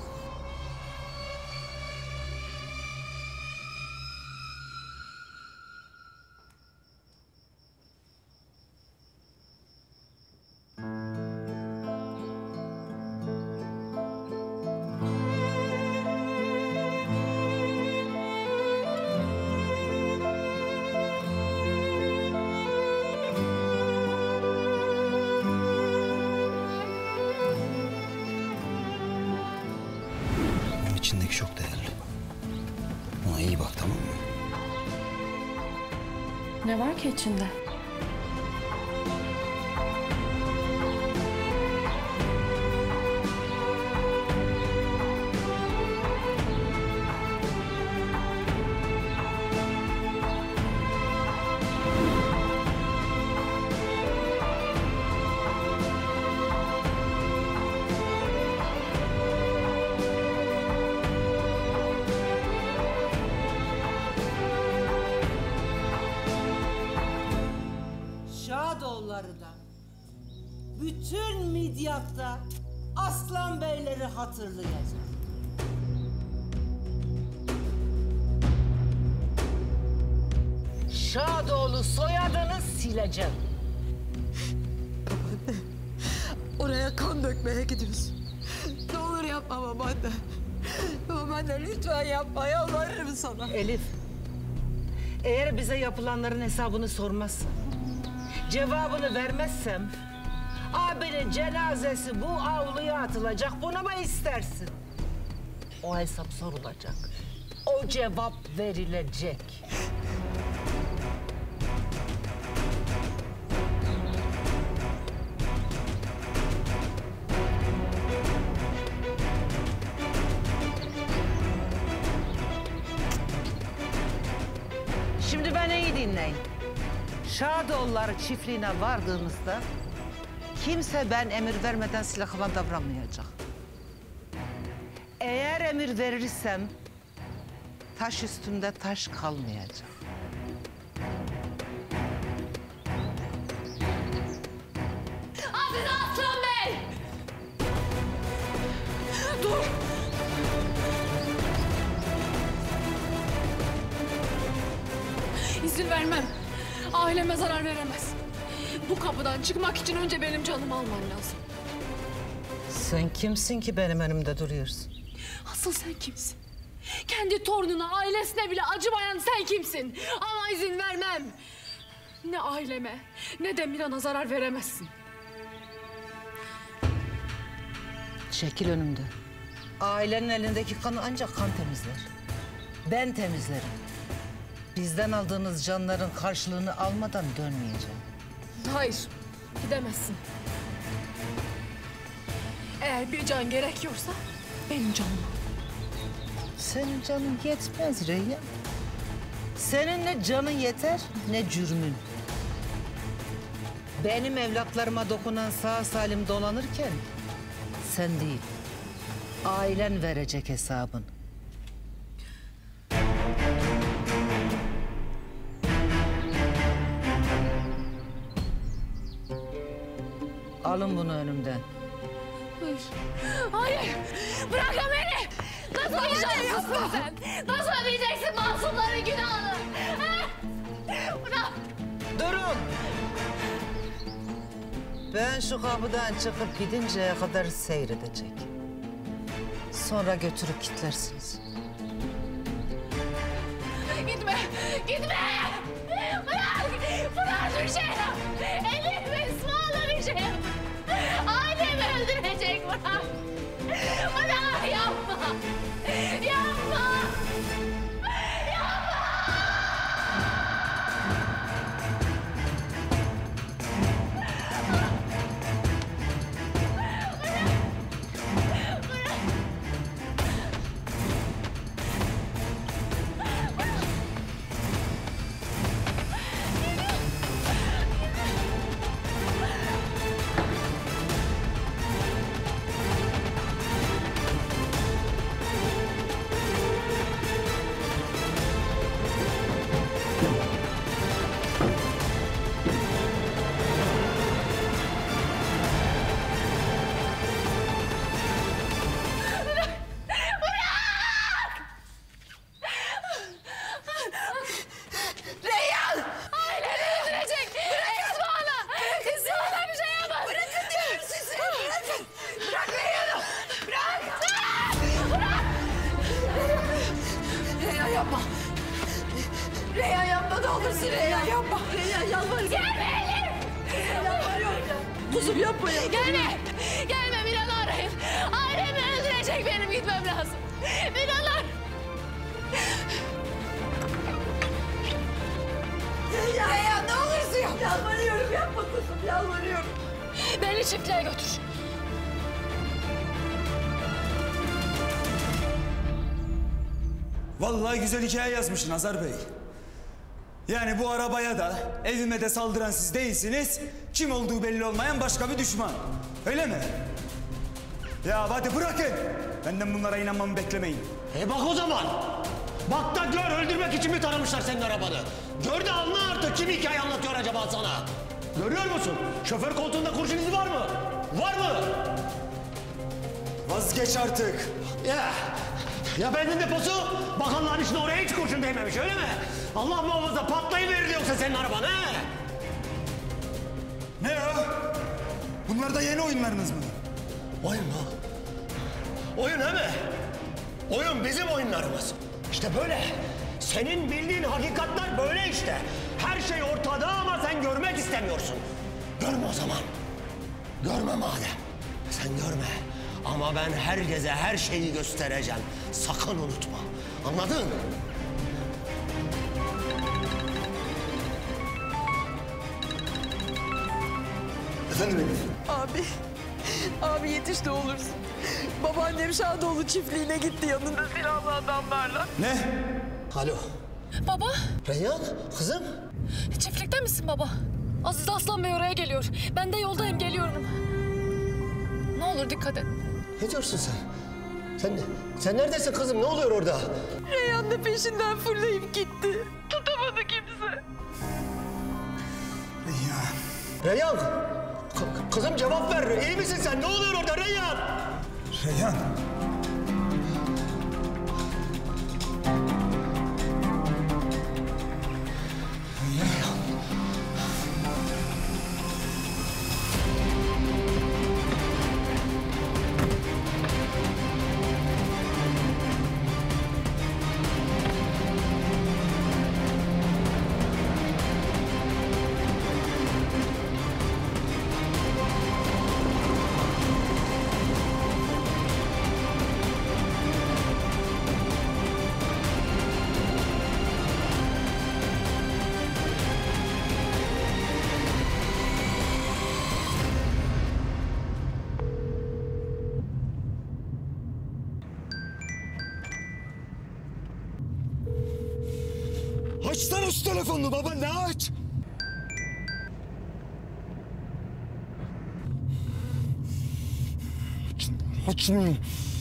İçindeki çok değerli. Ona iyi bak, tamam mı? Ne var ki içinde? Şadoğulları da, bütün Midyat'ta Aslan Beyleri hatırlayacak. Şadoğlu soyadını sileceğim. Babaanne, oraya kan dökmeye gidiyorsun. Ne olur yapma babaanne. Babaanne lütfen yapma, yalvarırım sana. Elif, eğer bize yapılanların hesabını sormazsan, cevabını vermezsem, abinin cenazesi bu avluya atılacak. Bunu mu istersin? O hesap sorulacak. o cevap verilecek. Şimdi beni iyi dinleyin. Şadoğulları çiftliğine vardığımızda kimse ben emir vermeden silahla davranmayacak. Eğer emir verirsem taş üstünde taş kalmayacak. Azize Aslan Bey! Dur! İzin vermem. Aileme zarar veremez. Bu kapıdan çıkmak için önce benim canımı alman lazım. Sen kimsin ki benim önümde duruyorsun? Asıl sen kimsin? Kendi torununa, ailesine bile acımayan sen kimsin? Ama izin vermem. Ne aileme, ne de Miran'a zarar veremezsin. Çekil önümde. Ailenin elindeki kanı ancak kan temizler. Ben temizlerim. Bizden aldığınız canların karşılığını almadan dönmeyeceğim. Hayır, gidemezsin. Eğer bir can gerekiyorsa benim canım. Senin canın yetmez Reyyan. Senin ne canın yeter ne cürmün. Benim evlatlarıma dokunan sağ salim dolanırken sen değil, ailen verecek hesabın. Alın bunu önümden. Hayır. Hayır. Bırakın beni. Nasıl vicdansızsın sen? Nasıl ödeyeceksin masumların günahını? Ha? Bırak. Durun. Ben şu kapıdan çıkıp gidinceye kadar seyredecek. Sonra götürüp kilitlersiniz. Gitme. Gitme. Bırak. Bırak bir şey yap. Elif ısmarla bir şey yap. Ailemi öldürecek bırak. Bırak yapma. Yapma. Yapma. Yapma. Reyhan yapma ne olursun Reyhan yapma. Reyhan yalvarırım. Gelme Elif. Yalvarıyorum. Kuzum yapma ya. Gelme. Gelme Miran'ı arayın. Ailemi öldürecek benim gitmem lazım. Miran'ı. Reyhan. Reyhan ne olursun yapma. Yalvarıyorum yapma kuzum yalvarıyorum. Beni çiftliğe götür. Vallahi güzel hikaye yazmışsın Hazar Bey. Yani bu arabaya da evime de saldıran siz değilsiniz. Kim olduğu belli olmayan başka bir düşman. Öyle mi? Ya hadi bırakın. Benden bunlara inanmamı beklemeyin. E bak o zaman. Bak da gör, öldürmek için mi taramışlar senin arabanı? Gör de anla artık kim hikaye anlatıyor acaba sana? Görüyor musun? Şoför koltuğunda kurşun izi var mı? Var mı? Vazgeç artık. Ya, ya benzin deposu bakanların içinde oraya hiç kurşun değmemiş öyle mi? Allah muhafaza patlayıverirdi yoksa senin araban he? Ne ya? Bunlar da yeni oyunlarınız mı? Oyun mu? Oyun he mi? Oyun bizim oyunlarımız. İşte böyle. Senin bildiğin hakikatler böyle işte. Her şey ortada ama sen görmek istemiyorsun. Görme o zaman. Görme madem. Sen görme. Ama ben herkese her şeyi göstereceğim. Sakın unutma. Anladın? Efendim Elif? Abi, abi yetiş ne olursun. Babaannem Şadoğlu çiftliğine gitti yanında silahlı adamlarla. Ne? Alo. Baba, Reyhan, kızım. çiftlikte misin baba? Aziz Aslan Bey oraya geliyor. Ben de yoldayım, geliyorum. Ne olur dikkat et. Ne diyorsun sen? Sen, sen neredesin kızım? Ne oluyor orada? Reyhan da peşinden fırlayıp gitti. Tutamadı kimse. Reyhan. Reyhan! K- kızım cevap ver. İyi misin sen? Ne oluyor orada Reyhan? Reyhan. Açsana şu telefonunu baba, ne aç? Açmıyor.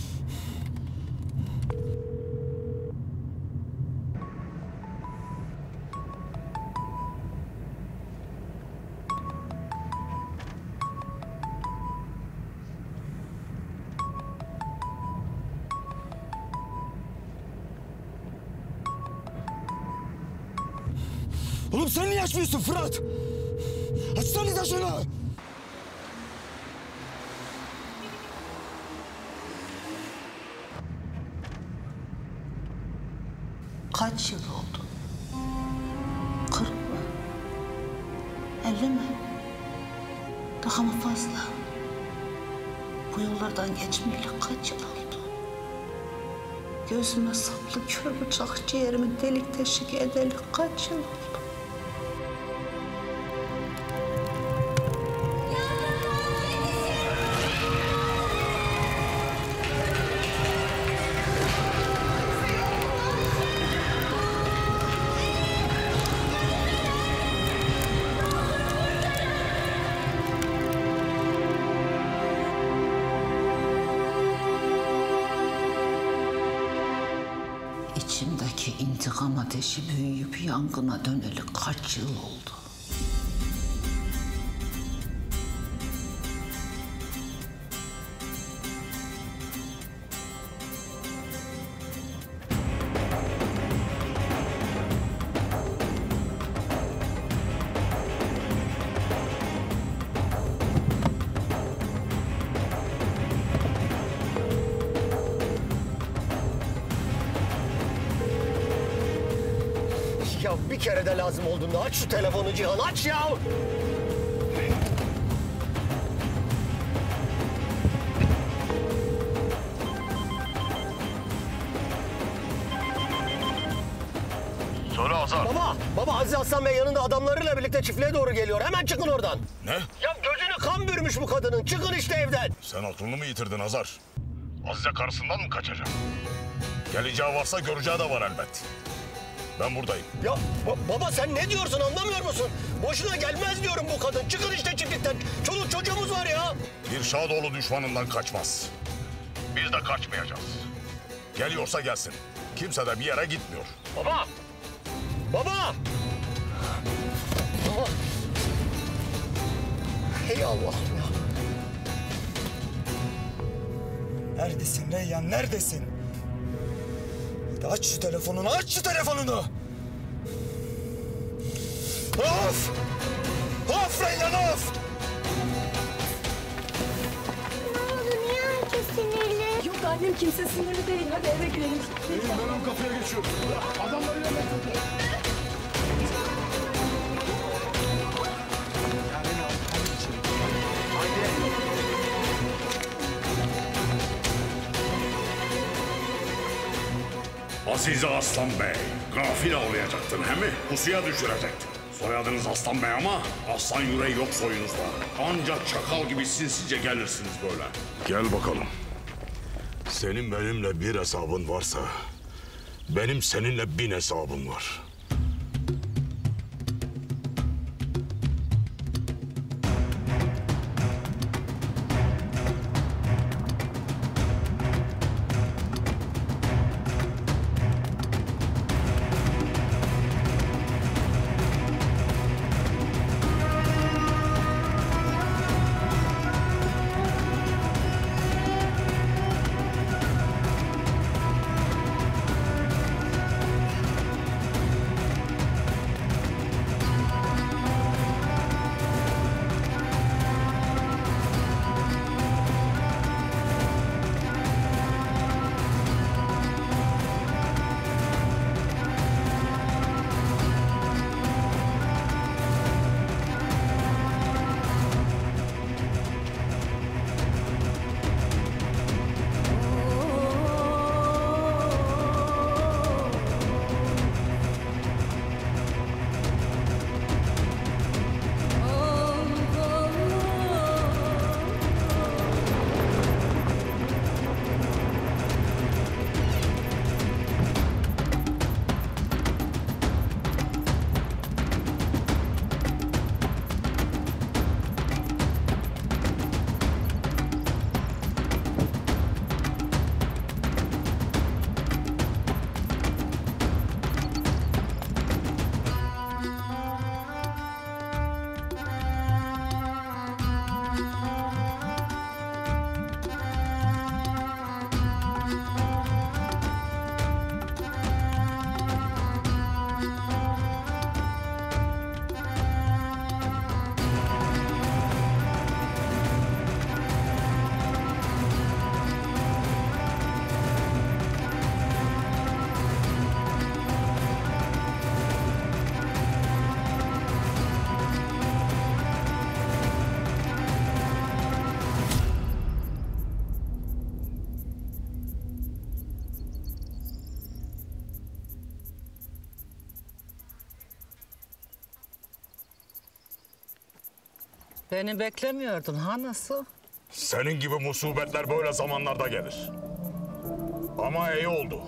Oğlum sen niye açmıyorsun Fırat? Açsanıza şunu! Kaç yıl oldu? Kırk mı? Elli mi? Daha mı fazla? Bu yollardan geçmeyeli kaç yıl oldu? Gözüme saplı kör bıçak ciğerimi delik teşvik edeli kaç yıl oldu? İçimdeki intikam ateşi büyüyüp yangına döneli kaç yıl oldu? Ya bir kere de lazım olduğunda aç şu telefonu Cihan, aç ya! Söyle Hazar. Baba, baba Aziz Aslan Bey yanında adamlarıyla birlikte çiftliğe doğru geliyor. Hemen çıkın oradan. Ne? Ya gözünü kan bürümüş bu kadının. Çıkın işte evden. Sen aklını mı yitirdin Hazar? Azize karısından mı kaçacak? Geleceği varsa göreceği de var elbet. Ben buradayım. Ya ba- baba sen ne diyorsun anlamıyor musun? Boşuna gelmez diyorum bu kadın. Çıkın işte çiftlikten. Çoluk çocuğumuz var ya. Bir Şadoğlu düşmanından kaçmaz. Biz de kaçmayacağız. Geliyorsa gelsin. Kimse de bir yere gitmiyor. Baba! Baba! Baba! Hey Allah'ım ya. Neredesin Reyhan, neredesin? Hadi aç şu telefonunu, aç şu telefonunu! Of! Of Reyhan, of! Ne oldu? Niye herkes sinirli? Yok annem kimse sinirli değil. Hadi eve girelim. Ben ön kapıya geçiyorum. Adamları yemek. Azize Aslan Bey, gafil olacaktın he mi? Pusuya düşürecektin. Soyadınız Aslan Bey ama aslan yüreği yok soyunuzda. Ancak çakal gibi sinsice gelirsiniz böyle. Gel bakalım. Senin benimle bir hesabın varsa benim seninle bin hesabım var. Beni beklemiyordun ha nasıl? Senin gibi musibetler böyle zamanlarda gelir. Ama iyi oldu.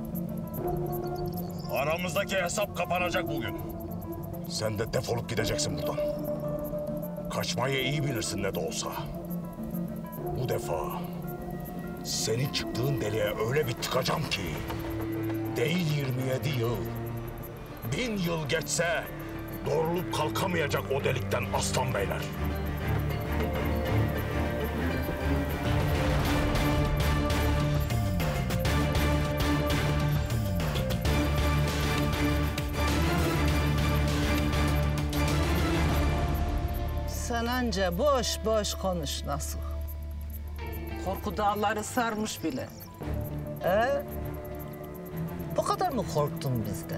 Aramızdaki hesap kapanacak bugün. Sen de defolup gideceksin buradan. Kaçmayı iyi bilirsin ne de olsa. Bu defa senin çıktığın deliğe öyle bir tıkacağım ki... ...değil yirmi yedi yıl, bin yıl geçse... ...doğrulup kalkamayacak o delikten aslan beyler. Sen anca boş boş konuş nasıl? Korku dağları sarmış bile. Ee? Bu kadar mı korktun bizden?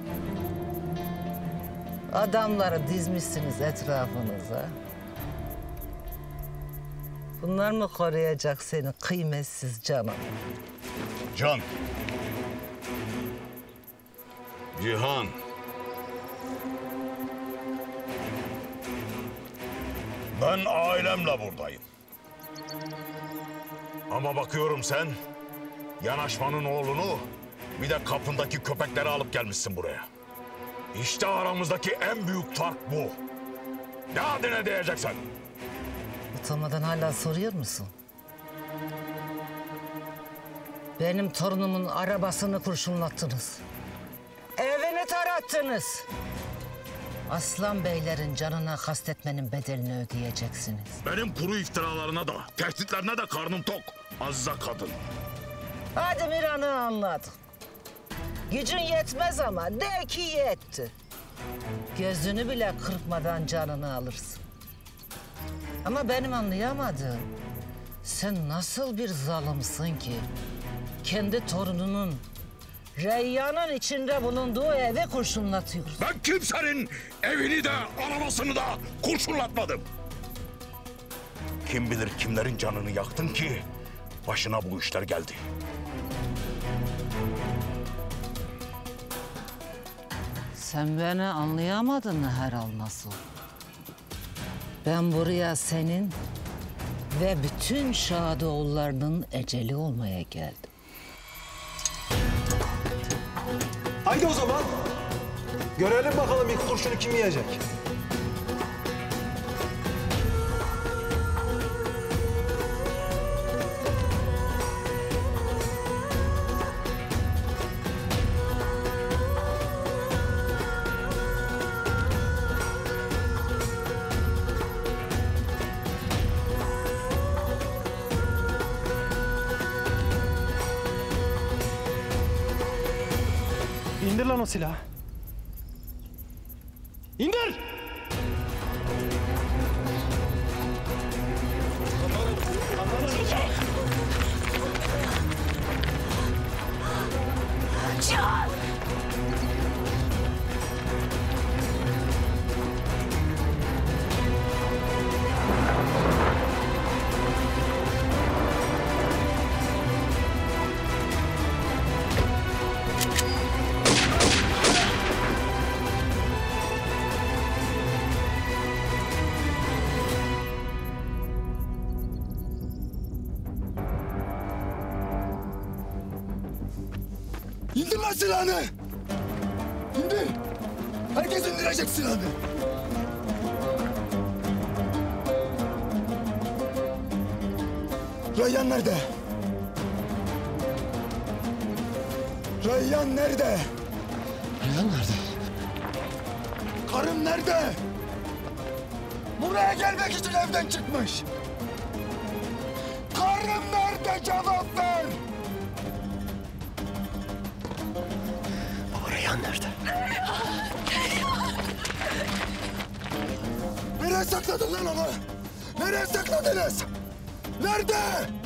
Adamları dizmişsiniz etrafınıza. Bunlar mı koruyacak seni kıymetsiz canım? Can. Cihan. Ben ailemle buradayım. Ama bakıyorum sen yanaşmanın oğlunu bir de kapındaki köpekleri alıp gelmişsin buraya. İşte aramızdaki en büyük fark bu. Ne adına diyeceksin? Utanmadan hala soruyor musun? Benim torunumun arabasını kurşunlattınız. Evini tarattınız. Aslan beylerin canına kastetmenin bedelini ödeyeceksiniz. Benim kuru iftiralarına da, tehditlerine de karnım tok. Azize kadın. Hadi Miran'ı anladım. Gücün yetmez ama de ki yetti. Gözünü bile kırpmadan canını alırsın. Ama benim anlayamadığım, sen nasıl bir zalimsin ki kendi torununun Reyyan'ın içinde bulunduğu evi kurşunlatıyorsun. Ben kimsenin evini de arabasını da kurşunlatmadım. Kim bilir kimlerin canını yaktın ki başına bu işler geldi. Sen beni anlayamadın mı herhal nasıl? Ben buraya senin ve bütün Şadoğullarının eceli olmaya geldim. Haydi o zaman. Görelim bakalım ilk kurşunu kim yiyecek. İndir lan o silahı. İndir! Cihan! İndir lan silahını! İndir! Herkes indirecek silahını! Reyyan nerede? Reyyan nerede? Reyhan nerede? Karım nerede? Buraya gelmek için evden çıkmış. Karım nerede? Cevap ver! Baba Reyhan nerede? Nereye sakladın lan onu? Nereye sakladınız? Nerede?